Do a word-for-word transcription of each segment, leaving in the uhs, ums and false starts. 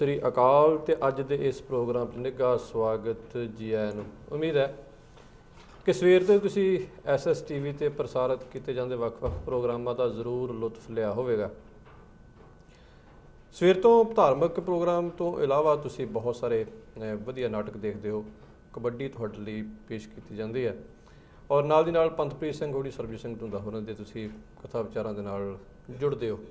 ਸ੍ਰੀ ਅਕਾਲ ਤੇ ਅੱਜ ਦੇ ਇਸ ਪ੍ਰੋਗਰਾਮ 'ਚ ਨਿੱਘਾ ਸਵਾਗਤ ਜੀ ਆਇਆਂ ਨੂੰ। ਉਮੀਦ ਹੈ ਕਿ ਸਵੇਰ ਤੋਂ ਤੁਸੀਂ ਐਸ ਐਸ ਟੀ ਵੀ 'ਤੇ ਪ੍ਰਸਾਰਿਤ ਕੀਤੇ ਜਾਂਦੇ ਵੱਖ-ਵੱਖ ਪ੍ਰੋਗਰਾਮਾਂ ਦਾ ਜ਼ਰੂਰ ਲੁਤਫ ਲਿਆ ਹੋਵੇਗਾ। ਸਵੇਰ ਤੋਂ ਧਾਰਮਿਕ ਪ੍ਰੋਗਰਾਮ ਤੋਂ ਇਲਾਵਾ ਤੁਸੀਂ ਬਹੁਤ ਸਾਰੇ ਵਧੀਆ ਨਾਟਕ ਦੇਖਦੇ ਹੋ। ਕਬੱਡੀ ਤੁਹਾਡੇ ਲਈ ਪੇਸ਼ ਕੀਤੀ ਜਾਂਦੀ ਹੈ ਔਰ ਨਾਲ ਦੀ ਨਾਲ ਪੰਥਪ੍ਰੀਤ ਸਿੰਘ ਹੋਣੀ, ਸਰਬਜੀਤ ਸਿੰਘ ਧੁੰਦਾ ਹੋਰਾਂ ਦੇ ਤੁਸੀਂ ਕਥਾ ਵਿਚਾਰਾਂ ਦੇ ਨਾਲ ਜੁੜਦੇ ਹੋ।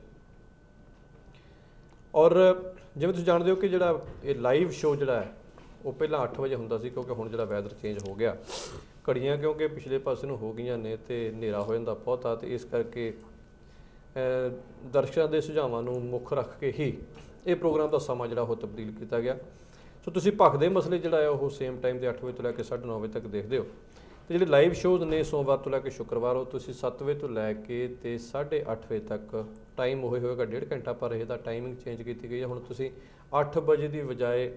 ਔਰ ਜਿਵੇਂ ਤੁਸੀਂ ਜਾਣਦੇ ਹੋ ਕਿ ਜਿਹੜਾ ਇਹ ਲਾਈਵ ਸ਼ੋਅ ਜਿਹੜਾ ਹੈ ਉਹ ਪਹਿਲਾਂ ਅੱਠ ਵਜੇ ਹੁੰਦਾ ਸੀ, ਕਿਉਂਕਿ ਹੁਣ ਜਿਹੜਾ ਵੈਦਰ ਚੇਂਜ ਹੋ ਗਿਆ, ਘੜੀਆਂ ਕਿਉਂਕਿ ਪਿਛਲੇ ਪਾਸੇ ਨੂੰ ਹੋ ਗਈਆਂ ਨੇ ਅਤੇ ਹਨੇਰਾ ਹੋ ਜਾਂਦਾ ਬਹੁਤਾ, ਅਤੇ ਇਸ ਕਰਕੇ ਦਰਸ਼ਕਾਂ ਦੇ ਸੁਝਾਵਾਂ ਨੂੰ ਮੁੱਖ ਰੱਖ ਕੇ ਹੀ ਇਹ ਪ੍ਰੋਗਰਾਮ ਦਾ ਸਮਾਂ ਜਿਹੜਾ ਉਹ ਤਬਦੀਲ ਕੀਤਾ ਗਿਆ। ਸੋ ਤੁਸੀਂ ਭਖ ਦੇ ਮਸਲੇ ਜਿਹੜਾ ਹੈ ਉਹ ਸੇਮ ਟਾਈਮ 'ਤੇ ਅੱਠ ਵਜੇ ਤੋਂ ਲੈ ਕੇ ਸਾਢੇ ਨੌ ਵਜੇ ਤੱਕ ਦੇਖਦੇ ਹੋ। ਅਤੇ ਜਿਹੜੇ ਲਾਈਵ ਸ਼ੋਅ ਨੇ ਸੋਮਵਾਰ ਤੋਂ ਲੈ ਕੇ ਸ਼ੁੱਕਰਵਾਰ ਉਹ ਤੁਸੀਂ ਸੱਤ ਵਜੇ ਤੋਂ ਲੈ ਕੇ ਅਤੇ ਸਾਢੇ ਅੱਠ ਵਜੇ ਤੱਕ ਟਾਈਮ ਉਹ ਹੋਏਗਾ ਡੇਢ ਘੰਟਾ, ਪਰ ਇਹਦਾ ਟਾਈਮਿੰਗ ਚੇਂਜ ਕੀਤੀ ਗਈ ਹੈ। ਹੁਣ ਤੁਸੀਂ ਅੱਠ ਵਜੇ ਦੀ ਬਜਾਏ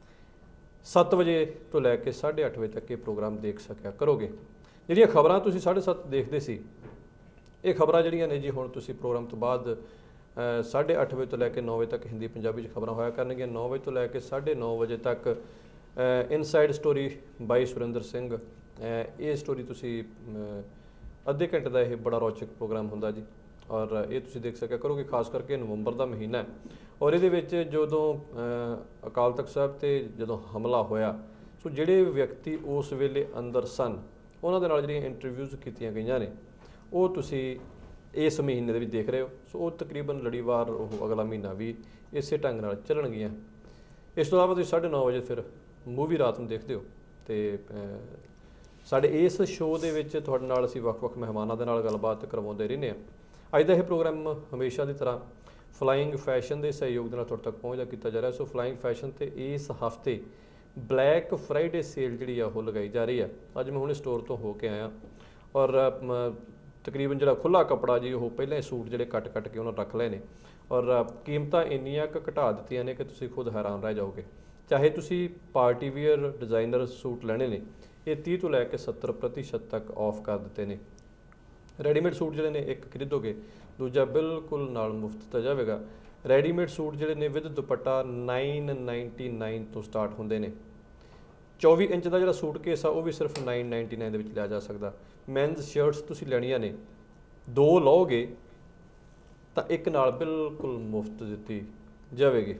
ਸੱਤ ਵਜੇ ਤੋਂ ਲੈ ਕੇ ਸਾਢੇ ਅੱਠ ਵਜੇ ਤੱਕ ਇਹ ਪ੍ਰੋਗਰਾਮ ਦੇਖ ਸਕਿਆ ਕਰੋਗੇ। ਜਿਹੜੀਆਂ ਖਬਰਾਂ ਤੁਸੀਂ ਸਾਢੇ ਸੱਤ ਦੇਖਦੇ ਸੀ, ਇਹ ਖਬਰਾਂ ਜਿਹੜੀਆਂ ਨੇ ਜੀ ਹੁਣ ਤੁਸੀਂ ਪ੍ਰੋਗਰਾਮ ਤੋਂ ਬਾਅਦ ਸਾਢੇ ਅੱਠ ਵਜੇ ਤੋਂ ਲੈ ਕੇ ਨੌ ਵਜੇ ਤੱਕ ਹਿੰਦੀ ਪੰਜਾਬੀ 'ਚ ਖਬਰਾਂ ਹੋਇਆ ਕਰਨਗੀਆਂ। ਨੌ ਵਜੇ ਤੋਂ ਲੈ ਕੇ ਸਾਢੇ ਨੌ ਵਜੇ ਤੱਕ inside story by Surinder Singh, ਇਹ ਸਟੋਰੀ ਤੁਸੀਂ ਅੱਧੇ ਘੰਟੇ ਦਾ ਇਹ ਬੜਾ ਰੌਚਕ ਪ੍ਰੋਗਰਾਮ ਹੁੰਦਾ ਜੀ, ਔਰ ਇਹ ਤੁਸੀਂ ਦੇਖ ਸਕਿਆ ਕਰੋਗੇ। ਖਾਸ ਕਰਕੇ ਨਵੰਬਰ ਦਾ ਮਹੀਨਾ ਹੈ ਔਰ ਇਹਦੇ ਵਿੱਚ ਜਦੋਂ ਅਕਾਲ ਤਖਤ ਸਾਹਿਬ 'ਤੇ ਜਦੋਂ ਹਮਲਾ ਹੋਇਆ, ਸੋ ਜਿਹੜੇ ਵਿਅਕਤੀ ਉਸ ਵੇਲੇ ਅੰਦਰ ਸਨ ਉਹਨਾਂ ਦੇ ਨਾਲ ਜਿਹੜੀਆਂ ਇੰਟਰਵਿਊਜ਼ ਕੀਤੀਆਂ ਗਈਆਂ ਨੇ ਉਹ ਤੁਸੀਂ ਇਸ ਮਹੀਨੇ ਦੇ ਵਿੱਚ ਦੇਖ ਰਹੇ ਹੋ। ਸੋ ਉਹ ਤਕਰੀਬਨ ਲੜੀਵਾਰ ਉਹ ਅਗਲਾ ਮਹੀਨਾ ਵੀ ਇਸੇ ਢੰਗ ਨਾਲ ਚੱਲਣਗੀਆਂ। ਇਸ ਤੋਂ ਇਲਾਵਾ ਤੁਸੀਂ ਸਾਢੇ ਨੌ ਵਜੇ ਫਿਰ ਮੂਵੀ ਰਾਤ ਨੂੰ ਦੇਖਦੇ ਹੋ। ਅਤੇ ਸਾਡੇ ਇਸ ਸ਼ੋਅ ਦੇ ਵਿੱਚ ਤੁਹਾਡੇ ਨਾਲ ਅਸੀਂ ਵੱਖ-ਵੱਖ ਮਹਿਮਾਨਾਂ ਦੇ ਨਾਲ ਗੱਲਬਾਤ ਕਰਵਾਉਂਦੇ ਰਹਿੰਦੇ ਹਾਂ। ਅੱਜ ਦਾ ਇਹ ਪ੍ਰੋਗਰਾਮ ਹਮੇਸ਼ਾ ਦੀ ਤਰ੍ਹਾਂ ਫਲਾਇੰਗ ਫੈਸ਼ਨ ਦੇ ਸਹਿਯੋਗ ਦੇ ਨਾਲ ਤੁਹਾਡੇ ਤੱਕ ਪਹੁੰਚਦਾ ਕੀਤਾ ਜਾ ਰਿਹਾ। ਸੋ ਫਲਾਇੰਗ ਫੈਸ਼ਨ 'ਤੇ ਇਸ ਹਫ਼ਤੇ ਬਲੈਕ ਫਰਾਈਡੇ ਸੇਲ ਜਿਹੜੀ ਆ ਉਹ ਲਗਾਈ ਜਾ ਰਹੀ ਆ। ਅੱਜ ਮੈਂ ਹੁਣੇ ਸਟੋਰ ਤੋਂ ਹੋ ਕੇ ਆਇਆ ਔਰ ਤਕਰੀਬਨ ਜਿਹੜਾ ਖੁੱਲ੍ਹਾ ਕੱਪੜਾ ਜੀ ਉਹ ਪਹਿਲਾਂ ਹੀ ਸੂਟ ਜਿਹੜੇ ਕੱਟ ਕੱਟ ਕੇ ਉਹਨਾਂ ਰੱਖ ਲਏ ਨੇ ਔਰ ਕੀਮਤਾਂ ਇੰਨੀਆਂ ਕੁ ਘਟਾ ਦਿੱਤੀਆਂ ਨੇ ਕਿ ਤੁਸੀਂ ਖੁਦ ਹੈਰਾਨ ਰਹਿ ਜਾਓਗੇ। ਚਾਹੇ ਤੁਸੀਂ ਪਾਰਟੀ ਵੀਅਰ ਡਿਜ਼ਾਈਨਰ ਸੂਟ ਲੈਣੇ ਨੇ, ਇਹ ਤੀਹ ਤੋਂ ਲੈ ਕੇ ਸੱਤਰ ਪ੍ਰਤੀਸ਼ਤ ਤੱਕ ਔਫ ਕਰ ਦਿੱਤੇ ਨੇ। ਰੈਡੀਮੇਡ ਸੂਟ ਜਿਹੜੇ ਨੇ ਇੱਕ ਖਰੀਦੋਗੇ ਦੂਜਾ ਬਿਲਕੁਲ ਨਾਲ ਮੁਫਤ ਦਿੱਤਾ ਜਾਵੇਗਾ। ਰੈਡੀਮੇਡ ਸੂਟ ਜਿਹੜੇ ਨੇ with dupatta nine ninety nine ਤੋਂ ਸਟਾਰਟ ਹੁੰਦੇ ਨੇ। ਚੌਵੀ ਇੰਚ ਦਾ ਜਿਹੜਾ ਸੂਟ ਕੇਸ ਆ ਉਹ ਵੀ ਸਿਰਫ ਨਾਈਨ ਨਾਈਨਟੀ ਨਾਈਨ ਦੇ ਵਿੱਚ ਲਿਆ ਜਾ ਸਕਦਾ। ਮੈਨਜ਼ ਸ਼ਰਟਸ ਤੁਸੀਂ ਲੈਣੀਆਂ ਨੇ, ਦੋ ਲਓਗੇ ਤਾਂ ਇੱਕ ਨਾਲ ਬਿਲਕੁਲ ਮੁਫਤ ਦਿੱਤੀ ਜਾਵੇਗੀ।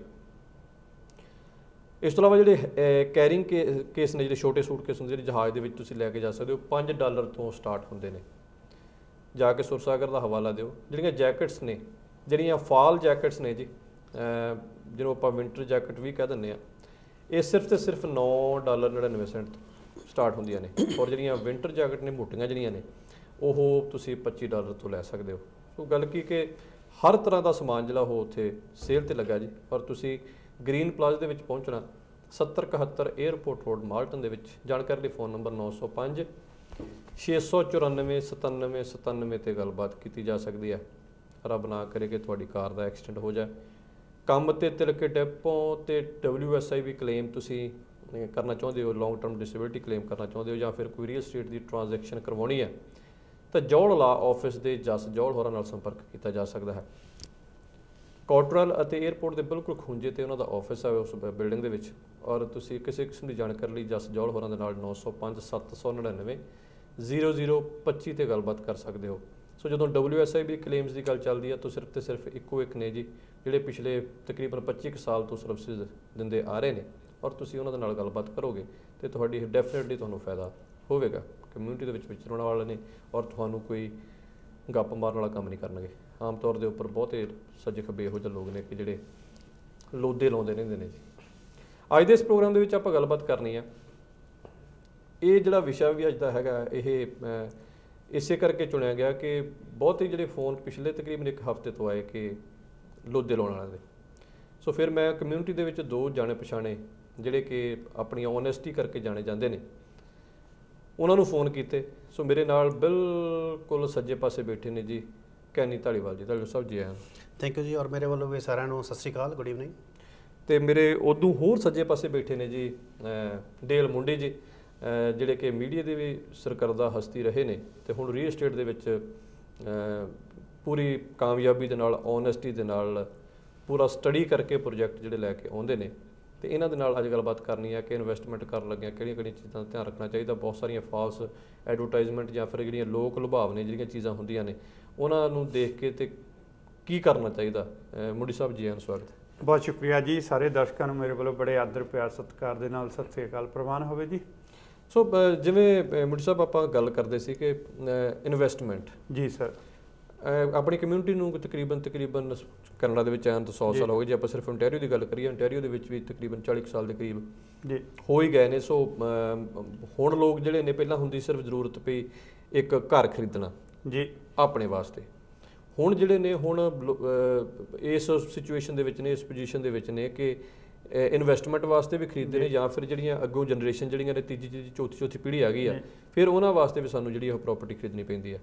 ਇਸ ਤੋਂ ਇਲਾਵਾ ਜਿਹੜੇ ਕੈਰਿੰਗ ਕੇ ਕੇਸ ਨੇ, ਜਿਹੜੇ ਛੋਟੇ ਸੂਟ ਕੇਸ ਹੁੰਦੇ ਜਿਹੜੇ ਜਹਾਜ਼ ਦੇ ਵਿੱਚ ਤੁਸੀਂ ਲੈ ਕੇ ਜਾ ਸਕਦੇ ਹੋ, ਪੰਜ ਡਾਲਰ ਤੋਂ ਸਟਾਰਟ ਹੁੰਦੇ ਨੇ। ਜਾ ਕੇ ਸੁਰਸਾਗਰ ਦਾ ਹਵਾਲਾ ਦਿਓ। ਜਿਹੜੀਆਂ ਜੈਕਟਸ ਨੇ, ਜਿਹੜੀਆਂ ਫਾਲ ਜੈਕਟਸ ਨੇ ਜੀ, ਜਿਹਨੂੰ ਆਪਾਂ ਵਿੰਟਰ ਜੈਕਟ ਵੀ ਕਹਿ ਦਿੰਦੇ ਹਾਂ, ਇਹ ਸਿਰਫ ਅਤੇ ਸਿਰਫ ਨੌ ਡਾਲਰ ਨੜਿਨਵੇਂ ਸੈਂਟ ਤੋਂ ਸਟਾਰਟ ਹੁੰਦੀਆਂ ਨੇ। ਔਰ ਜਿਹੜੀਆਂ ਵਿੰਟਰ ਜੈਕਟ ਨੇ ਮੋਟੀਆਂ ਜਿਹੜੀਆਂ ਨੇ ਉਹ ਤੁਸੀਂ ਪੱਚੀ ਡਾਲਰ ਤੋਂ ਲੈ ਸਕਦੇ ਹੋ। ਸੋ ਗੱਲ ਕੀ ਕਿ ਹਰ ਤਰ੍ਹਾਂ ਦਾ ਸਮਾਨ ਜਿਹੜਾ ਉਹ ਉੱਥੇ ਸੇਲ 'ਤੇ ਲੱਗਾ ਜੀ। ਔਰ ਤੁਸੀਂ ਗ੍ਰੀਨ ਪਲਾਜ਼ਾ ਦੇ ਵਿੱਚ ਪਹੁੰਚਣਾ, ਸੱਤਰ ਇਕਹੱਤਰ ਏਅਰਪੋਰਟ ਰੋਡ ਮਾਲਟਨ ਦੇ ਵਿੱਚ। ਜਾਣਕਾਰੀ ਲਈ ਫ਼ੋਨ ਨੰਬਰ ਨੌ ਸੌ ਪੰਜ ਛੇ ਸੌ ਚੁਰਾਨਵੇਂ ਸਤਾਨਵੇਂ ਸਤਾਨਵੇਂ 'ਤੇ ਗੱਲਬਾਤ ਕੀਤੀ ਜਾ ਸਕਦੀ ਹੈ। ਰੱਬ ਨਾ ਕਰੇ ਕਿ ਤੁਹਾਡੀ ਕਾਰ ਦਾ ਐਕਸੀਡੈਂਟ ਹੋ ਜਾਏ। ਕੰਮ 'ਤੇ ਤਿਲਕੇ ਡਿਪੋਂ ਅਤੇ W S I B claim ਤੁਸੀਂ ਕਰਨਾ ਚਾਹੁੰਦੇ ਹੋ, ਲੌਂਗ ਟਰਮ ਡਿਸੇਬਿਲਿਟੀ ਕਲੇਮ ਕਰਨਾ ਚਾਹੁੰਦੇ ਹੋ, ਜਾਂ ਫਿਰ ਕੋਈ ਰੀਅਲ ਸਟੇਟ ਦੀ ਟ੍ਰਾਂਜੈਕਸ਼ਨ ਕਰਵਾਉਣੀ ਹੈ ਤਾਂ ਜੌਹਲ ਲਾ ਆਫਿਸ ਦੇ ਜਸ ਜੌਹਲ ਹੋਰਾਂ ਨਾਲ ਸੰਪਰਕ ਕੀਤਾ ਜਾ ਸਕਦਾ ਹੈ। ਕੋਟਰਲ ਅਤੇ ਏਅਰਪੋਰਟ ਦੇ ਬਿਲਕੁਲ ਖੂੰਜੇ 'ਤੇ ਉਹਨਾਂ ਦਾ ਆਫਿਸ ਹੈ ਉਸ ਬਿਲਡਿੰਗ ਦੇ ਵਿੱਚ। ਔਰ ਤੁਸੀਂ ਕਿਸੇ ਕਿਸਮ ਦੀ ਜਾਣਕਾਰੀ ਲਈ ਜਸ ਜੌਹਲ ਹੋਰਾਂ ਦੇ ਨਾਲ ਨੌ ਸੌ ਪੰਜ ਸੱਤ ਸੌ ਨੜਿਨਵੇਂ ਜ਼ੀਰੋ ਜ਼ੀਰੋ ਪੱਚੀ 'ਤੇ ਗੱਲਬਾਤ ਕਰ ਸਕਦੇ ਹੋ। ਸੋ ਜਦੋਂ W S I B claims ਦੀ ਗੱਲ ਚੱਲਦੀ ਹੈ ਤਾਂ ਸਿਰਫ ਅਤੇ ਸਿਰਫ ਇੱਕੋ ਇੱਕ ਨੇ ਜੀ, ਜਿਹੜੇ ਪਿਛਲੇ ਤਕਰੀਬਨ ਪੱਚੀ ਕੁ ਸਾਲ ਤੋਂ ਸਰਵਿਸਿਜ਼ ਦਿੰਦੇ ਆ ਰਹੇ ਨੇ। ਔਰ ਤੁਸੀਂ ਉਹਨਾਂ ਦੇ ਨਾਲ ਗੱਲਬਾਤ ਕਰੋਗੇ ਅਤੇ ਤੁਹਾਡੀ ਡੈਫੀਨੇਟਲੀ ਤੁਹਾਨੂੰ ਫਾਇਦਾ ਹੋਵੇਗਾ। ਕਮਿਊਨਿਟੀ ਦੇ ਵਿੱਚ ਵਿਚਰਨ ਵਾਲੇ ਨੇ ਔਰ ਤੁਹਾਨੂੰ ਕੋਈ ਗੱਪ ਮਾਰਨ ਵਾਲਾ ਕੰਮ ਨਹੀਂ ਕਰਨਗੇ। ਆਮ ਤੌਰ ਦੇ ਉੱਪਰ ਬਹੁਤੇ ਸੱਜੇ ਖੱਬੇ ਇਹੋ ਜਿਹੇ ਲੋਕ ਨੇ ਕਿ ਜਿਹੜੇ ਲੋਦੇ ਲਾਉਂਦੇ ਰਹਿੰਦੇ ਨੇ ਜੀ। ਅੱਜ ਦੇ ਇਸ ਪ੍ਰੋਗਰਾਮ ਦੇ ਵਿੱਚ ਆਪਾਂ ਗੱਲਬਾਤ ਕਰਨੀ ਹੈ। ਇਹ ਜਿਹੜਾ ਵਿਸ਼ਾ ਵੀ ਅੱਜ ਦਾ ਹੈਗਾ, ਇਹ ਇਸੇ ਕਰਕੇ ਚੁਣਿਆ ਗਿਆ ਕਿ ਬਹੁਤ ਹੀ ਜਿਹੜੇ ਫੋਨ ਪਿਛਲੇ ਤਕਰੀਬਨ ਇੱਕ ਹਫ਼ਤੇ ਤੋਂ ਆਏ ਕਿ ਲੋਦੇ ਲਾਉਣ ਵਾਲਿਆਂ ਦੇ। ਸੋ ਫਿਰ ਮੈਂ ਕਮਿਊਨਿਟੀ ਦੇ ਵਿੱਚ ਦੋ ਜਾਣੇ ਪਛਾਣੇ ਜਿਹੜੇ ਕਿ ਆਪਣੀ ਓਨੈਸਟੀ ਕਰਕੇ ਜਾਣੇ ਜਾਂਦੇ ਨੇ, ਉਹਨਾਂ ਨੂੰ ਫ਼ੋਨ ਕੀਤੇ। ਸੋ ਮੇਰੇ ਨਾਲ ਬਿਲਕੁਲ ਸੱਜੇ ਪਾਸੇ ਬੈਠੇ ਨੇ ਜੀ ਕੈਨੀ ਧਾਲੀਵਾਲ ਜੀ। ਧਾਲੀਵਾਲ ਸਾਹਿਬ ਜੀ ਆਇਆਂ। ਥੈਂਕ ਯੂ ਜੀ। ਔਰ ਮੇਰੇ ਵੱਲੋਂ ਵੀ ਸਾਰਿਆਂ ਨੂੰ ਸਤਿ ਸ਼੍ਰੀ ਅਕਾਲ, ਗੁੱਡ ਈਵਨਿੰਗ। ਅਤੇ ਮੇਰੇ ਉਦੋਂ ਹੋਰ ਸੱਜੇ ਪਾਸੇ ਬੈਠੇ ਨੇ ਜੀ ਡੇਲ ਮੁੰਡੇ ਜੀ, ਜਿਹੜੇ ਕਿ ਮੀਡੀਆ ਦੇ ਵੀ ਸਰਕਰਦਾ ਹਸਤੀ ਰਹੇ ਨੇ ਅਤੇ ਹੁਣ ਰੀਅਲ ਸਟੇਟ ਦੇ ਵਿੱਚ ਪੂਰੀ ਕਾਮਯਾਬੀ ਦੇ ਨਾਲ, ਓਨੈਸਟੀ ਦੇ ਨਾਲ ਪੂਰਾ ਸਟੱਡੀ ਕਰਕੇ ਪ੍ਰੋਜੈਕਟ ਜਿਹੜੇ ਲੈ ਕੇ ਆਉਂਦੇ ਨੇ ਤੇ ਇਹਨਾਂ ਦੇ ਨਾਲ ਅੱਜ ਗੱਲਬਾਤ ਕਰਨੀ ਹੈ ਕਿ ਇਨਵੈਸਟਮੈਂਟ ਕਰਨ ਲੱਗਿਆਂ ਕਿਹੜੀਆਂ ਕਿਹੜੀਆਂ ਚੀਜ਼ਾਂ ਦਾ ਧਿਆਨ ਰੱਖਣਾ ਚਾਹੀਦਾ। ਬਹੁਤ ਸਾਰੀਆਂ ਫਾਲਸ ਐਡਵਰਟਾਈਜ਼ਮੈਂਟ ਜਾਂ ਫਿਰ ਜਿਹੜੀਆਂ ਲੋਕ ਲੁਭਾਵ ਨੇ ਜਿਹੜੀਆਂ ਚੀਜ਼ਾਂ ਹੁੰਦੀਆਂ ਨੇ ਉਹਨਾਂ ਨੂੰ ਦੇਖ ਕੇ ਤੇ ਕੀ ਕਰਨਾ ਚਾਹੀਦਾ। ਮੁੰਡੀ ਸਾਹਿਬ ਜੀ ਆਇਆਂ ਨੂੰ ਸਵਾਗਤ। ਬਹੁਤ ਸ਼ੁਕਰੀਆ ਜੀ। ਸਾਰੇ ਦਰਸ਼ਕਾਂ ਨੂੰ ਮੇਰੇ ਵੱਲੋਂ ਬੜੇ ਆਦਰ ਪਿਆਰ ਸਤਿਕਾਰ ਦੇ ਨਾਲ ਸਤਿ ਸ੍ਰੀ ਅਕਾਲ ਪ੍ਰਵਾਨ ਹੋਵੇ ਜੀ। ਸੋ ਜਿਵੇਂ ਮੁੰਡੀ ਸਾਹਿਬ ਆਪਾਂ ਗੱਲ ਕਰਦੇ ਸੀ ਕਿ ਇਨਵੈਸਟਮੈਂਟ ਜੀ ਸਰ ਆਪਣੀ ਕਮਿਊਨਿਟੀ ਨੂੰ ਤਕਰੀਬਨ ਤਕਰੀਬਨ ਕੈਨੇਡਾ ਦੇ ਵਿੱਚ ਆਉਣ ਤੋਂ ਸੌ ਸਾਲ ਹੋ ਗਏ। ਜੇ ਆਪਾਂ ਸਿਰਫ ontario ਦੀ ਗੱਲ ਕਰੀਏ, ontario ਦੇ ਵਿੱਚ ਵੀ ਤਕਰੀਬਨ ਚਾਲੀ ਸਾਲ ਦੇ ਕਰੀਬ ਜੀ ਹੋ ਹੀ ਗਏ ਨੇ। ਸੋ ਹੁਣ ਲੋਕ ਜਿਹੜੇ ਨੇ, ਪਹਿਲਾਂ ਹੁੰਦੀ ਸਿਰਫ ਜ਼ਰੂਰਤ ਪਈ ਇੱਕ ਘਰ ਖਰੀਦਣਾ ਜੀ ਆਪਣੇ ਵਾਸਤੇ, ਹੁਣ ਜਿਹੜੇ ਨੇ ਹੁਣ ਇਸ ਸਿਚੁਏਸ਼ਨ ਦੇ ਵਿੱਚ ਨੇ, ਇਸ ਪੋਜੀਸ਼ਨ ਦੇ ਵਿੱਚ ਨੇ ਕਿ ਇਨਵੈਸਟਮੈਂਟ ਵਾਸਤੇ ਵੀ ਖਰੀਦਦੇ ਨੇ ਜਾਂ ਫਿਰ ਜਿਹੜੀਆਂ ਅੱਗੋਂ ਜਨਰੇਸ਼ਨ ਜਿਹੜੀਆਂ ਨੇ ਤੀਜੀ ਤੀਜੀ ਚੌਥੀ ਚੌਥੀ ਪੀੜ੍ਹੀ ਆ ਗਈ ਆ, ਫਿਰ ਉਹਨਾਂ ਵਾਸਤੇ ਵੀ ਸਾਨੂੰ ਜਿਹੜੀ ਉਹ ਪ੍ਰੋਪਰਟੀ ਖਰੀਦਣੀ ਪੈਂਦੀ ਆ।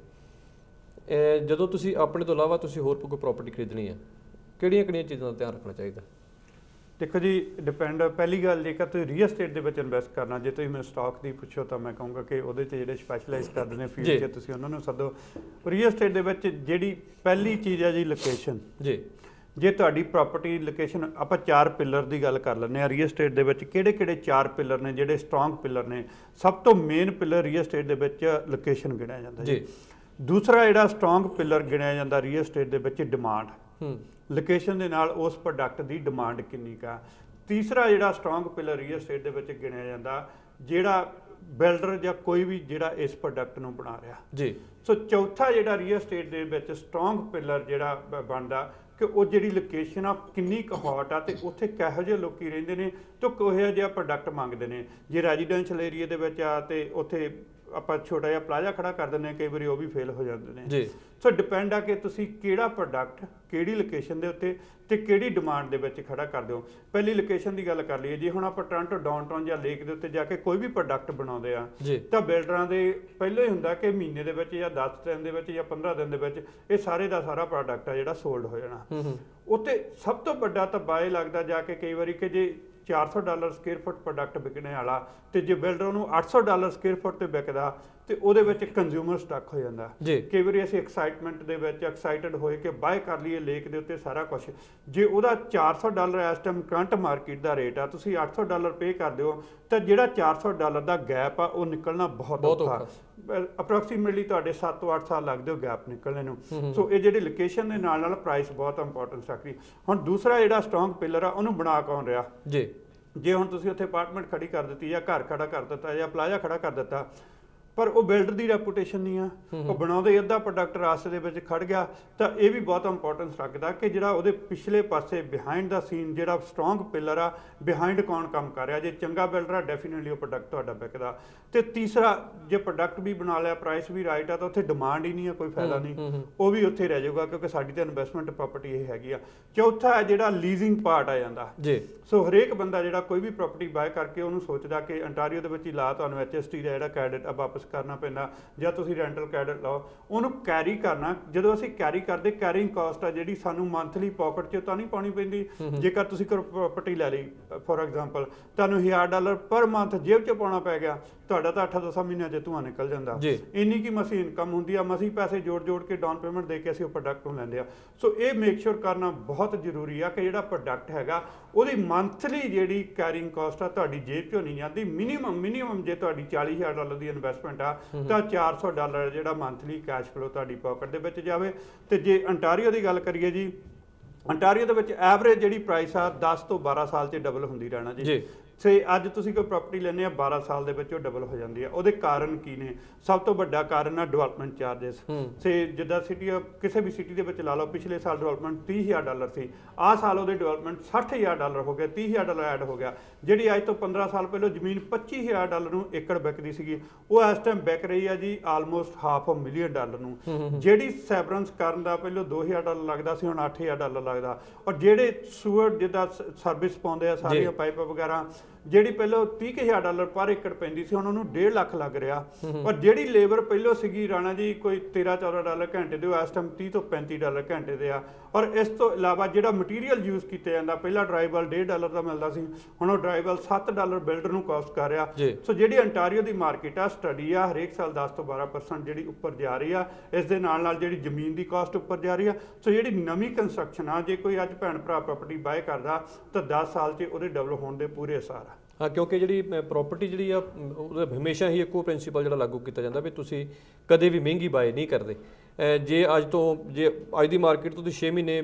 ਜਦੋਂ ਤੁਸੀਂ ਆਪਣੇ ਤੋਂ ਇਲਾਵਾ ਤੁਸੀਂ ਹੋਰ ਕੋਈ ਪ੍ਰੋਪਰਟੀ ਖਰੀਦਣੀ ਆ, ਕਿਹੜੀਆਂ ਕਿਹੜੀਆਂ ਚੀਜ਼ਾਂ ਦਾ ਧਿਆਨ ਰੱਖਣਾ ਚਾਹੀਦਾ? ਦੇਖੋ ਜੀ, ਡਿਪੈਂਡ ਪਹਿਲੀ ਗੱਲ ਜੇਕਰ ਤੁਸੀਂ ਰੀਅਲ ਸਟੇਟ ਦੇ ਵਿੱਚ ਇਨਵੈਸਟ ਕਰਨਾ, ਜੇ ਤੁਸੀਂ ਮੈਨੂੰ ਸਟਾਕ ਦੀ ਪੁੱਛੋ ਤਾਂ ਮੈਂ ਕਹੂੰਗਾ ਕਿ ਉਹਦੇ 'ਚ ਜਿਹੜੇ ਸਪੈਸ਼ਲਾਈਜ਼ ਕਰਦੇ ਨੇ ਫੀਲਡ 'ਚ ਤੁਸੀਂ ਉਹਨਾਂ ਨੂੰ ਸੱਦੋ। ਰੀਅਲ ਸਟੇਟ ਦੇ ਵਿੱਚ ਜਿਹੜੀ ਪਹਿਲੀ ਚੀਜ਼ ਹੈ ਜੀ ਲੋਕੇਸ਼ਨ ਜੀ। ਜੇ ਤੁਹਾਡੀ ਪ੍ਰਾਪਰਟੀ ਲੋਕੇਸ਼ਨ, ਆਪਾਂ ਚਾਰ ਪਿਲਰ ਦੀ ਗੱਲ ਕਰ ਲੈਂਦੇ ਹਾਂ ਰੀਅਲ ਸਟੇਟ ਦੇ ਵਿੱਚ, ਕਿਹੜੇ ਕਿਹੜੇ ਚਾਰ ਪਿਲਰ ਨੇ ਜਿਹੜੇ ਸਟਰੋਂਗ ਪਿਲਰ ਨੇ। ਸਭ ਤੋਂ ਮੇਨ ਪਿਲਰ ਰੀਅਲ ਸਟੇਟ ਦੇ ਵਿੱਚ ਲੋਕੇਸ਼ਨ ਗਿਣਿਆ ਜਾਂਦਾ ਜੀ। ਦੂਸਰਾ ਜਿਹੜਾ ਸਟਰੋਂਗ ਪਿਲਰ ਗਿਣਿਆ ਜਾਂਦਾ ਰੀਅਲ ਸਟੇਟ ਦੇ ਵਿੱਚ ਡਿਮਾਂਡ, ਲੋਕੇਸ਼ਨ ਦੇ ਨਾਲ ਉਸ ਪ੍ਰੋਡਕਟ ਦੀ ਡਿਮਾਂਡ ਕਿੰਨੀ ਕਾ। ਤੀਸਰਾ ਜਿਹੜਾ ਸਟਰੋਂਗ ਪਿਲਰ ਰੀਅਲ ਸਟੇਟ ਦੇ ਵਿੱਚ ਗਿਣਿਆ ਜਾਂਦਾ, ਜਿਹੜਾ ਬਿਲਡਰ ਜਾਂ ਕੋਈ ਵੀ ਜਿਹੜਾ ਇਸ ਪ੍ਰੋਡਕਟ ਨੂੰ ਬਣਾ ਰਿਹਾ ਜੀ। ਸੋ ਚੌਥਾ ਜਿਹੜਾ ਰੀਅਲ ਸਟੇਟ ਦੇ ਵਿੱਚ ਸਟਰੋਂਗ ਪਿਲਰ ਜਿਹੜਾ ਬਣਦਾ ਕਿ ਉਹ ਜਿਹੜੀ ਲੋਕੇਸ਼ਨ ਆ ਕਿੰਨੀ ਕੁ ਹੌਟ ਆ ਤੇ ਉੱਥੇ ਕਿਹੋ ਜਿਹੇ ਲੋਕੀ ਰਹਿੰਦੇ ਨੇ ਤੇ ਕਿਹੋ ਜਿਹਾ ਪ੍ਰੋਡਕਟ ਮੰਗਦੇ ਨੇ। ਜੇ ਰੈਜ਼ੀਡੈਂਸ਼ੀਅਲ ਏਰੀਆ ਦੇ ਵਿੱਚ ਆ ਤੇ ਉੱਥੇ ਆਪਾਂ ਛੋਟਾ ਜਿਹਾ ਪਲਾਜ਼ਾ ਖੜਾ ਕਰ ਦਿੰਦੇ ਹਾਂ, ਕਈ ਵਾਰੀ ਉਹ ਵੀ ਫੇਲ ਹੋ ਜਾਂਦੇ ਨੇ ਜੀ। ਸੋ ਡਿਪੈਂਡ ਆ ਕਿ ਤੁਸੀਂ ਕਿਹੜਾ ਪ੍ਰੋਡਕਟ ਕਿਹੜੀ ਲੋਕੇਸ਼ਨ ਦੇ ਉੱਤੇ ਤੇ ਕਿਹੜੀ ਡਿਮਾਂਡ ਦੇ ਵਿੱਚ ਖੜਾ ਕਰਦੇ ਹੋ। ਪਹਿਲੀ ਲੋਕੇਸ਼ਨ ਦੀ ਗੱਲ ਕਰ ਲਈਏ, ਜੇ ਹੁਣ ਆਪਾਂ ਟੋਰਾਂਟੋ ਡਾਊਨਟਾਊਨ ਜਾਂ ਲੇਕ ਦੇ ਉੱਤੇ ਜਾ ਕੇ ਕੋਈ ਵੀ ਪ੍ਰੋਡਕਟ ਬਣਾਉਂਦੇ ਆ ਤਾਂ ਬਿਲਡਰਾਂ ਦੇ ਪਹਿਲਾਂ ਹੀ ਹੁੰਦਾ ਕਿ ਮਹੀਨੇ ਦੇ ਵਿੱਚ ਜਾਂ ਦਸ ਦਿਨ ਦੇ ਵਿੱਚ ਜਾਂ ਪੰਦਰਾਂ ਦਿਨ ਦੇ ਵਿੱਚ ਇਹ ਸਾਰੇ ਦਾ ਸਾਰਾ ਪ੍ਰੋਡਕਟ ਆ ਜਿਹੜਾ ਸੋਲਡ ਹੋ ਜਾਣਾ। ਉੱਤੇ ਸਭ ਤੋਂ ਵੱਡਾ ਤਾਂ ਬਾਏ ਲੱਗਦਾ ਜਾ ਕੇ ਕਈ ਵਾਰੀ ਕਿ ਜੇ ਚਾਰ ਸੌ ਡਾਲਰ ਸਕੁਅਰ ਫੁੱਟ ਪ੍ਰੋਡਕਟ ਵਿਕਣੇ ਵਾਲਾ ਤੇ ਜੇ ਬਿਲਡਰ ਨੂੰ ਅੱਠ ਸੌ ਡਾਲਰ ਸਕੁਅਰ ਫੁੱਟ ਤੇ ਵਿਕਦਾ ਤੇ ਉਹਦੇ ਵਿੱਚ ਕੰਜ਼ਿਊਮਰ ਸਟਕ ਹੋ ਜਾਂਦਾ। ਕਈ ਵਾਰੀ ਅਸੀਂ ਐਕਸਾਈਟਮੈਂਟ ਦੇ ਵਿੱਚ ਐਕਸਾਈਟਡ ਹੋਏ ਕਿ ਬਾਏ ਕਰ ਲਈਏ ਲੇਕ ਦੇ ਉੱਤੇ ਸਾਰਾ ਕੁਝ, ਜੇ ਉਹਦਾ ਚਾਰ ਸੌ ਡਾਲਰ ਇਸ ਟਾਈਮ ਕਰੰਟ ਮਾਰਕੀਟ ਦਾ ਰੇਟ ਆ, ਤੁਸੀਂ ਅੱਠ ਸੌ ਡਾਲਰ ਪੇ ਕਰਦੇ ਹੋ ਤਾਂ ਜਿਹੜਾ ਚਾਰ ਸੌ ਡਾਲਰ ਦਾ ਗੈਪ ਆ ਉਹ ਨਿਕਲਣਾ ਬਹੁਤ ਔਖਾ। ਅਪਰੋਕਸੀਮੇਟਲੀ ਤੁਹਾਡੇ ਸੱਤ ਤੋਂ ਅੱਠ ਸਾਲ ਲੱਗਦੇ ਹੋ ਗੈਪ ਨਿਕਲਣੇ ਨੂੰ। ਸੋ ਇਹ ਜਿਹੜੀ ਲੋਕੇਸ਼ਨ ਦੇ ਨਾਲ ਨਾਲ ਪ੍ਰਾਈਸ ਬਹੁਤ ਇੰਪੋਰਟੈਂਸ ਰੱਖਦੀ। ਹੁਣ ਦੂਸਰਾ ਜਿਹੜਾ ਸਟਰੋਂਗ ਪਿਲਰ ਆ ਉਹਨੂੰ ਬਣਾ ਕੌਣ ਰਿਹਾ ਜੀ। ਜੇ ਹੁਣ ਤੁਸੀਂ ਉੱਥੇ ਅਪਾਰਟਮੈਂਟ ਖੜੀ ਕਰ ਦਿੱਤੀ ਜਾਂ ਘਰ ਖੜਾ ਕਰ ਦਿੱਤਾ ਜਾਂ ਪਲਾਜ਼ਾ ਖੜਾ ਕਰ ਦਿੱਤਾ, ਪਰ ਉਹ ਬਿਲਡਰ ਦੀ ਰੈਪੂਟੇਸ਼ਨ ਨਹੀਂ ਆ, ਉਹ ਬਣਾਉਂਦੇ ਅੱਧਾ ਪ੍ਰੋਡਕਟ ਰਾਸਤੇ ਦੇ ਵਿੱਚ ਖੜ ਗਿਆ, ਤਾਂ ਇਹ ਵੀ ਬਹੁਤ ਇੰਪੋਰਟੈਂਸ ਰੱਖਦਾ ਕਿ ਜਿਹੜਾ ਉਹਦੇ ਪਿਛਲੇ ਪਾਸੇ ਬਿਹਾਈਂਡ ਦਾ ਸੀਨ ਜਿਹੜਾ ਸਟਰੋਂਗ ਪਿਲਰ ਆ, ਬਿਹਾਈਂਡ ਕੌਣ ਕੰਮ ਕਰ ਰਿਹਾ। ਜੇ ਚੰਗਾ ਬਿਲਡਰ ਆ ਡੈਫੀਨਿਟਲੀ ਉਹ ਪ੍ਰੋਡਕਟ ਤੁਹਾਡਾ ਵਿਕਦਾ। ਤੇ ਤੀਸਰਾ, ਜੇ ਪ੍ਰੋਡਕਟ ਵੀ ਬਣਾ ਲਿਆ, ਪ੍ਰਾਈਸ ਵੀ ਰਾਈਟ ਆ, ਤਾਂ ਉੱਥੇ ਡਿਮਾਂਡ ਹੀ ਨਹੀਂ ਆ, ਕੋਈ ਫਾਇਦਾ ਨਹੀਂ, ਉਹ ਵੀ ਉੱਥੇ ਰਹਿ ਜਾਊਗਾ ਕਿਉਂਕਿ ਸਾਡੀ ਤਾਂ ਇਨਵੈਸਟਮੈਂਟ ਪ੍ਰਾਪਰਟੀ ਇਹ ਹੈਗੀ ਆ। ਚੌਥਾ ਹੈ ਜਿਹੜਾ ਲੀਜ਼ਿੰਗ ਪਾਰਟ ਆ ਜਾਂਦਾ ਜੀ। ਸੋ ਹਰੇਕ ਬੰਦਾ ਜਿਹੜਾ ਕੋਈ ਵੀ ਪ੍ਰਾਪਰਟੀ ਬਾਏ ਕਰਕੇ ਉਹਨੂੰ ਸੋਚਦਾ ਕਿ ਅੰਟਾਰੀਓ ਦੇ ਵਿੱਚ ਹੀ ਲਾ ਤੁਹਾਨੂੰ ਐਚ ਐਸ ਟੀ ਦਾ ਜਿਹੜਾ ਕ੍ਰੈਡਿਟ ਆ ਵਾਪਸ ਕਰਨਾ ਪੈਂਦਾ ਜਾਂ ਤੁਸੀਂ ਰੈਂਟਲ ਕ੍ਰੈਡਿਟ ਲਾਓ, ਉਹਨੂੰ ਕੈਰੀ ਕਰਨਾ। ਜਦੋਂ ਅਸੀਂ ਕੈਰੀ ਕਰਦੇ, ਕੈਰਿੰਗ ਕਾਸਟ ਆ ਜਿਹੜੀ ਸਾਨੂੰ ਮੰਥਲੀ ਪਾਕਟ 'ਚ ਤਾਂ ਨਹੀਂ ਪਾਉਣੀ ਪੈਂਦੀ। ਜੇਕਰ ਤੁਸੀਂ ਕੋਈ ਪ੍ਰਾਪਰਟੀ ਲੈ ਲਈ ਫੋਰ ਐਗਜ਼ਾਮਪਲ, ਤੁਹਾਨੂੰ ਹਜ਼ਾਰ ਡਾਲਰ ਪਰ ਮੰਥ ਜੇਬ 'ਚ ਪਾਉਣਾ ਪੈ ਗਿਆ, ਤੁਹਾਡਾ ਤਾਂ ਅੱਠ ਦਸਾਂ ਮਹੀਨਿਆਂ 'ਚ ਧੂੰਆਂ ਨਿਕਲ ਜਾਂਦਾ। ਇੰਨੀ ਕੀ ਮਸੀ ਇਨਕਮ ਹੁੰਦੀ ਆ, ਮਸੀ ਪੈਸੇ ਜੋੜ ਜੋੜ ਕੇ ਡਾਊਨ ਪੇਮੈਂਟ ਦੇ ਕੇ ਅਸੀਂ ਉਹ ਪ੍ਰੋਡਕਟ ਨੂੰ ਲੈਂਦੇ ਆ। ਸੋ ਇਹ ਮੇਕ ਸ਼ੋਰ ਕਰਨਾ ਬਹੁਤ ਜ਼ਰੂਰੀ ਆ ਕਿ ਜਿਹੜਾ ਪ੍ਰੋਡਕਟ ਹੈਗਾ ਉਹਦੀ ਮੰਥਲੀ ਜਿਹੜੀ ਕੈਰਿੰਗ ਕਾਸਟ ਆ ਤੁਹਾਡੀ ਜੇਬ 'ਚੋਂ ਨਹੀਂ ਜਾਂਦੀ। ਮਿਨੀਮਮ ਮਿਨੀਮਮ ਜੇ ਤੁਹਾਡੀ ਚਾਲੀ ਹਜ਼ਾਰ ਡਾਲਰ ਦੀ ਇਨਵੈਸਟਮੈਂਟ ਆ ਤਾਂ ਚਾਰ ਸੌ ਡਾਲਰ ਜਿਹੜਾ ਮੰਥਲੀ ਕੈਸ਼ ਫਲੋ ਤੁਹਾਡੀ ਪਾਕਟ ਦੇ ਵਿੱਚ ਜਾਵੇ। ਤੇ ਜੇ ਅੰਟਾਰੀਓ ਦੀ ਗੱਲ ਕਰੀਏ ਜੀ, ਅੰਟਾਰੀਓ ਦੇ ਵਿੱਚ ਐਵਰੇਜ ਜਿਹੜੀ ਪ੍ਰਾਈਸ ਆ ਦਸ ਤੋਂ ਬਾਰਾਂ ਸਾਲ 'ਚ ਡਬਲ ਹੁੰਦੀ ਰਹਿਣਾ ਜੀ। ਸੇ ਅੱਜ ਤੁਸੀਂ ਕੋਈ ਪ੍ਰਾਪਰਟੀ ਲੈਂਦੇ ਆ ਬਾਰਾਂ ਸਾਲ ਦੇ ਵਿੱਚ ਉਹ ਡਬਲ ਹੋ ਜਾਂਦੀ ਆ। ਉਹਦੇ ਕਾਰਨ ਕੀ ਨੇ? ਸਭ ਤੋਂ ਵੱਡਾ ਕਾਰਨ ਆ ਡਿਵੈਲਪਮੈਂਟ ਚਾਰਜਸ। ਸੇ ਜਿੱਦਾਂ ਸਿਟੀ ਕਿਸੇ ਵੀ ਸਿਟੀ ਦੇ ਵਿੱਚ ਲਾ ਲਓ, ਪਿਛਲੇ ਸਾਲ ਡਿਵੈਲਪਮੈਂਟ ਤੀਹ ਹਜ਼ਾਰ ਡਾਲਰ ਸੀ, ਆਹ ਸਾਲ ਉਹਦੇ ਡਿਵੈਲਪਮੈਂਟ ਸੱਠ ਹਜ਼ਾਰ ਡਾਲਰ ਹੋ ਗਿਆ, ਤੀਹ ਹਜ਼ਾਰ ਡਾਲਰ ਐਡ ਹੋ ਗਿਆ। ਜਿਹੜੀ ਅੱਜ ਤੋਂ ਪੰਦਰਾਂ ਸਾਲ ਪਹਿਲਾਂ ਜ਼ਮੀਨ ਪੱਚੀ ਹਜ਼ਾਰ ਡਾਲਰ ਨੂੰ ਏਕੜ ਵਿਕਦੀ ਸੀਗੀ, ਉਹ ਇਸ ਟਾਈਮ ਵਿਕ ਰਹੀ ਆ ਜੀ almost half a million dollar ਨੂੰ। ਜਿਹੜੀ ਸੈਵਰੈਂਸ ਕਰਨ ਦਾ ਪਹਿਲਾਂ ਦੋ ਹਜ਼ਾਰ ਡਾਲਰ ਲੱਗਦਾ ਸੀ, ਹੁਣ ਅੱਠ ਹਜ਼ਾਰ ਡਾਲਰ ਲੱਗਦਾ। ਔਰ ਜਿਹੜੇ ਸੂਅਰ ਜਿੱਦਾਂ ਸਰਵਿਸ ਪਾਉਂਦੇ ਆ ਸਾਰੀਆਂ ਪਾਈਪਾਂ ਵਗੈਰਾ, ਜਿਹੜੀ ਪਹਿਲਾਂ तीह हज़ार ਡਾਲਰ ਪਰ ਏਕੜ ਪੈਂਦੀ ਸੀ ਹੁਣ ਉਹਨੂੰ डेढ़ ਲੱਖ ਲੱਗ ਰਿਹਾ। ਔਰ ਜਿਹੜੀ ਲੇਬਰ ਪਹਿਲਾਂ ਸੀਗੀ ਰਾਣਾ ਜੀ ਕੋਈ तेरह चौदह ਡਾਲਰ ਘੰਟੇ ਦੇ, ਉਹ ਇਸ ਟਾਈਮ तीस ਤੋਂ पैंतीस ਡਾਲਰ ਘੰਟੇ ਦੇ ਆ। ਔਰ ਇਸ ਤੋਂ ਇਲਾਵਾ ਜਿਹੜਾ ਮਟੀਰੀਅਲ ਯੂਜ਼ ਕੀਤਾ ਜਾਂਦਾ, ਪਹਿਲਾਂ ਡਰਾਈਵਲ डेढ़ ਡਾਲਰ ਦਾ ਮਿਲਦਾ ਸੀ, ਹੁਣ ਉਹ ਡਰਾਈਵਲ सत्त ਡਾਲਰ ਬਿਲਡਰ ਨੂੰ ਕਾਸਟ ਕਰ ਰਿਹਾ। ਸੋ ਜਿਹੜੀ ਅੰਟਾਰੀਓ ਦੀ ਮਾਰਕੀਟ ਆ, ਸਟੱਡੀ ਆ, ਹਰੇਕ ਸਾਲ दस ਤੋਂ बारह परसेंट ਜਿਹੜੀ ਉੱਪਰ ਜਾ ਰਹੀ ਆ। ਇਸ ਦੇ ਨਾਲ ਨਾਲ ਜਿਹੜੀ ਜ਼ਮੀਨ ਦੀ ਕਾਸਟ ਉੱਪਰ ਜਾ ਰਹੀ ਆ। ਸੋ ਜਿਹੜੀ ਨਵੀਂ ਕੰਸਟਰਕਸ਼ਨ ਆ, ਜੇ ਕੋਈ ਅੱਜ ਭੈਣ ਭਰਾ ਪ੍ਰਾਪਰਟੀ ਬਾਏ ਕਰਦਾ ਤਾਂ दस ਸਾਲ 'ਚ ਉਹਦੇ ਡਬਲ ਹੋਣ ਦੇ ਪੂਰੇ ਅਸਾਰ ਆ। ਹਾਂ, ਕਿਉਂਕਿ ਜਿਹੜੀ ਪ੍ਰੋਪਰਟੀ ਜਿਹੜੀ ਆ ਉਹਦਾ ਹਮੇਸ਼ਾ ਹੀ ਇੱਕੋ ਪ੍ਰਿੰਸੀਪਲ ਜਿਹੜਾ ਲਾਗੂ ਕੀਤਾ ਜਾਂਦਾ ਵੀ ਤੁਸੀਂ ਕਦੇ ਵੀ ਮਹਿੰਗੀ ਬਾਏ ਨਹੀਂ ਕਰਦੇ। ਜੇ ਅੱਜ ਤੋਂ ਜੇ ਅੱਜ ਦੀ ਮਾਰਕੀਟ ਤੋਂ ਤੁਸੀਂ ਛੇ ਮਹੀਨੇ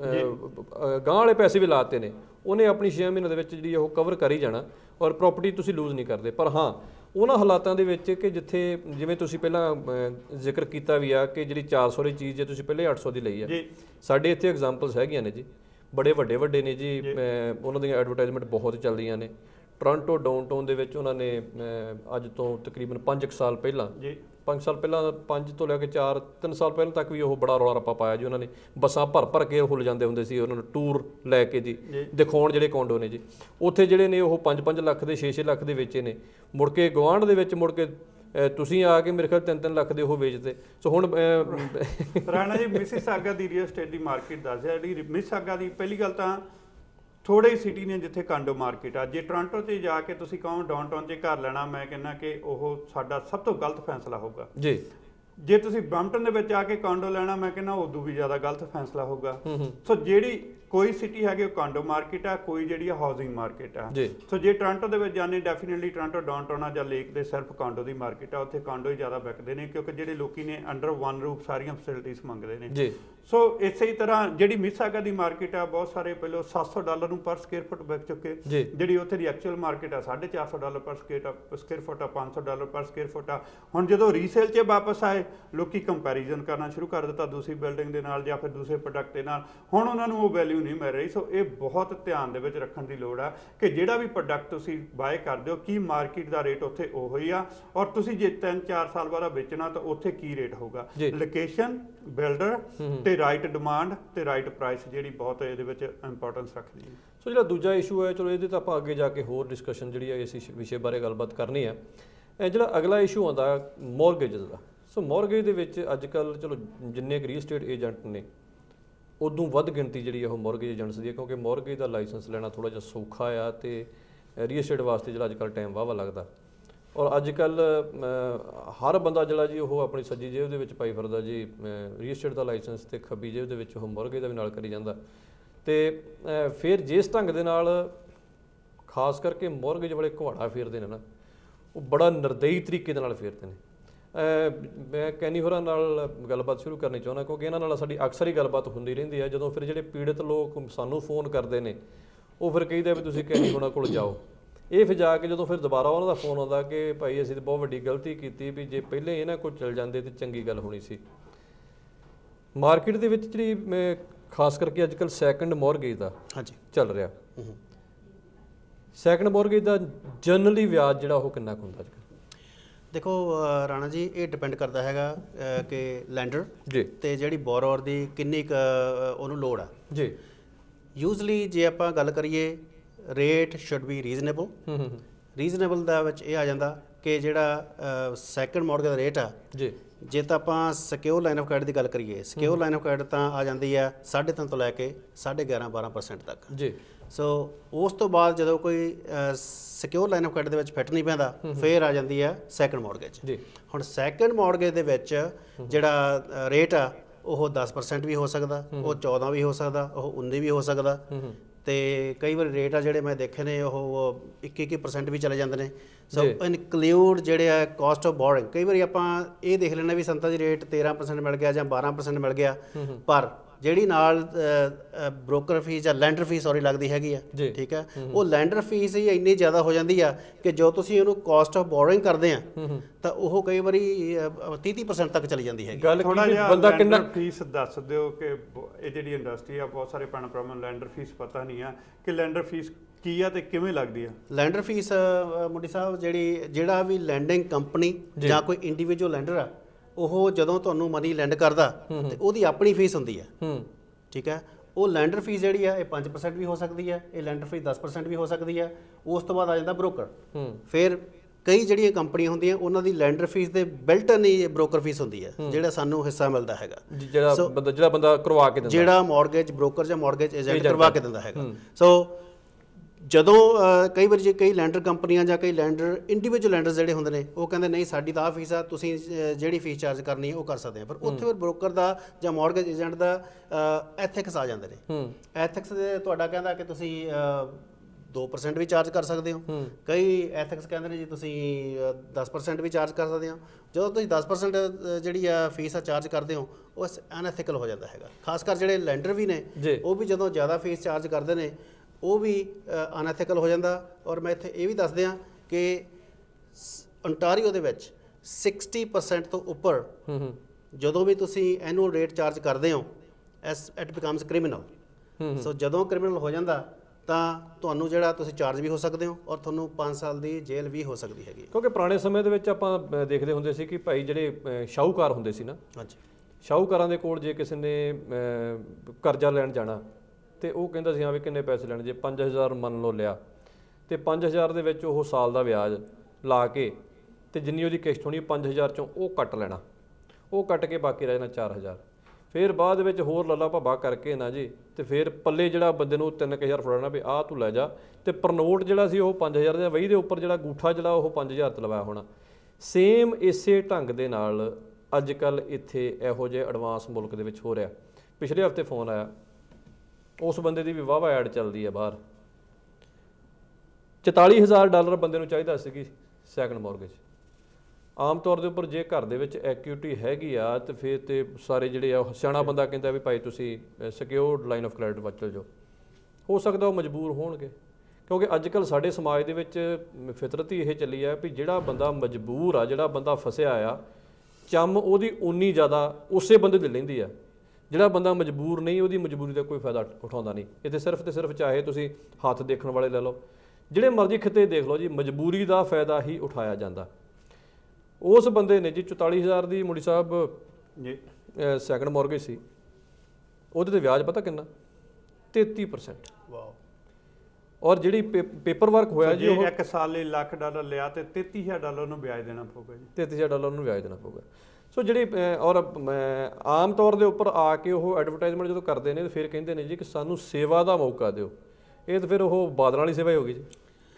ਗਾਂਹ ਵਾਲੇ ਪੈਸੇ ਵੀ ਲਾਤੇ ਨੇ, ਉਹਨੇ ਆਪਣੀ ਛੇ ਮਹੀਨੇ ਦੇ ਵਿੱਚ ਜਿਹੜੀ ਉਹ ਕਵਰ ਕਰ ਹੀ ਜਾਣਾ ਔਰ ਪ੍ਰੋਪਰਟੀ ਤੁਸੀਂ ਲੂਜ਼ ਨਹੀਂ ਕਰਦੇ। ਪਰ ਹਾਂ, ਉਹਨਾਂ ਹਾਲਾਤਾਂ ਦੇ ਵਿੱਚ ਕਿ ਜਿੱਥੇ ਜਿਵੇਂ ਤੁਸੀਂ ਪਹਿਲਾਂ ਜ਼ਿਕਰ ਕੀਤਾ ਵੀ ਆ ਕਿ ਜਿਹੜੀ ਚਾਰ ਸੌ ਦੀ ਚੀਜ਼ ਜੇ ਤੁਸੀਂ ਪਹਿਲੇ ਅੱਠ ਸੌ ਦੀ ਲਈ ਆ, ਸਾਡੇ ਇੱਥੇ ਐਗਜ਼ਾਮਪਲਸ ਹੈਗੀਆਂ ਨੇ ਜੀ, ਬੜੇ ਵੱਡੇ ਵੱਡੇ ਨੇ ਜੀ, ਉਹਨਾਂ ਦੀਆਂ ਐਡਵਰਟਾਈਜ਼ਮੈਂਟ ਬਹੁਤ ਚੱਲਦੀਆਂ ਨੇ। ਟੋਰਾਂਟੋ ਡਾਊਨਟਾਊਨ ਦੇ ਵਿੱਚ ਉਹਨਾਂ ਨੇ ਅੱਜ ਤੋਂ ਤਕਰੀਬਨ ਪੰਜ ਕੁ ਸਾਲ ਪਹਿਲਾਂ ਜੀ ਪੰਜ ਸਾਲ ਪਹਿਲਾਂ ਪੰਜ ਤੋਂ ਲੈ ਕੇ ਚਾਰ ਤਿੰਨ ਸਾਲ ਪਹਿਲਾਂ ਤੱਕ ਵੀ ਉਹ ਬੜਾ ਰੌਲਾ ਰੱਪਾ ਪਾਇਆ ਜੀ। ਉਹਨਾਂ ਨੇ ਬੱਸਾਂ ਭਰ ਭਰ ਕੇ ਉਹ ਲਿਜਾਂਦੇ ਹੁੰਦੇ ਸੀ ਉਹਨਾਂ ਨੂੰ ਟੂਰ ਲੈ ਕੇ ਜੀ ਦਿਖਾਉਣ ਜਿਹੜੇ ਕੋਂਡੋ ਨੇ ਜੀ। ਉੱਥੇ ਜਿਹੜੇ ਨੇ ਉਹ ਪੰਜ ਪੰਜ ਲੱਖ ਦੇ ਛੇ ਛੇ ਲੱਖ ਦੇ ਵੇਚੇ ਨੇ, ਮੁੜ ਕੇ ਗੁਆਂਢ ਦੇ ਵਿੱਚ ਮੁੜ ਕੇ ਤੁਸੀਂ ਆ ਕੇ ਮੇਰੇ ਖਿਆਲ ਤਿੰਨ ਤਿੰਨ ਲੱਖ ਦੇ ਉਹ ਵੇਚਦੇ। ਸੋ ਹੁਣ ਰਾਣਾ ਜੀ ਮਿਸੀਸਾਗਾ ਦੀ ਰੀਅਲ ਸਟੇਟ ਦੀ ਮਾਰਕੀਟ ਦੱਸਿਆ। ਜਿਹੜੀ ਮਿਸੀਸਾਗਾ ਦੀ ਪਹਿਲੀ ਗੱਲ ਤਾਂ ਥੋੜੇ ਹੀ ਸਿਟੀ ਨੇ ਜਿੱਥੇ ਕਾਂਡੋ ਮਾਰਕੀਟ ਆ। ਜੇ ਟੋਰਾਂਟੋ 'ਚ ਜਾ ਕੇ ਤੁਸੀਂ ਕਹੋ ਡਾਊਨਟਾਊਨ 'ਚ ਘਰ ਲੈਣਾ, ਮੈਂ ਕਹਿੰਦਾ ਕਿ ਉਹ ਸਾਡਾ ਸਭ ਤੋਂ ਗਲਤ ਫੈਸਲਾ ਹੋਊਗਾ ਜੀ। ਜੇ ਤੁਸੀਂ ਬ੍ਰੈਂਪਟਨ ਦੇ ਵਿੱਚ ਆ ਕੇ ਕਾਂਡੋ ਲੈਣਾ, ਮੈਂ ਕਹਿੰਦਾ ਉਦੋਂ ਵੀ ਜ਼ਿਆਦਾ ਗਲਤ ਫੈਸਲਾ ਹੋਊਗਾ। ਸੋ ਜਿਹੜੀ ਕੋਈ ਸਿਟੀ ਹੈਗੀ ਉਹ ਕਾਂਡੋ ਮਾਰਕੀਟ ਆ, ਕੋਈ ਜਿਹੜੀ ਆ ਹਾਊਸਿੰਗ ਮਾਰਕੀਟ ਆ। ਸੋ ਜੇ ਟੋਰਾਂਟੋ ਦੇ ਵਿੱਚ ਜਾਣੇ, ਡੈਫੀਨਿਟਲੀ ਟੋਰਾਂਟੋ ਡਾਊਨਟਾਊਨ ਆ ਜਾਂ ਲੇਕ ਦੇ ਸਿਰਫ ਕਾਂਡੋ ਦੀ ਮਾਰਕੀਟ ਆ, ਉੱਥੇ ਕਾਂਡੋ ਹੀ ਜ਼ਿਆਦਾ ਵਿਕਦੇ ਨੇ ਕਿਉਂਕਿ ਜਿਹੜੇ ਲੋਕੀ ਨੇ ਅੰਡਰ ਵਨ ਰੂਫ ਸਾਰੀਆਂ ਫੈਸਿਲਿਟੀਜ਼ ਮੰਗਦੇ ਨੇ। ਸੋ ਇਸੇ ਹੀ ਤਰ੍ਹਾਂ ਜਿਹੜੀ ਮਿਸੀਸਾਗਾ ਦੀ ਮਾਰਕੀਟ ਆ, ਬਹੁਤ ਸਾਰੇ ਪਹਿਲਾਂ ਸੱਤ ਸੌ ਡਾਲਰ ਨੂੰ ਪਰ ਸਕੁਅਰ ਫੁੱਟ ਵਿਕ ਚੁੱਕੇ। ਜਿਹੜੀ ਉੱਥੇ ਦੀ ਐਕਚੁਅਲ ਮਾਰਕੀਟ ਆ ਸਾਢੇ ਚਾਰ ਸੌ ਡਾਲਰ ਪਰ ਸਕੁਅਰ ਫੁੱਟ ਆ, ਪੰਜ ਸੌ ਡਾਲਰ ਪਰ ਸਕੁਅਰ ਫੁੱਟ ਆ। ਹੁਣ ਜਦੋਂ ਰੀਸੇਲ 'ਚ ਵਾਪਸ ਆਏ, ਲੋਕੀ ਕੰਪੈਰੀਜ਼ਨ ਕਰਨਾ ਸ਼ੁਰੂ ਕਰ ਦਿੱਤਾ ਦੂਸਰੀ ਬਿਲਡਿੰਗ ਦੇ ਨਾਲ ਜਾਂ ਫਿਰ ਦੂਸਰੇ ਪ੍ਰੋਡਕਟ ਦੇ ਨਾਲ। ਹੁਣ ਉਹਨਾਂ ਨੂੰ ਉਹ ਵੈਲਿਊ ਨਹੀਂ ਮਿਲ ਰਹੀ। ਸੋ ਇਹ ਬਹੁਤ ਧਿਆਨ ਦੇ ਵਿੱਚ ਰੱਖਣ ਦੀ ਲੋੜ ਆ ਕਿ ਜਿਹੜਾ ਵੀ ਪ੍ਰੋਡਕਟ ਤੁਸੀਂ ਬਾਏ ਕਰਦੇ ਹੋ, ਕੀ ਮਾਰਕੀਟ ਦਾ ਰੇਟ ਉੱਥੇ ਉਹੋ ਹੀ ਆ, ਔਰ ਤੁਸੀਂ ਜੇ ਤਿੰਨ ਚਾਰ ਸਾਲ ਬਾਅਦ ਵੇਚਣਾ ਤਾਂ ਉੱਥੇ ਕੀ ਰੇਟ ਹੋਊਗਾ। ਲੋਕੇਸ਼ਨ, ਬਿਲਡਰ ਤੇ ਰਾਈਟ ਡਿਮਾਂਡ ਤੇ ਰਾਈਟ ਪ੍ਰਾਈਸ ਜਿਹੜੀ ਬਹੁਤ ਇਹਦੇ ਵਿੱਚ ਇੰਪੋਰਟੈਂਸ ਰੱਖਦੀ ਹੈ। ਸੋ ਜਿਹੜਾ ਦੂਜਾ ਇਸ਼ੂ ਹੈ, ਚਲੋ ਇਹਦੇ ਤਾਂ ਆਪਾਂ ਅੱਗੇ ਜਾ ਕੇ ਹੋਰ ਡਿਸਕਸ਼ਨ ਜਿਹੜੀ ਹੈ ਇਸ ਵਿਸ਼ੇ ਬਾਰੇ ਗੱਲਬਾਤ ਕਰਨੀ ਹੈ। ਇਹ ਜਿਹੜਾ ਅਗਲਾ ਇਸ਼ੂ ਆਉਂਦਾ ਮੌਰਗੇਜ ਦਾ। ਸੋ ਮੌਰਗੇਜ ਦੇ ਵਿੱਚ ਅੱਜ ਕੱਲ੍ਹ ਚਲੋ ਜਿੰਨੇ ਕੁ ਰੀਅਲ ਸਟੇਟ ਏਜੰਟ ਨੇ, ਉਦੋਂ ਵੱਧ ਗਿਣਤੀ ਜਿਹੜੀ ਆ ਉਹ ਮੌਰਗੇਜ ਏਜੰਟਸ ਦੀ ਹੈ, ਕਿਉਂਕਿ ਮੌਰਗੇਜ ਦਾ ਲਾਇਸੈਂਸ ਲੈਣਾ ਥੋੜ੍ਹਾ ਜਿਹਾ ਸੌਖਾ ਆ ਅਤੇ ਰੀਅਲ ਸਟੇਟ ਵਾਸਤੇ ਜਿਹੜਾ ਅੱਜ ਕੱਲ੍ਹ ਟਾਈਮ ਵਾਹਵਾ ਲੱਗਦਾ। ਔਰ ਅੱਜ ਕੱਲ੍ਹ ਹਰ ਬੰਦਾ ਜਿਹੜਾ ਜੀ ਉਹ ਆਪਣੀ ਸੱਜੀ ਜੇਬ ਦੇ ਵਿੱਚ ਪਾਈ ਫਿਰਦਾ ਜੀ ਰੀਅਲ ਸਟੇਟ ਦਾ ਲਾਇਸੈਂਸ, ਅਤੇ ਖੱਬੀ ਜੇਬ ਦੇ ਵਿੱਚ ਉਹ ਮੌਰਗੇਜ ਦਾ ਵੀ ਨਾਲ ਕਰੀ ਜਾਂਦਾ। ਅਤੇ ਫਿਰ ਜਿਸ ਢੰਗ ਦੇ ਨਾਲ ਖਾਸ ਕਰਕੇ ਮੌਰਗੇਜ ਵਾਲੇ ਘੁਆੜਾ ਫੇਰਦੇ ਨੇ ਨਾ, ਉਹ ਬੜਾ ਨਿਰਦਈ ਤਰੀਕੇ ਦੇ ਨਾਲ ਫੇਰਦੇ ਨੇ। ਮੈਂ ਕੈਨੀ ਹੋਰਾਂ ਨਾਲ ਗੱਲਬਾਤ ਸ਼ੁਰੂ ਕਰਨੀ ਚਾਹੁੰਦਾ ਕਿਉਂਕਿ ਇਹਨਾਂ ਨਾਲ ਸਾਡੀ ਅਕਸਰ ਹੀ ਗੱਲਬਾਤ ਹੁੰਦੀ ਰਹਿੰਦੀ ਹੈ। ਜਦੋਂ ਫਿਰ ਜਿਹੜੇ ਪੀੜਤ ਲੋਕ ਸਾਨੂੰ ਫੋਨ ਕਰਦੇ ਨੇ, ਉਹ ਫਿਰ ਕਹਿੰਦੇ ਵੀ ਤੁਸੀਂ ਕੈਨੀ ਹੋਰਾਂ ਕੋਲ ਜਾਓ। ਇਹ ਫਿਰ ਜਾ ਕੇ ਜਦੋਂ ਫਿਰ ਦੁਬਾਰਾ ਉਹਨਾਂ ਦਾ ਫੋਨ ਆਉਂਦਾ ਕਿ ਭਾਈ ਅਸੀਂ ਤਾਂ ਬਹੁਤ ਵੱਡੀ ਗਲਤੀ ਕੀਤੀ, ਵੀ ਜੇ ਪਹਿਲੇ ਇਹਨਾਂ ਕੋਲ ਚਲ ਜਾਂਦੇ ਤਾਂ ਚੰਗੀ ਗੱਲ ਹੋਣੀ ਸੀ। ਮਾਰਕੀਟ ਦੇ ਵਿੱਚ ਜਿਹੜੀ ਮੈਂ ਖਾਸ ਕਰਕੇ ਅੱਜ ਕੱਲ੍ਹ ਸੈਕੰਡ ਮੌਰਗੇਜ ਦਾ ਹਾਂਜੀ ਚੱਲ ਰਿਹਾ, ਸੈਕੰਡ ਮੌਰਗੇਜ ਦਾ ਜਨਰਲੀ ਵਿਆਜ ਜਿਹੜਾ ਉਹ ਕਿੰਨਾ ਕੁ ਹੁੰਦਾ ਅੱਜ ਕੱਲ੍ਹ? ਦੇਖੋ ਰਾਣਾ ਜੀ, ਇਹ ਡਿਪੈਂਡ ਕਰਦਾ ਹੈਗਾ ਕਿ ਲੈਂਡਰ ਜੀ ਅਤੇ ਜਿਹੜੀ ਬੋਰੋਅਰ ਦੀ ਕਿੰਨੀ ਕੁ ਉਹਨੂੰ ਲੋੜ ਆ ਜੀ। ਯੂਜ਼ਲੀ ਜੇ ਆਪਾਂ ਗੱਲ ਕਰੀਏ, rate should be reasonable. Reasonable ਦਾ ਵਿੱਚ ਇਹ ਆ ਜਾਂਦਾ ਕਿ ਜਿਹੜਾ ਸੈਕੰਡ ਮੌਰਗੇਜ ਦਾ ਰੇਟ ਆ ਜੀ, ਜੇ ਤਾਂ ਆਪਾਂ ਸਿਕਿਉਰ ਲਾਈਨ ਆਫ ਕ੍ਰੈਡਿਟ ਦੀ ਗੱਲ ਕਰੀਏ, ਸਿਕਿਉਰ ਲਾਈਨ ਆਫ ਕ੍ਰੈਡਿਟ ਤਾਂ ਆ ਜਾਂਦੀ ਆ ਸਾਢੇ ਤਿੰਨ ਤੋਂ ਲੈ ਕੇ ਸਾਢੇ ਗਿਆਰਾਂ ਬਾਰਾਂ ਪਰਸੈਂਟ ਤੱਕ ਜੀ। ਸੋ ਉਸ ਤੋਂ ਬਾਅਦ ਜਦੋਂ ਕੋਈ ਸਿਕਿਉਰ ਲਾਈਨ ਆਫ ਕ੍ਰੈਡਿਟ ਦੇ ਵਿੱਚ ਫਿੱਟ ਨਹੀਂ ਪੈਂਦਾ, ਫਿਰ ਆ ਜਾਂਦੀ ਆ ਸੈਕੰਡ ਮੌਰਗੇਜ ਜੀ। ਹੁਣ ਸੈਕੰਡ ਮੌਰਗੇਜ ਦੇ ਵਿੱਚ ਜਿਹੜਾ ਰੇਟ ਆ ਉਹ ਦਸ ਪਰਸੈਂਟ ਵੀ ਹੋ ਸਕਦਾ, ਉਹ ਚੌਦਾਂ ਵੀ ਹੋ ਸਕਦਾ, ਉਹ ਉੱਨੀ ਵੀ ਹੋ ਸਕਦਾ, ਅਤੇ ਕਈ ਵਾਰੀ ਰੇਟ ਆ ਜਿਹੜੇ ਮੈਂ ਦੇਖੇ ਨੇ ਉਹ ਇੱਕੀ ਇੱਕੀ ਪਰਸੈਂਟ ਵੀ ਚਲੇ ਜਾਂਦੇ ਨੇ। ਸੋ ਇਨਕਲੂਡ ਜਿਹੜੇ ਆ ਕਾਸਟ ਆਫ ਬੋਰਿੰਗ, ਕਈ ਵਾਰੀ ਆਪਾਂ ਇਹ ਦੇਖ ਲੈਂਦੇ ਵੀ ਸੰਤਾ ਜੀ ਰੇਟ ਤੇਰ੍ਹਾਂ ਪਰਸੈਂਟ ਮਿਲ ਗਿਆ ਜਾਂ ਬਾਰਾਂ ਪਰਸੈਂਟ ਮਿਲ ਗਿਆ, ਪਰ ਜਿਹੜੀ ਨਾਲ ਬ੍ਰੋਕਰ ਫੀਸ ਜਾਂ ਲੈਂਡਰ ਫੀਸ ਸੌਰੀ ਲੱਗਦੀ ਹੈਗੀ ਆ, ਠੀਕ ਹੈ, ਉਹ ਲੈਂਡਰ ਫੀਸ ਹੀ ਇੰਨੀ ਜ਼ਿਆਦਾ ਹੋ ਜਾਂਦੀ ਆ ਕਿ ਜੋ ਤੁਸੀਂ ਉਹਨੂੰ ਕਾਸਟ ਆਫ ਬੋਰਿੰਗ ਕਰਦੇ ਆ ਤਾਂ ਉਹ ਕਈ ਵਾਰੀ ਤੀਹ ਤੀਹ ਪਰਸੈਂਟ ਤੱਕ ਚਲੀ ਜਾਂਦੀ ਹੈਗੀ। ਗੱਲ ਥੋੜਾ ਜਿਹਾ ਬੰਦਾ ਕਿੰਨਾ ਫੀਸ ਦੱਸ ਦਿਓ ਕਿ ਇਹ ਜਿਹੜੀ ਇੰਡਸਟਰੀ ਆ, ਬਹੁਤ ਸਾਰੇ ਭੈਣ ਭਰਾਵਾਂ ਨੂੰ ਲੈਂਡਰ ਫੀਸ ਪਤਾ ਨਹੀਂ ਆ ਕਿ ਲੈਂਡਰ ਫੀਸ ਕੀ ਆ ਤੇ ਕਿਵੇਂ ਲੱਗਦੀ ਆ। ਲੈਂਡਰ ਫੀਸ ਮੁੰਡੀ ਸਾਹਿਬ, ਜਿਹੜੀ ਜਿਹੜਾ ਵੀ ਲੈਂਡਿੰਗ ਕੰਪਨੀ ਜਾਂ ਕੋਈ ਇੰਡੀਵਿਜੂਅਲ ਲੈਂਡਰ ਆ, ਉਹ ਜਦੋਂ ਤੁਹਾਨੂੰ ਮਨੀ ਲੈਂਡ ਕਰਦਾ ਤੇ ਉਹਦੀ ਆਪਣੀ ਫੀਸ ਹੁੰਦੀ ਹੈ, ਠੀਕ ਹੈ। ਉਹ ਲੈਂਡਰ ਫੀਸ ਜਿਹੜੀ ਆ ਇਹ ਪੰਜ ਪਰਸੈਂਟ ਵੀ ਹੋ ਸਕਦੀ ਹੈ, ਇਹ ਲੈਂਡਰ ਫੀਸ ਦਸ ਪਰਸੈਂਟ ਵੀ ਹੋ ਸਕਦੀ ਹੈ। ਉਸ ਤੋਂ ਬਾਅਦ ਆ ਜਾਂਦਾ ਬ੍ਰੋਕਰ। ਫਿਰ ਕਈ ਜਿਹੜੀਆਂ ਕੰਪਨੀਆਂ ਹੁੰਦੀਆਂ ਉਹਨਾਂ ਦੀ ਲੈਂਡਰ ਫੀਸ ਦੇ ਬਿਲਟ ਨਹੀਂ ਬ੍ਰੋਕਰ ਫੀਸ ਹੁੰਦੀ ਹੈ, ਜਿਹੜਾ ਸਾਨੂੰ ਹਿੱਸਾ ਮਿਲਦਾ ਹੈਗਾ, ਜਿਹੜਾ ਬੰਦਾ ਜਿਹੜਾ ਬੰਦਾ ਕਰਵਾ ਕੇ ਦਿੰਦਾ, ਜਿਹੜਾ ਮਾਰਗੇਜ ਬ੍ਰੋਕਰ ਜਾਂ ਮਾਰਗੇਜ ਏਜੰਟ ਕਰਵਾ ਕੇ ਦਿੰਦਾ ਹੈਗਾ। ਸੋ ਜਦੋਂ ਕਈ ਵਾਰੀ ਜੇ ਕਈ ਲੈਂਡਰ ਕੰਪਨੀਆਂ ਜਾਂ ਕਈ ਲੈਂਡਰ ਇੰਡੀਵਿਜੂਅਲ ਲੈਂਡਰਸ ਜਿਹੜੇ ਹੁੰਦੇ ਨੇ ਉਹ ਕਹਿੰਦੇ ਨਹੀਂ ਸਾਡੀ ਤਾਂ ਆਹ ਫੀਸ ਆ, ਤੁਸੀਂ ਜਿਹੜੀ ਫੀਸ ਚਾਰਜ ਕਰਨੀ ਹੈ ਉਹ ਕਰ ਸਕਦੇ ਆ, ਪਰ ਉੱਥੇ ਫਿਰ ਬ੍ਰੋਕਰ ਦਾ ਜਾਂ ਮਾਰਗੇਜ ਏਜੰਟ ਦਾ ਐਥਿਕਸ ਆ ਜਾਂਦੇ ਨੇ। ਐਥਿਕਸ ਦੇ ਤੁਹਾਡਾ ਕਹਿੰਦਾ ਕਿ ਤੁਸੀਂ ਦੋ ਪਰਸੈਂਟ ਵੀ ਚਾਰਜ ਕਰ ਸਕਦੇ ਹੋ, ਕਈ ਐਥਿਕਸ ਕਹਿੰਦੇ ਨੇ ਜੀ ਤੁਸੀਂ ਦਸ ਪਰਸੈਂਟ ਵੀ ਚਾਰਜ ਕਰ ਸਕਦੇ ਹੋ। ਜਦੋਂ ਤੁਸੀਂ ਦਸ ਪਰਸੈਂਟ ਜਿਹੜੀ ਆ ਫੀਸ ਆ ਚਾਰਜ ਕਰਦੇ ਹੋ ਉਹ ਅਨਐਥਿਕਲ ਹੋ ਜਾਂਦਾ ਹੈਗਾ। ਖਾਸ ਕਰ ਜਿਹੜੇ ਲੈਂਡਰ ਵੀ ਨੇ ਉਹ ਵੀ ਜਦੋਂ ਜ਼ਿਆਦਾ ਫੀਸ ਚਾਰਜ ਕਰਦੇ ਨੇ ਉਹ ਵੀ ਅਨਐਥਿਕਲ ਹੋ ਜਾਂਦਾ। ਔਰ ਮੈਂ ਇੱਥੇ ਇਹ ਵੀ ਦੱਸ ਦਿਆਂ ਕਿ ontario ਦੇ ਵਿੱਚ ਸਿਕਸਟੀ ਪਰਸੈਂਟ ਤੋਂ ਉੱਪਰ ਜਦੋਂ ਵੀ ਤੁਸੀਂ ਐਨੂਅਲ ਰੇਟ ਚਾਰਜ ਕਰਦੇ ਹੋ as it becomes criminal. So ਜਦੋਂ ਕ੍ਰਿਮੀਨਲ ਹੋ ਜਾਂਦਾ ਤਾਂ ਤੁਹਾਨੂੰ ਜਿਹੜਾ ਤੁਸੀਂ ਚਾਰਜ ਵੀ ਹੋ ਸਕਦੇ ਹੋ ਔਰ ਤੁਹਾਨੂੰ ਪੰਜ ਸਾਲ ਦੀ ਜੇਲ੍ਹ ਵੀ ਹੋ ਸਕਦੀ ਹੈਗੀ। ਕਿਉਂਕਿ ਪੁਰਾਣੇ ਸਮੇਂ ਦੇ ਵਿੱਚ ਆਪਾਂ ਦੇਖਦੇ ਹੁੰਦੇ ਸੀ ਕਿ ਭਾਈ ਜਿਹੜੇ ਸ਼ਾਹੂਕਾਰ ਹੁੰਦੇ ਸੀ ਨਾ, ਹਾਂਜੀ, ਸ਼ਾਹੂਕਾਰਾਂ ਦੇ ਕੋਲ ਜੇ ਕਿਸੇ ਨੇ ਕਰਜ਼ਾ ਲੈਣ ਜਾਣਾ ਤੇ ਉਹ ਕਹਿੰਦਾ ਸੀ ਹਾਂ ਵੀ ਕਿੰਨੇ ਪੈਸੇ ਲੈਣੇ, ਜੇ ਪੰਜ ਹਜ਼ਾਰ ਮੰਨ ਲਓ ਲਿਆ ਤੇ ਪੰਜ ਹਜ਼ਾਰ ਦੇ ਵਿੱਚ ਉਹ ਸਾਲ ਦਾ ਵਿਆਜ ਲਾ ਕੇ ਤੇ ਜਿੰਨੀ ਉਹਦੀ ਕਿਸ਼ਤ ਹੋਣੀ ਪੰਜ ਹਜ਼ਾਰ ਚੋਂ ਉਹ ਕੱਟ ਲੈਣਾ, ਉਹ ਕੱਟ ਕੇ ਬਾਕੀ ਰਹਿ ਜਾਣਾ ਚਾਰ ਹਜ਼ਾਰ। ਫਿਰ ਬਾਅਦ ਵਿੱਚ ਹੋਰ ਲੱਲਾ ਭੱਬਾ ਕਰਕੇ ਨਾ ਜੀ ਤੇ ਫਿਰ ਪੱਲੇ ਜਿਹੜਾ ਬੰਦੇ ਨੂੰ ਤਿੰਨ ਕੁ ਹਜ਼ਾਰ ਫੜਾਉਣਾ ਵੀ ਆਹ ਤੂੰ ਲੈ ਜਾ, ਤੇ ਪ੍ਰਨੋਟ ਜਿਹੜਾ ਸੀ ਉਹ ਪੰਜ ਹਜ਼ਾਰ ਦੇ ਵਹੀ ਦੇ ਉੱਪਰ ਜਿਹੜਾ ਗੂਠਾ ਜਿਹੜਾ ਉਹ ਪੰਜ ਹਜ਼ਾਰ ਤੇ ਲਵਾਇਆ ਹੋਣਾ। ਸੇਮ ਇਸੇ ਢੰਗ ਦੇ ਨਾਲ ਅੱਜ ਕੱਲ੍ਹ ਇੱਥੇ ਇਹੋ ਜਿਹੇ ਐਡਵਾਂਸ ਮੁਲਕ ਦੇ ਵਿੱਚ ਹੋ ਰਿਹਾ। ਪਿਛਲੇ ਹਫ਼ਤੇ ਫੋਨ ਆਇਆ, ਉਸ ਬੰਦੇ ਦੀ ਵੀ ਵਾਹਵਾ ਐਡ ਚੱਲਦੀ ਹੈ ਬਾਹਰ, ਚੁਤਾਲੀ ਹਜ਼ਾਰ ਡਾਲਰ ਬੰਦੇ ਨੂੰ ਚਾਹੀਦਾ ਸੀਗੀ ਸੈਕੰਡ ਮੌਰਗੇਜ। ਆਮ ਤੌਰ ਦੇ ਉੱਪਰ ਜੇ ਘਰ ਦੇ ਵਿੱਚ ਐਕਿਊਟੀ ਹੈਗੀ ਆ ਤੇ ਫਿਰ ਤੇ ਸਾਰੇ ਜਿਹੜੇ ਆ ਸਿਆਣਾ ਬੰਦਾ ਕਹਿੰਦਾ ਵੀ ਭਾਈ ਤੁਸੀਂ ਸਿਕਿਉਰਡ ਲਾਈਨ ਆਫ ਕ੍ਰੈਡਿਟ ਵੱਲ ਚਲ ਜਾਓ। ਹੋ ਸਕਦਾ ਉਹ ਮਜਬੂਰ ਹੋਣਗੇ, ਕਿਉਂਕਿ ਅੱਜ ਕੱਲ੍ਹ ਸਾਡੇ ਸਮਾਜ ਦੇ ਵਿੱਚ ਫਿਤਰਤ ਹੀ ਇਹ ਚੱਲੀ ਆ ਵੀ ਜਿਹੜਾ ਬੰਦਾ ਮਜਬੂਰ ਆ, ਜਿਹੜਾ ਬੰਦਾ ਫਸਿਆ ਆ, ਚੰਮ ਉਹਦੀ ਉਨੀ ਜ਼ਿਆਦਾ ਉਸੇ ਬੰਦੇ ਦੀ ਲੈਂਦੀ ਆ। ਜਿਹੜਾ ਬੰਦਾ ਮਜਬੂਰ ਨਹੀਂ ਉਹਦੀ ਮਜਬੂਰੀ ਦਾ ਕੋਈ ਫਾਇਦਾ ਉਠਾਉਂਦਾ ਨਹੀਂ। ਇਹ ਤੇ ਸਿਰਫ ਤੇ ਸਿਰਫ ਚਾਹੇ ਤੁਸੀਂ ਹੱਥ ਦੇਖਣ ਵਾਲੇ ਲੈ ਲਓ, ਜਿਹੜੇ ਮਰਜ਼ੀ ਖਿੱਤੇ ਦੇਖ ਲਓ ਜੀ, ਮਜਬੂਰੀ ਦਾ ਫਾਇਦਾ ਹੀ ਉਠਾਇਆ ਜਾਂਦਾ। ਉਸ ਬੰਦੇ ਨੇ ਜੀ ਚੁਤਾਲੀ ਹਜ਼ਾਰ ਦੀ ਮੁੰਡੀ ਸਾਹਿਬ ਜੀ ਸੈਕੰਡ ਮੌਰਗੇਜ ਸੀ, ਉਹਦੇ ਤੇ ਵਿਆਜ ਪਤਾ ਕਿੰਨਾ? ਤੇਤੀ ਪਰਸੈਂਟ। ਵਾਓ। ਔਰ ਜਿਹੜੀ ਪੇਪਰ ਵਰਕ ਹੋਇਆ ਜੀ ਉਹ ਇੱਕ ਸਾਲ ਲਈ ਲੱਖ ਡਾਲਰ ਲਿਆ ਤੇ ਤੇਤੀ ਹਜ਼ਾਰ ਡਾਲਰ ਨੂੰ ਵਿਆਜ ਦੇਣਾ ਪਊਗਾ ਜੀ, ਤੇਤੀ ਹਜ਼ਾਰ ਡਾਲਰ ਨੂੰ ਵਿਆਜ ਦੇਣਾ ਪਊਗਾ। ਸੋ ਜਿਹੜੀ ਔਰ ਆਮ ਤੌਰ ਦੇ ਉੱਪਰ ਆ ਕੇ ਉਹ ਐਡਵਰਟਾਈਜ਼ਮੈਂਟ ਜਦੋਂ ਕਰਦੇ ਨੇ ਤੇ ਫਿਰ ਕਹਿੰਦੇ ਨੇ ਜੀ ਕਿ ਸਾਨੂੰ ਸੇਵਾ ਦਾ ਮੌਕਾ ਦਿਓ। ਇਹ ਤਾਂ ਫਿਰ ਉਹ ਬਾਦਲਾਂ ਵਾਲੀ ਸੇਵਾ ਹੀ ਹੋ ਗਈ ਜੀ।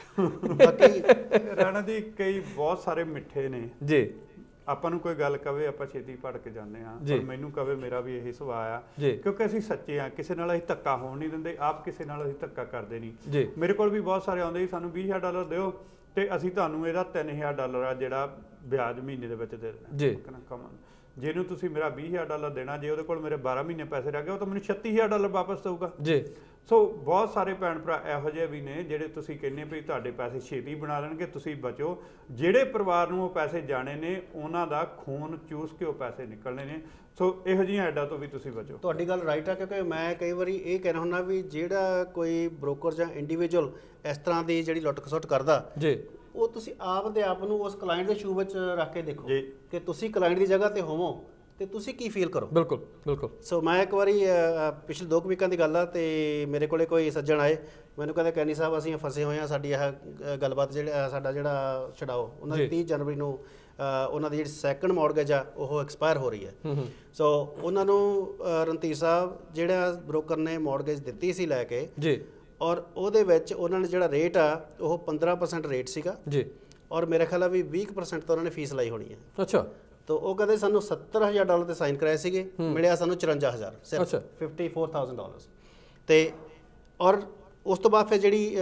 ਬਾਕੀ ਰਾਣਾ ਜੀ ਕਈ ਬਹੁਤ ਸਾਰੇ ਮਿੱਠੇ ਨੇ ਜੀ, ਆਪਾਂ ਨੂੰ ਕੋਈ ਗੱਲ ਕਵੇ ਆਪਾਂ ਛੇਤੀ ਪੜ ਕੇ ਜਾਂਦੇ ਹਾਂ, ਪਰ ਮੈਨੂੰ ਕਵੇ ਮੇਰਾ ਵੀ ਇਹੀ ਸੁਭਾਅ ਆ, ਕਿਉਂਕਿ ਅਸੀਂ ਸੱਚੇ ਆ, ਕਿਸੇ ਨਾਲ ਅਸੀਂ ਧੱਕਾ ਹੋਣ ਨਹੀਂ ਦਿੰਦੇ, ਆਪ ਕਿਸੇ ਨਾਲ ਅਸੀਂ ਧੱਕਾ ਕਰਦੇ ਨਹੀਂ। ਮੇਰੇ ਕੋਲ ਵੀ ਬਹੁਤ ਸਾਰੇ ਆਉਂਦੇ ਸੀ ਸਾਨੂੰ ਵੀਹ ਹਜ਼ਾਰ ਡਾਲਰ ਦਿਓ ਤੇ ਅਸੀਂ ਤੁਹਾਨੂੰ ਇਹਦਾ ਤਿੰਨ ਹਜ਼ਾਰ ਡਾਲਰ ਆ ਜਿਹੜਾ ਵਿਆਜ ਮਹੀਨੇ ਦੇ ਵਿੱਚ ਦੇ ਦੇਣਾ। ਕਮਨ ਜਿਹਨੂੰ ਤੁਸੀਂ ਮੇਰਾ ਵੀਹ ਹਜ਼ਾਰ ਡਾਲਰ ਦੇਣਾ, ਜੇ ਉਹਦੇ ਕੋਲ ਮੇਰੇ ਬਾਰਾਂ ਮਹੀਨੇ ਪੈਸੇ ਰਹਿ ਗਏ ਉਹ ਤਾਂ ਮੈਨੂੰ ਛੱਤੀ ਹਜ਼ਾਰ ਡਾਲਰ ਵਾਪਸ ਦਊਗਾ ਜੀ। ਸੋ ਬਹੁਤ ਸਾਰੇ ਭੈਣ ਭਰਾ ਇਹੋ ਜਿਹੇ ਵੀ ਨੇ ਜਿਹੜੇ ਤੁਸੀਂ ਕਹਿੰਦੇ ਵੀ ਤੁਹਾਡੇ ਪੈਸੇ ਛੇਤੀ ਬਣਾ ਲੈਣਗੇ, ਤੁਸੀਂ ਬਚੋ। ਜਿਹੜੇ ਪਰਿਵਾਰ ਨੂੰ ਉਹ ਪੈਸੇ ਜਾਣੇ ਨੇ ਉਹਨਾਂ ਦਾ ਖੂਨ ਚੂਸ ਕੇ ਉਹ ਪੈਸੇ ਨਿਕਲਣੇ ਨੇ। ਸੋ ਇਹੋ ਜਿਹੀਆਂ ਐਡਾਂ ਤੋਂ ਵੀ ਤੁਸੀਂ ਬਚੋ। ਤੁਹਾਡੀ ਗੱਲ ਰਾਈਟ ਆ, ਕਿਉਂਕਿ ਮੈਂ ਕਈ ਵਾਰੀ ਇਹ ਕਹਿਣਾ ਹੁੰਦਾ ਵੀ ਜਿਹੜਾ ਕੋਈ ਬ੍ਰੋਕਰ ਜਾਂ ਇੰਡੀਵਿਜੂਅਲ ਇਸ ਤਰ੍ਹਾਂ ਦੀ ਜਿਹੜੀ ਲੁੱਟ ਖਸੁੱਟ ਕਰਦਾ ਜੀ, ਉਹ ਤੁਸੀਂ ਆਪ ਦੇ ਆਪ ਨੂੰ ਉਸ ਕਲਾਇੰਟ ਦੇ ਸ਼ੂ ਵਿੱਚ ਰੱਖ ਕੇ ਦੇਖੋ ਕਿ ਤੁਸੀਂ ਕਲਾਇੰਟ ਦੀ ਜਗ੍ਹਾ ਤੇ ਹੋਵੋ ਤੇ ਤੁਸੀਂ ਕੀ ਫੀਲ ਕਰੋ। ਬਿਲਕੁਲ ਬਿਲਕੁਲ। ਸੋ ਮੈਂ ਇੱਕ ਵਾਰੀ ਪਿਛਲੇ ਦੋ ਕੁ ਵੀਕਾਂ ਦੀ ਗੱਲ ਆ ਤੇ ਮੇਰੇ ਕੋਲੇ ਕੋਈ ਸੱਜਣ ਆਏ, ਮੈਨੂੰ ਕਹਿੰਦੇ ਕੈਨੀ ਸਾਹਿਬ ਅਸੀਂ ਫਸੇ ਹੋਏ ਹਾਂ, ਸਾਡੀ ਇਹ ਗੱਲਬਾਤ ਜਿਹੜਾ ਸਾਡਾ ਜਿਹੜਾ ਛਡਾਓ। ਉਹਨਾਂ ਦੀ ਤੀਹ ਜਨਵਰੀ ਨੂੰ ਉਹਨਾਂ ਦੀ ਜਿਹੜੀ ਸੈਕੰਡ ਮੌਰਗੇਜ ਆ ਉਹ ਐਕਸਪਾਇਰ ਹੋ ਰਹੀ ਹੈ। ਸੋ ਉਹਨਾਂ ਨੂੰ ਰਣਧੀਰ ਸਾਹਿਬ ਜਿਹੜਾ ਬ੍ਰੋਕਰ ਨੇ ਮੌਰਗੇਜ ਦਿੱਤੀ ਸੀ ਲੈ ਕੇ ਜੀ, ਔਰ ਉਹਦੇ ਵਿੱਚ ਉਹਨਾਂ ਨੇ ਜਿਹੜਾ ਰੇਟ ਆ ਉਹ ਪੰਦਰਾਂ ਪਰਸੈਂਟ ਰੇਟ ਸੀਗਾ ਜੀ, ਔਰ ਮੇਰੇ ਖਿਆਲ ਆ ਵੀ ਵੀਹ ਪਰਸੈਂਟ ਤਾਂ ਉਹਨਾਂ ਨੇ ਫੀਸ ਲਾਈ ਹੋਣੀ ਹੈ। ਅੱਛਾ। ਤਾਂ ਉਹ ਕਹਿੰਦੇ ਸਾਨੂੰ ਸੱਤਰ ਹਜ਼ਾਰ ਡਾਲਰ ਤੇ ਸਾਈਨ ਕਰਾਏ ਸੀਗੇ, ਮਿਲਿਆ ਸਾਨੂੰ ਚੁਰੰਜਾ ਹਜ਼ਾਰ, ਸਿਰਫ ਫਿਫਟੀ ਫੋਰ ਥਾਊਜ਼ੈਂਡ ਡਾਲਰਸ। ਤੇ ਔਰ ਉਸ ਤੋਂ ਬਾਅਦ ਫਿਰ ਜਿਹੜੀ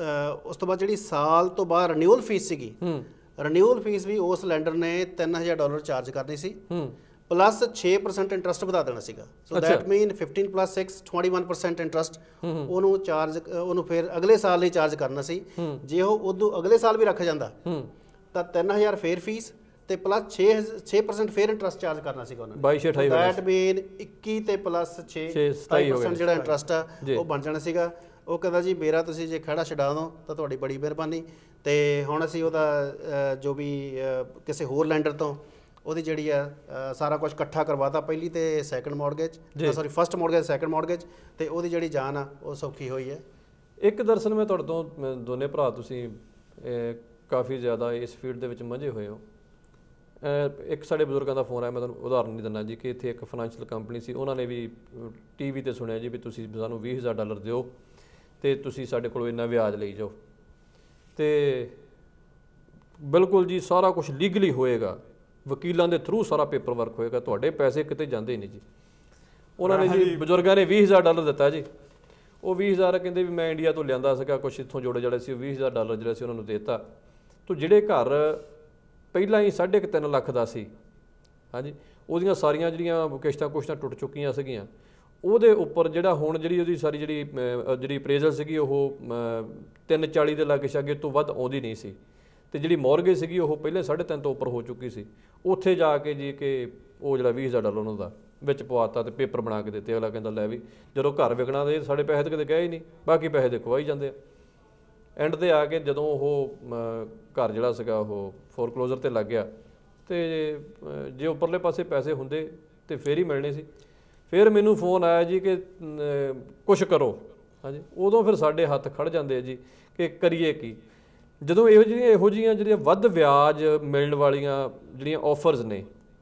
ਉਸ ਤੋਂ ਬਾਅਦ ਜਿਹੜੀ ਸਾਲ ਤੋਂ ਬਾਅਦ ਰਿਨਿਊਅਲ ਫੀਸ ਸੀਗੀ, ਰਿਨਿਊਅਲ ਫੀਸ ਵੀ ਉਸ ਲੈਂਡਰ ਨੇ ਤਿੰਨ ਹਜ਼ਾਰ ਡਾਲਰ ਚਾਰਜ ਕਰਨੀ ਸੀ, ਪਲੱਸ ਛੇ ਪਰਸੈਂਟ ਇੰਟਰਸਟ ਵਧਾ ਦੇਣਾ ਸੀਗਾ। So that mean fifteen plus six twenty one percent interest ਉਹਨੂੰ ਚਾਰਜ ਉਹਨੂੰ ਫਿਰ ਅਗਲੇ ਸਾਲ ਲਈ ਚਾਰਜ ਕਰਨਾ ਸੀ। ਜੇ ਉਹ ਉਦੋਂ ਅਗਲੇ ਸਾਲ ਵੀ ਰੱਖ ਜਾਂਦਾ ਤਾਂ ਤਿੰਨ ਹਜ਼ਾਰ ਫੇਰ ਫੀਸ ਤੇ ਪਲੱਸ ਛੇ ਛੇ ਪਰਸੈਂਟ ਫੇਰ ਇੰਟਰਸਟ ਚਾਰਜ ਕਰਨਾ ਸੀਗਾ ਉਹਨਾਂ ਨੇ। ਬਾਈ ਛੇ ਅਠਾਈ ਦੈਟ ਮੀਨ ਇੱਕੀ ਤੇ ਪਲੱਸ ਛੇ ਸਤਾਈ ਪਰਸੈਂਟ ਜਿਹੜਾ ਇੰਟਰਸਟ ਆ ਉਹ ਬਣ ਜਾਣਾ ਸੀਗਾ। ਉਹ ਕਹਿੰਦਾ ਜੀ ਮੇਰਾ ਤੁਸੀਂ ਜੇ ਖੜਾ ਛਡਾ ਦਿਓ ਤਾਂ ਤੁਹਾਡੀ ਬੜੀ ਮਿਹਰਬਾਨੀ। ਤੇ ਹੁਣ ਅਸੀਂ ਉਹਦਾ ਜੋ ਵੀ ਕਿਸੇ ਹੋਰ ਲੈਂਡਰ ਤੋਂ ਉਹਦੀ ਜਿਹੜੀ ਆ ਅ, ਸਾਰਾ ਕੁਝ ਇਕੱਠਾ ਕਰਵਾਤਾ, ਪਹਿਲੀ ਤੇ second mortgage, sorry first mortgage second mortgage, ਤੇ ਉਹਦੀ ਜਿਹੜੀ ਜਾਨ ਆ ਉਹ ਸੌਖੀ ਹੋਈ ਹੈ। ਇੱਕ ਦਰਸ਼ਨ ਮੈਂ ਤੁਹਾਡੇ ਤੋਂ ਅ, ਦੋਨੇ ਭਰਾ ਤੁਸੀਂ ਅ, ਕਾਫੀ ਜ਼ਿਆਦਾ ਇਸ ਫੀਲਡ ਦੇ ਵਿੱਚ ਮੰਝੇ ਹੋਏ ਹੋ। ਅ, ਇੱਕ ਸਾਡੇ ਬਜ਼ੁਰਗਾਂ ਦਾ ਫੋਨ ਆਇਆ, ਮੈਂ ਤੁਹਾਨੂੰ ਉਦਾਹਰਨ ਨਹੀਂ ਦਿੰਦਾ ਜੀ, ਕਿ ਇੱਥੇ ਇੱਕ ਫਾਈਨੈਂਸ਼ੀਅਲ ਕੰਪਨੀ ਸੀ, ਉਹਨਾਂ ਨੇ ਵੀ ਟੀ ਵੀ 'ਤੇ ਸੁਣਿਆ ਜੀ ਵੀ ਤੁਸੀਂ ਸਾਨੂੰ ਵੀਹ ਹਜ਼ਾਰ ਡਾਲਰ ਦਿਓ ਅਤੇ ਤੁਸੀਂ ਸਾਡੇ ਕੋਲੋਂ ਇੰਨਾ ਵਿਆਜ ਲਈ ਜਾਓ, ਅਤੇ ਬਿਲਕੁਲ ਜੀ ਸਾਰਾ ਕੁਝ ਲੀਗਲੀ ਹੋਏਗਾ, ਵਕੀਲਾਂ ਦੇ ਥਰੂ ਸਾਰਾ ਪੇਪਰ ਵਰਕ ਹੋਏਗਾ, ਤੁਹਾਡੇ ਪੈਸੇ ਕਿਤੇ ਜਾਂਦੇ ਹੀ ਨਹੀਂ ਜੀ। ਉਹਨਾਂ ਨੇ ਜੀ ਬਜ਼ੁਰਗਾਂ ਨੇ ਵੀਹ ਹਜ਼ਾਰ ਡਾਲਰ ਦਿੱਤਾ ਜੀ, ਉਹ ਵੀਹ ਹਜ਼ਾਰ ਕਹਿੰਦੇ ਵੀ ਮੈਂ ਇੰਡੀਆ ਤੋਂ ਲਿਆਂਦਾ ਸੀਗਾ, ਕੁਛ ਇੱਥੋਂ ਜੋੜੇ ਜਿਹੜੇ ਸੀ, ਉਹ ਵੀਹ ਹਜ਼ਾਰ ਡਾਲਰ ਜਿਹੜਾ ਸੀ ਉਹਨਾਂ ਨੂੰ ਦੇ ਦਿੱਤਾ। ਤੋ ਜਿਹੜੇ ਘਰ ਪਹਿਲਾਂ ਹੀ ਸਾਢੇ ਕੁ ਤਿੰਨ ਲੱਖ ਦਾ ਸੀ, ਹਾਂਜੀ, ਉਹਦੀਆਂ ਸਾਰੀਆਂ ਜਿਹੜੀਆਂ ਕਿਸ਼ਤਾਂ ਕੁਸ਼ਤਾਂ ਟੁੱਟ ਚੁੱਕੀਆਂ ਸੀਗੀਆਂ, ਉਹਦੇ ਉੱਪਰ ਜਿਹੜਾ ਹੁਣ ਜਿਹੜੀ ਉਹਦੀ ਸਾਰੀ ਜਿਹੜੀ ਜਿਹੜੀ ਅਪਰੇਜ਼ਲ ਸੀਗੀ ਉਹ ਤਿੰਨ ਚਾਲੀ ਦੇ ਲਾਗੇ ਛਾਗੇ ਤੋਂ ਵੱਧ ਆਉਂਦੀ ਨਹੀਂ ਸੀ, ਅਤੇ ਜਿਹੜੀ ਮੌਰਗੇਜ ਸੀਗੀ ਉਹ ਪਹਿਲੇ ਸਾਢੇ ਤਿੰਨ ਤੋਂ ਉੱਪਰ ਹੋ ਚੁੱਕੀ ਸੀ। ਉੱਥੇ ਜਾ ਕੇ ਜੀ ਕਿ ਉਹ ਜਿਹੜਾ ਵੀਹ ਹਜ਼ਾਰ ਡਾਲਰ ਉਹਨਾਂ ਦਾ ਵਿੱਚ ਪਵਾਤਾ ਅਤੇ ਪੇਪਰ ਬਣਾ ਕੇ ਦਿੱਤੇ। ਅਗਲਾ ਕਹਿੰਦਾ ਲੈ ਵੀ ਜਦੋਂ ਘਰ ਵਿਕਣਾ ਦੇ ਸਾਡੇ ਪੈਸੇ ਤਾਂ ਕਿਤੇ ਗਏ ਹੀ ਨਹੀਂ, ਬਾਕੀ ਪੈਸੇ ਦੇ ਖਵਾਈ ਜਾਂਦੇ ਆ। ਐਂਡ 'ਤੇ ਆ ਕੇ ਜਦੋਂ ਉਹ ਘਰ ਜਿਹੜਾ ਸੀਗਾ ਉਹ ਫੋਰਕਲੋਜ਼ਰ 'ਤੇ ਲੱਗ ਗਿਆ, ਅਤੇ ਜੇ ਉੱਪਰਲੇ ਪਾਸੇ ਪੈਸੇ ਹੁੰਦੇ ਤਾਂ ਫਿਰ ਹੀ ਮਿਲਣੇ ਸੀ। ਫਿਰ ਮੈਨੂੰ ਫੋਨ ਆਇਆ ਜੀ ਕਿ ਕੁਛ ਕਰੋ, ਹਾਂਜੀ। ਉਦੋਂ ਫਿਰ ਸਾਡੇ ਹੱਥ ਖੜ੍ਹ ਜਾਂਦੇ ਆ ਜੀ ਕਿ ਕਰੀਏ ਕੀ, ਜਦੋਂ ਇਹੋ ਜਿਹੀਆਂ ਇਹੋ ਜਿਹੀਆਂ ਜਿਹੜੀਆਂ ਵੱਧ ਵਿਆਜ ਮਿਲਣ ਵਾਲੀਆਂ ਜਿਹੜੀਆਂ ਆਫਰਸ ਨੇ,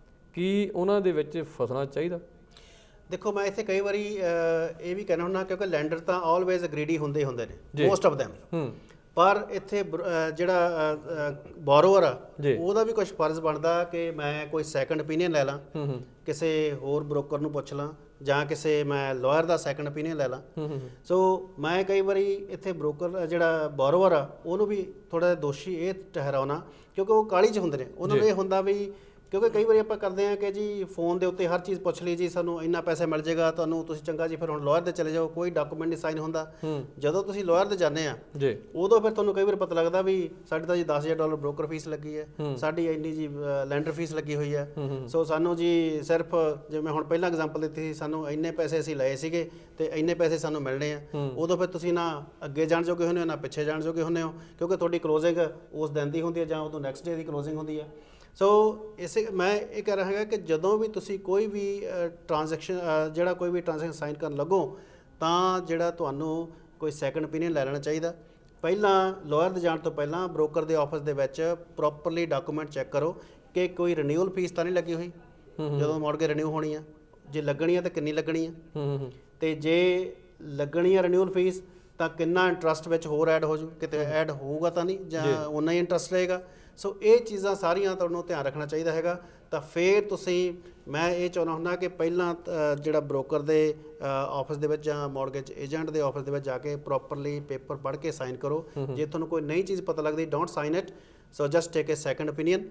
ਕੀ ਉਹਨਾਂ ਦੇ ਵਿੱਚ ਫਸਣਾ ਚਾਹੀਦਾ? ਦੇਖੋ, ਮੈਂ ਇੱਥੇ ਕਈ ਵਾਰੀ ਇਹ ਵੀ ਕਹਿਣਾ ਹੁੰਦਾ, ਕਿਉਂਕਿ ਲੈਂਡਰ ਤਾਂ ਆਲਵੇਜ਼ ਗ੍ਰੀਡੀ ਹੁੰਦੇ ਹੁੰਦੇ ਨੇ, ਮੋਸਟ ਆਫ ਦੈਮ, ਪਰ ਇੱਥੇ ਜਿਹੜਾ ਬੋਰੋਵਰ ਆ ਉਹਦਾ ਵੀ ਕੁਝ ਫਰਜ਼ ਬਣਦਾ ਕਿ ਮੈਂ ਕੋਈ ਸੈਕੰਡ ਓਪੀਨੀਅਨ ਲੈ ਲਾਂ, ਕਿਸੇ ਹੋਰ ਬ੍ਰੋਕਰ ਨੂੰ ਪੁੱਛ ਲਾਂ, ਜਾਂ ਕਿਸੇ ਮੈਂ ਲਾਇਰ ਦਾ ਸੈਕੰਡ ਓਪੀਨੀਅਨ ਲੈ ਲਾਂ। ਸੋ ਮੈਂ ਕਈ ਵਾਰੀ ਇੱਥੇ ਬ੍ਰੋਕਰ ਜਿਹੜਾ ਬੋਰੋਵਰ ਆ ਉਹਨੂੰ ਵੀ ਥੋੜ੍ਹਾ ਜਿਹਾ ਦੋਸ਼ੀ ਇਹ ਠਹਿਰਾਉਣਾ, ਕਿਉਂਕਿ ਉਹ ਕਾਹਲੀ 'ਚ ਹੁੰਦੇ ਨੇ। ਉਹਨਾਂ ਨੂੰ ਇਹ ਹੁੰਦਾ ਵੀ, ਕਿਉਂਕਿ ਕਈ ਵਾਰੀ ਆਪਾਂ ਕਰਦੇ ਹਾਂ ਕਿ ਜੀ ਫੋਨ ਦੇ ਉੱਤੇ ਹਰ ਚੀਜ਼ ਪੁੱਛ ਲਈ, ਜੀ ਸਾਨੂੰ ਇੰਨਾ ਪੈਸਾ ਮਿਲ ਜਾਏਗਾ ਤੁਹਾਨੂੰ, ਤੁਸੀਂ ਚੰਗਾ ਜੀ ਫਿਰ ਹੁਣ ਲਾਇਰ ਦੇ ਚਲੇ ਜਾਓ, ਕੋਈ ਡਾਕੂਮੈਂਟ ਨਹੀਂ ਸਾਈਨ ਹੁੰਦਾ। ਜਦੋਂ ਤੁਸੀਂ ਲਾਇਰ ਦੇ ਜਾਂਦੇ ਆ ਜੀ, ਉਦੋਂ ਫਿਰ ਤੁਹਾਨੂੰ ਕਈ ਵਾਰ ਪਤਾ ਲੱਗਦਾ ਵੀ ਸਾਡੀ ਤਾਂ ਜੀ ਦਸ ਹਜ਼ਾਰ ਡਾਲਰ ਬ੍ਰੋਕਰ ਫੀਸ ਲੱਗੀ ਹੈ, ਸਾਡੀ ਇੰਨੀ ਜੀ ਲੈਂਡਰ ਫੀਸ ਲੱਗੀ ਹੋਈ ਹੈ। ਸੋ ਸਾਨੂੰ ਜੀ ਸਿਰਫ ਜਿਵੇਂ ਹੁਣ ਪਹਿਲਾਂ ਐਗਜ਼ਾਮਪਲ ਦਿੱਤੀ ਸੀ, ਸਾਨੂੰ ਇੰਨੇ ਪੈਸੇ ਅਸੀਂ ਲਏ ਸੀਗੇ ਅਤੇ ਇੰਨੇ ਪੈਸੇ ਸਾਨੂੰ ਮਿਲਣੇ ਆ। ਉਦੋਂ ਫਿਰ ਤੁਸੀਂ ਨਾ ਅੱਗੇ ਜਾਣ ਜੋਗੇ ਹੁੰਦੇ ਹੋ, ਨਾ ਪਿੱਛੇ ਜਾਣ ਜੋਗੇ ਹੁੰਦੇ ਹੋ, ਕਿਉਂਕਿ ਤੁਹਾਡੀ ਕਲੋਜ਼ਿੰਗ ਉਸ ਦਿਨ ਦੀ ਹੁੰਦੀ ਹੈ ਜਾਂ ਉਦੋਂ ਨੈਕਸਟ ਡੇ ਦੀ ਕਲੋਜ਼ਿੰਗ ਹੁੰਦੀ ਹੈ। ਸੋ ਇਸੇ ਮੈਂ ਇਹ ਕਹਿ ਰਿਹਾ ਹੈਗਾ ਕਿ ਜਦੋਂ ਵੀ ਤੁਸੀਂ ਕੋਈ ਵੀ ਟ੍ਰਾਂਜੈਕਸ਼ਨ ਜਿਹੜਾ ਕੋਈ ਵੀ ਟ੍ਰਾਂਜੈਕਸ਼ਨ ਸਾਈਨ ਕਰਨ ਲੱਗੋ, ਤਾਂ ਜਿਹੜਾ ਤੁਹਾਨੂੰ ਕੋਈ ਸੈਕੰਡ ਓਪੀਨੀਅਨ ਲੈ ਲੈਣਾ ਚਾਹੀਦਾ। ਪਹਿਲਾਂ ਲਾਇਰ ਦੇ ਜਾਣ ਤੋਂ ਪਹਿਲਾਂ ਬ੍ਰੋਕਰ ਦੇ ਆਫਿਸ ਦੇ ਵਿੱਚ ਪ੍ਰੋਪਰਲੀ ਡਾਕੂਮੈਂਟ ਚੈੱਕ ਕਰੋ ਕਿ ਕੋਈ ਰਿਨਿਊਅਲ ਫੀਸ ਤਾਂ ਨਹੀਂ ਲੱਗੀ ਹੋਈ ਜਦੋਂ ਮੌਰਗੇਜ ਰਿਨਿਊ ਹੋਣੀ ਆ, ਜੇ ਲੱਗਣੀ ਆ ਤਾਂ ਕਿੰਨੀ ਲੱਗਣੀ ਆ, ਅਤੇ ਜੇ ਲੱਗਣੀ ਆ ਰਿਨਿਊਅਲ ਫੀਸ ਤਾਂ ਕਿੰਨਾ ਇੰਟਰਸਟ ਵਿੱਚ ਹੋਰ ਐਡ ਹੋ ਜੂ, ਕਿਤੇ ਐਡ ਹੋਊਗਾ ਤਾਂ ਨਹੀਂ, ਜਾਂ ਉਨਾ ਹੀ ਇੰਟਰਸਟ ਰਹੇਗਾ। ਸੋ ਇਹ ਚੀਜ਼ਾਂ ਸਾਰੀਆਂ ਤੁਹਾਨੂੰ ਧਿਆਨ ਰੱਖਣਾ ਚਾਹੀਦਾ ਹੈਗਾ। ਤਾਂ ਫਿਰ ਤੁਸੀਂ, ਮੈਂ ਇਹ ਚਾਹੁੰਦਾ ਹੁੰਦਾ ਕਿ ਪਹਿਲਾਂ ਜਿਹੜਾ ਬ੍ਰੋਕਰ ਦੇ ਆਫਿਸ ਦੇ ਵਿੱਚ ਜਾਂ ਮੌਰਗੇਜ ਏਜੰਟ ਦੇ ਆਫਿਸ ਦੇ ਵਿੱਚ ਜਾ ਕੇ ਪ੍ਰੋਪਰਲੀ ਪੇਪਰ ਪੜ੍ਹ ਕੇ ਸਾਈਨ ਕਰੋ। ਜੇ ਤੁਹਾਨੂੰ ਕੋਈ ਨਈ ਚੀਜ਼ ਪਤਾ ਲੱਗਦੀ, don't sign it, so just take a second opinion.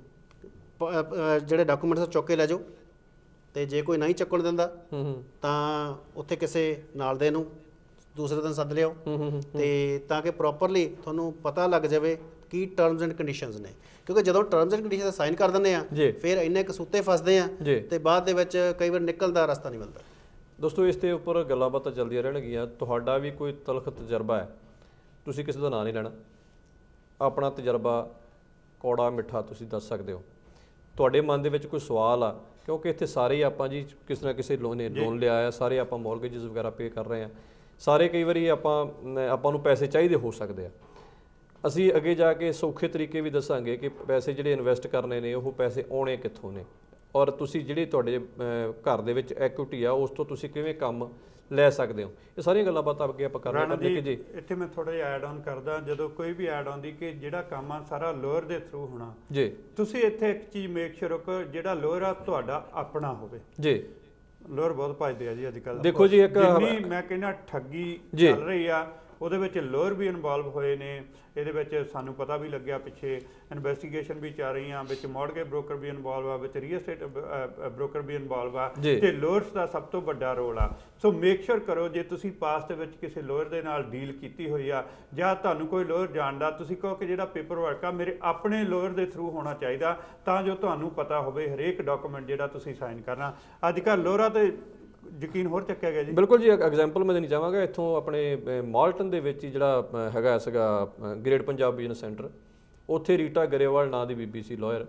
ਜਿਹੜੇ ਡਾਕੂਮੈਂਟਸ ਚੁੱਕ ਕੇ ਲੈ ਜਾਓ, ਅਤੇ ਜੇ ਕੋਈ ਨਹੀਂ ਚੱਕਣ ਦਿੰਦਾ ਤਾਂ ਉੱਥੇ ਕਿਸੇ ਨਾਲ ਦੇ ਨੂੰ ਦੂਸਰੇ ਦਿਨ ਸੱਦ ਲਿਆਓ, ਅਤੇ ਤਾਂ ਕਿ ਪ੍ਰੋਪਰਲੀ ਤੁਹਾਨੂੰ ਪਤਾ ਲੱਗ ਜਾਵੇ ਕੀ ਟਰਮਸ ਐਂਡ ਕੰਡੀਸ਼ਨਸ ਨੇ। ਕਿਉਂਕਿ ਜਦੋਂ ਟਰਮਸ ਐਂਡ ਕੰਡੀਸ਼ਨ ਸਾਈਨ ਕਰ ਦਿੰਦੇ ਆ, ਫਿਰ ਇੰਨੇ ਕਸੂਤੇ ਫਸਦੇ ਆ, ਤੇ ਬਾਅਦ ਦੇ ਵਿੱਚ ਕਈ ਵਾਰ ਨਿਕਲਣ ਦਾ ਰਸਤਾ ਨਹੀਂ ਮਿਲਦਾ। ਦੋਸਤੋ, ਇਸ ਦੇ ਉੱਪਰ ਗੱਲਾਂ ਬਾਤਾਂ ਚੱਲਦੀਆਂ ਰਹਿਣਗੀਆਂ। ਤੁਹਾਡਾ ਵੀ ਕੋਈ ਤਲਖ ਤਜਰਬਾ ਹੈ, ਤੁਸੀਂ ਕਿਸੇ ਦਾ ਨਾਂ ਨਹੀਂ ਲੈਣਾ, ਆਪਣਾ ਤਜਰਬਾ ਕੌੜਾ ਮਿੱਠਾ ਤੁਸੀਂ ਦੱਸ ਸਕਦੇ ਹੋ। ਤੁਹਾਡੇ ਮਨ ਦੇ ਵਿੱਚ ਕੋਈ ਸਵਾਲ ਆ, ਕਿਉਂਕਿ ਇੱਥੇ ਸਾਰੇ ਆਪਾਂ ਜੀ ਕਿਸੇ ਨਾ ਕਿਸੇ ਲੋਨ ਨੇ ਲੋਨ ਲਿਆ ਆ, ਸਾਰੇ ਆਪਾਂ ਮੌਰਗੇਜਸ ਵਗੈਰਾ ਪੇ ਕਰ ਰਹੇ ਆ, ਸਾਰੇ ਕਈ ਵਾਰੀ ਆਪਾਂ ਆਪਾਂ ਨੂੰ ਪੈਸੇ ਚਾਹੀਦੇ ਹੋ ਸਕਦੇ ਆ। ਅਸੀਂ ਅੱਗੇ ਜਾ ਕੇ ਸੌਖੇ ਤਰੀਕੇ ਵੀ ਦੱਸਾਂਗੇ ਕਿ ਪੈਸੇ ਜਿਹੜੇ ਇਨਵੈਸਟ ਕਰਨੇ ਨੇ ਉਹ ਪੈਸੇ ਆਉਣੇ ਕਿੱਥੋਂ ਨੇ, ਔਰ ਤੁਸੀਂ ਜਿਹੜੇ ਤੁਹਾਡੇ ਘਰ ਦੇ ਵਿੱਚ ਐਕੁਇਟੀ ਆ ਉਸ ਤੋਂ ਤੁਸੀਂ ਕਿਵੇਂ ਕੰਮ ਲੈ ਸਕਦੇ ਹੋ। ਇਹ ਸਾਰੀਆਂ ਗੱਲਾਂ ਬਾਤਾਂ ਅੱਗੇ ਆਪਾਂ ਕਰਾਂਗੇ ਕਿ ਜੀ ਇੱਥੇ ਮੈਂ ਥੋੜਾ ਜਿਹਾ ਐਡ ਆਨ ਕਰਦਾ। ਜਦੋਂ ਕੋਈ ਵੀ ਐਡ ਆਉਂਦੀ ਕਿ ਜਿਹੜਾ ਕੰਮ ਆ ਸਾਰਾ ਲੋਅਰ ਦੇ ਥਰੂ ਹੋਣਾ ਜੀ, ਤੁਸੀਂ ਇੱਥੇ ਇੱਕ ਚੀਜ਼ ਮੇਕ ਸ਼ੋਰ ਕਰੋ ਜਿਹੜਾ ਲੋਅਰ ਆ ਤੁਹਾਡਾ ਆਪਣਾ ਹੋਵੇ ਜੀ। ਲੋਅਰ ਬਹੁਤ ਭਜਦੇ ਆ ਜੀ ਅੱਜ ਕੱਲ੍ਹ। ਦੇਖੋ ਜੀ, ਇੱਕ ਜਿੰਨੀ ਮੈਂ ਕਹਿੰਦਾ ਠੱਗੀ ਚੱਲ ਰਹੀ ਆ ਉਹਦੇ ਵਿੱਚ ਲੋਅਰ ਵੀ ਇਨਵੋਲਵ ਹੋਏ ਨੇ। ਇਹਦੇ ਵਿੱਚ ਸਾਨੂੰ ਪਤਾ ਵੀ ਲੱਗਿਆ, ਪਿੱਛੇ ਇਨਵੈਸਟੀਗੇਸ਼ਨ ਵੀ ਚੱਲ ਰਹੀਆਂ, ਵਿੱਚ ਮੌਰਗੇਜ ਬ੍ਰੋਕਰ ਵੀ ਇਨਵੋਲਵ ਆ, ਵਿੱਚ ਰੀਅਲ ਐਸਟੇਟ ਬ੍ਰੋਕਰ ਵੀ ਇਨਵੋਲਵ ਆ, ਤੇ ਲੋਅਰਸ ਦਾ ਸਭ ਤੋਂ ਵੱਡਾ ਰੋਲ ਆ। ਸੋ ਮੇਕ ਸ਼ੋਰ ਕਰੋ ਜੇ ਤੁਸੀਂ ਪਾਸਟ ਦੇ ਵਿੱਚ ਕਿਸੇ ਲੋਅਰ ਦੇ ਨਾਲ ਡੀਲ ਕੀਤੀ ਹੋਈ ਆ, ਜਾਂ ਤੁਹਾਨੂੰ ਕੋਈ ਲੋਅਰ ਜਾਣਦਾ, ਤੁਸੀਂ ਕਹੋ ਕਿ ਜਿਹੜਾ ਪੇਪਰ ਵਰਕ ਆ ਮੇਰੇ ਆਪਣੇ ਲੋਅਰ ਦੇ ਥਰੂ ਹੋਣਾ ਚਾਹੀਦਾ, ਤਾਂ ਜੋ ਤੁਹਾਨੂੰ ਪਤਾ ਹੋਵੇ ਹਰੇਕ ਡਾਕੂਮੈਂਟ ਜਿਹੜਾ ਤੁਸੀਂ ਸਾਈਨ ਕਰਨਾ। ਅੱਜ ਕੱਲ੍ਹ ਲੋਅਰਾਂ 'ਤੇ ਯਕੀਨ ਹੋਰ ਚੱਕਿਆ ਗਿਆ ਜੀ। ਬਿਲਕੁਲ ਜੀ, ਐਗਜ਼ਾਮਪਲ ਮੈਂ ਦੇਣੀ ਚਾਹਾਂਗਾ। ਇੱਥੋਂ ਆਪਣੇ ਮਾਲਟਨ ਦੇ ਵਿੱਚ ਜਿਹੜਾ ਹੈਗਾ ਸੀਗਾ ਗ੍ਰੇਟ ਪੰਜਾਬ ਬਿਜ਼ਨਸ ਸੈਂਟਰ, ਉੱਥੇ ਰੀਟਾ ਗਰੇਵਾਲ ਨਾਂ ਦੀ ਬੀਬੀ ਸੀ ਲਾਇਰ,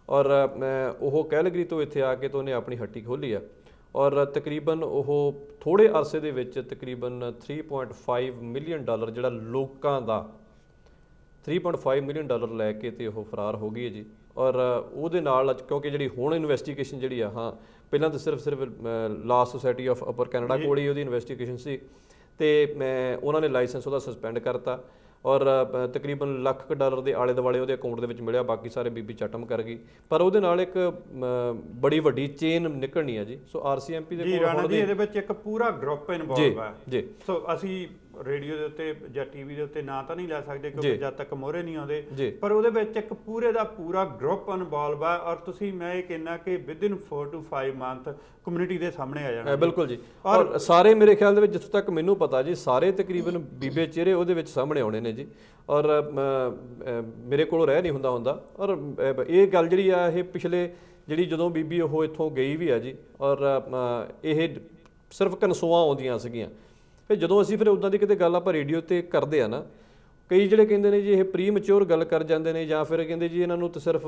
ਔਰ ਉਹ ਕੈਲਗਰੀ ਤੋਂ ਇੱਥੇ ਆ ਕੇ ਤੋਂ ਉਹਨੇ ਆਪਣੀ ਹੱਟੀ ਖੋਲ੍ਹੀ ਆ ਔਰ ਤਕਰੀਬਨ ਉਹ ਥੋੜ੍ਹੇ ਅਰਸੇ ਦੇ ਵਿੱਚ ਤਕਰੀਬਨ three point five million dollar ਜਿਹੜਾ ਲੋਕਾਂ ਦਾ three point five million dollar ਲੈ ਕੇ ਤੇ ਉਹ ਫਰਾਰ ਹੋ ਗਈ ਹੈ ਜੀ। ਔਰ ਉਹਦੇ ਨਾਲ ਕਿਉਂਕਿ ਜਿਹੜੀ ਹੁਣ ਇਨਵੈਸਟੀਗੇਸ਼ਨ ਜਿਹੜੀ ਆ ਹਾਂ ਪਹਿਲਾਂ ਤਾਂ ਸਿਰਫ ਸਿਰਫ ਲਾ ਸੁਸਾਇਟੀ ਆਫ ਅਪਰ ਕੈਨੇਡਾ ਕੋਲ ਹੀ ਉਹਦੀ ਇਨਵੈਸਟੀਗੇਸ਼ਨ ਸੀ ਤੇ ਮੈਂ ਉਹਨਾਂ ਨੇ ਲਾਇਸੈਂਸ ਉਹਦਾ ਸਸਪੈਂਡ ਕਰਤਾ ਔਰ ਤਕਰੀਬਨ ਲੱਖ ਡਾਲਰ ਦੇ ਆਲੇ ਦੁਆਲੇ ਉਹਦੇ ਅਕਾਊਂਟ ਦੇ ਵਿੱਚ ਮਿਲਿਆ, ਬਾਕੀ ਸਾਰੇ ਬੀਬੀ ਚਟਮ ਕਰ ਗਈ। ਪਰ ਉਹਦੇ ਨਾਲ ਇੱਕ ਬੜੀ ਵੱਡੀ ਚੇਨ ਨਿਕਲਣੀ ਹੈ ਜੀ। ਸੋ ਆਰਸੀਐਮਪੀ ਦੇ ਕੋਲ ਹੁਣ ਇਹਦੇ ਵਿੱਚ ਇੱਕ ਪੂਰਾ ਗਰੁੱਪ ਇਨਵੋਲਵ ਹੈ ਜੀ। ਸੋ ਅਸੀਂ ਰੇਡੀਓ ਦੇ ਉੱਤੇ ਜਾਂ ਟੀਵੀ ਦੇ ਉੱਤੇ ਨਾਂ ਤਾਂ ਨਹੀਂ ਲੈ ਸਕਦੇ ਕਿਉਂਕਿ ਜਦ ਤੱਕ ਮੋਹਰੇ ਨਹੀਂ ਆਉਂਦੇ, ਪਰ ਉਹਦੇ ਵਿੱਚ ਇੱਕ ਪੂਰੇ ਦਾ ਪੂਰਾ ਗਰੁੱਪ ਇਨਵੋਲਵ ਹੈ ਔਰ ਤੁਸੀਂ ਮੈਂ ਇਹ ਕਹਿੰਦਾ ਕਿ within four to five month community ਦੇ ਸਾਹਮਣੇ ਆ ਜਾਣਾ। ਬਿਲਕੁਲ ਜੀ। ਔਰ ਸਾਰੇ ਮੇਰੇ ਖਿਆਲ ਦੇ ਵਿੱਚ ਜਿੱਥੋਂ ਤੱਕ ਮੈਨੂੰ ਪਤਾ ਜੀ ਸਾਰੇ ਤਕਰੀਬਨ ਬੀਬੇ ਚਿਹਰੇ ਉਹਦੇ ਵਿੱਚ ਸਾਹਮਣੇ ਆਉਣੇ ਨੇ ਜੀ। ਔਰ ਮੇਰੇ ਕੋਲ ਰਹਿ ਨਹੀਂ ਹੁੰਦਾ ਹੁੰਦਾ ਔਰ ਇਹ ਗੱਲ ਜਿਹੜੀ ਆ ਇਹ ਪਿਛਲੇ ਜਿਹੜੀ ਜਦੋਂ ਬੀਬੀ ਉਹ ਇੱਥੋਂ ਗਈ ਵੀ ਆ ਜੀ ਔਰ ਇਹ ਸਿਰਫ ਕਨਸੂਆਂ ਆਉਂਦੀਆਂ ਸੀਗੀਆਂ। ਫਿਰ ਜਦੋਂ ਅਸੀਂ ਫਿਰ ਉੱਦਾਂ ਦੀ ਕਿਤੇ ਗੱਲ ਆਪਾਂ ਰੇਡੀਓ 'ਤੇ ਕਰਦੇ ਆ ਨਾ, ਕਈ ਜਿਹੜੇ ਕਹਿੰਦੇ ਨੇ ਜੀ ਇਹ ਪ੍ਰੀ ਮੈਚੋਰ ਗੱਲ ਕਰ ਜਾਂਦੇ ਨੇ ਜਾਂ ਫਿਰ ਕਹਿੰਦੇ ਜੀ ਇਹਨਾਂ ਨੂੰ ਤਾਂ ਸਿਰਫ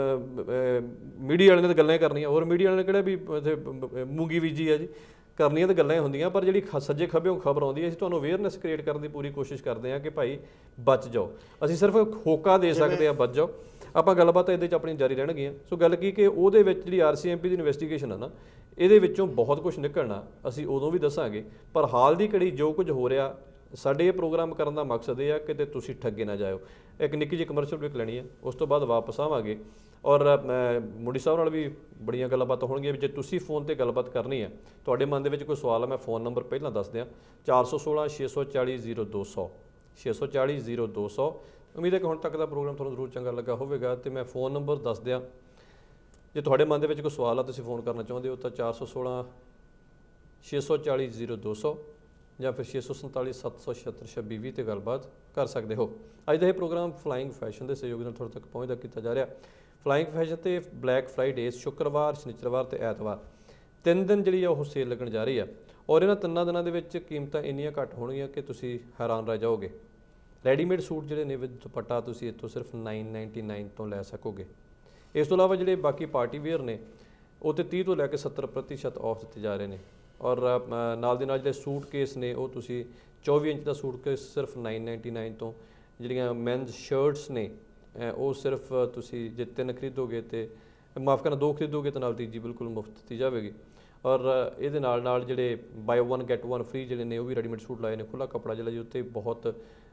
ਮੀਡੀਆ ਵਾਲਿਆਂ ਨੇ ਤਾਂ ਗੱਲਾਂ ਹੀ ਕਰਨੀਆਂ। ਹੋਰ ਮੀਡੀਆ ਵਾਲਿਆਂ ਨੇ ਕਿਹੜਾ ਵੀ ਮੂੰਗੀ ਬੀਜੀ ਆ ਜੀ, ਕਰਨੀਆਂ ਤਾਂ ਗੱਲਾਂ ਹੀ ਹੁੰਦੀਆਂ। ਪਰ ਜਿਹੜੀ ਸੱਜੇ ਖੱਬਿਓਂ ਖਬਰ ਆਉਂਦੀ ਹੈ ਅਸੀਂ ਤੁਹਾਨੂੰ ਅਵੇਅਰਨੈਸ ਕ੍ਰੀਏਟ ਕਰਨ ਦੀ ਪੂਰੀ ਕੋਸ਼ਿਸ਼ ਕਰਦੇ ਹਾਂ ਕਿ ਭਾਈ ਬਚ ਜਾਓ। ਅਸੀਂ ਸਿਰਫ ਹੋਕਾ ਦੇ ਸਕਦੇ ਹਾਂ ਬਚ ਜਾਓ, ਆਪਾਂ ਗੱਲਬਾਤ ਇਹਦੇ 'ਚ ਆਪਣੀ ਜਾਰੀ ਰਹਿਣਗੀਆਂ। ਸੋ ਗੱਲ ਕੀ ਕਿ ਉਹਦੇ ਵਿੱਚ ਜਿਹੜੀ ਆਰਸੀਐਮਪੀ ਦੀ ਇਨਵੈਸਟੀਗੇਸ਼ਨ ਆ ਨਾ ਇਹਦੇ ਵਿੱਚੋਂ ਬਹੁਤ ਕੁਝ ਨਿਕਲਣਾ ਅਸੀਂ ਉਦੋਂ ਵੀ ਦੱਸਾਂਗੇ। ਪਰ ਹਾਲ ਦੀ ਘੜੀ ਜੋ ਕੁਝ ਹੋ ਰਿਹਾ ਸਾਡੇ ਇਹ ਪ੍ਰੋਗਰਾਮ ਕਰਨ ਦਾ ਮਕਸਦ ਇਹ ਆ ਕਿ ਤੁਸੀਂ ਠੱਗੇ ਨਾ ਜਾਇਓ। ਇੱਕ ਨਿੱਕੀ ਜਿਹੀ ਕਮਰਸ਼ੀਅਲ ਬ੍ਰੇਕ ਲੈਣੀ ਹੈ, ਉਸ ਤੋਂ ਬਾਅਦ ਵਾਪਸ ਆਵਾਂਗੇ ਔਰ ਮੁੰਡੀ ਸਾਹਿਬ ਨਾਲ ਵੀ ਬੜੀਆਂ ਗੱਲਾਂ ਹੋਣਗੀਆਂ। ਜੇ ਤੁਸੀਂ ਫੋਨ 'ਤੇ ਗੱਲਬਾਤ ਕਰਨੀ ਹੈ, ਤੁਹਾਡੇ ਮਨ ਦੇ ਵਿੱਚ ਕੋਈ ਸਵਾਲ ਹੈ, ਮੈਂ ਫੋਨ ਨੰਬਰ ਪਹਿਲਾਂ ਦੱਸ ਦਿਆਂ ਚਾਰ ਸੌ ਸੋਲਾਂ ਛੇ ਸੌ ਚਾਲੀ ਜ਼ੀਰੋ ਦੋ ਸੌ ਛੇ ਸੌ ਚਾਲੀ ਜ਼ੀਰੋ ਦੋ ਸੌ। ਉਮੀਦ ਹੈ ਕਿ ਹੁਣ ਤੱਕ ਦਾ ਪ੍ਰੋਗਰਾਮ ਤੁਹਾਨੂੰ ਜ਼ਰੂਰ ਚੰਗਾ ਲੱਗਾ ਹੋਵੇਗਾ। ਅਤੇ ਮੈਂ ਫੋਨ ਨੰਬਰ ਦੱਸ ਦਿਆਂ, ਜੇ ਤੁਹਾਡੇ ਮਨ ਦੇ ਵਿੱਚ ਕੋਈ ਸਵਾਲ ਆ ਤੁਸੀਂ ਫੋਨ ਕਰਨਾ ਚਾਹੁੰਦੇ ਹੋ ਤਾਂ ਚਾਰ ਸੌ ਸੋਲਾਂ ਛੇ ਸੌ ਚਾਲੀ ਜ਼ੀਰੋ ਦੋ ਸੌ ਜਾਂ ਫਿਰ ਛੇ ਸੌ ਸੰਤਾਲੀ ਸੱਤ ਸੌ ਛਿਹੱਤਰ ਛੱਬੀ ਵੀਹ 'ਤੇ ਗੱਲਬਾਤ ਕਰ ਸਕਦੇ ਹੋ। ਅੱਜ ਦਾ ਇਹ ਪ੍ਰੋਗਰਾਮ ਫਲਾਇੰਗ ਫੈਸ਼ਨ ਦੇ ਸਹਿਯੋਗ ਨਾਲ ਤੁਹਾਡੇ ਤੱਕ ਪਹੁੰਚਦਾ ਕੀਤਾ ਜਾ ਰਿਹਾ। ਫਲਾਇੰਗ ਫੈਸ਼ਨ ਤੇ ਬਲੈਕ ਫਰਾਈਡੇ ਸ਼ੁੱਕਰਵਾਰ, ਸ਼ਨੀਚਰਵਾਰ ਤੇ ਐਤਵਾਰ ਤਿੰਨ ਦਿਨ ਜਿਹੜੀ ਆ ਉਹ ਸੇਲ ਲੱਗਣ ਜਾ ਰਹੀ ਆ ਔਰ ਇਹਨਾਂ ਤਿੰਨਾਂ ਦਿਨਾਂ ਦੇ ਵਿੱਚ ਕੀਮਤਾਂ ਇੰਨੀਆਂ ਘੱਟ ਹੋਣਗੀਆਂ ਕਿ ਤੁਸੀਂ ਹੈਰਾਨ ਰਹਿ ਜਾਓਗੇ। ਰੈਡੀਮੇਡ ਸੂਟ ਜਿਹੜੇ ਨੇ ਵਿਦ ਦੁਪੱਟਾ ਤੁਸੀਂ ਇੱਥੋਂ ਸਿਰਫ ਨਾਈਨ ਨਾਈਨਟੀ ਨਾਈਨ ਤੋਂ ਲੈ ਸਕੋਗੇ। ਇਸ ਤੋਂ ਇਲਾਵਾ ਜਿਹੜੇ ਬਾਕੀ ਪਾਰਟੀ ਵੇਅਰ ਨੇ ਉਹ ਤੇ ਤੀਹ ਤੋਂ ਲੈ ਕੇ ਸੱਤਰ ਪ੍ਰਤੀਸ਼ਤ ਆਫ ਦਿੱਤੇ ਜਾ ਰਹੇ ਨੇ ਔਰ ਨਾਲ ਦੇ ਨਾਲ ਜਿਹੜੇ ਸੂਟ ਕੇਸ ਨੇ ਉਹ ਤੁਸੀਂ ਚੌਵੀ ਇੰਚ ਦਾ ਸੂਟ ਕੇਸ ਸਿਰਫ ਨਾਈਨ ਨਾਈਨਟੀ ਨਾਈਨ ਤੋਂ, ਜਿਹੜੀਆਂ ਮੈਨਸ ਸ਼ਰਟਸ ਨੇ ਉਹ ਸਿਰਫ ਤੁਸੀਂ ਜੇ ਤਿੰਨ ਖਰੀਦੋਗੇ ਤੇ ਮਾਫ ਕਰਨਾ ਦੋ ਖਰੀਦੋਗੇ ਤਾਂ ਨਾਲ ਤੀਜੀ ਬਿਲਕੁਲ ਮੁਫਤ ਦਿੱਤੀ ਜਾਵੇਗੀ। ਔਰ ਇਹਦੇ ਨਾਲ ਨਾਲ ਜਿਹੜੇ buy one get one free ਜਿਹੜੇ ਨੇ ਉਹ ਵੀ ਰੈਡੀਮੇਡ ਸੂਟ ਲਾਏ ਨੇ। ਖੁੱਲ੍ਹਾ ਕੱਪੜਾ ਜਿਹੜਾ ਜੀ ਉੱਤੇ ਬਹੁਤ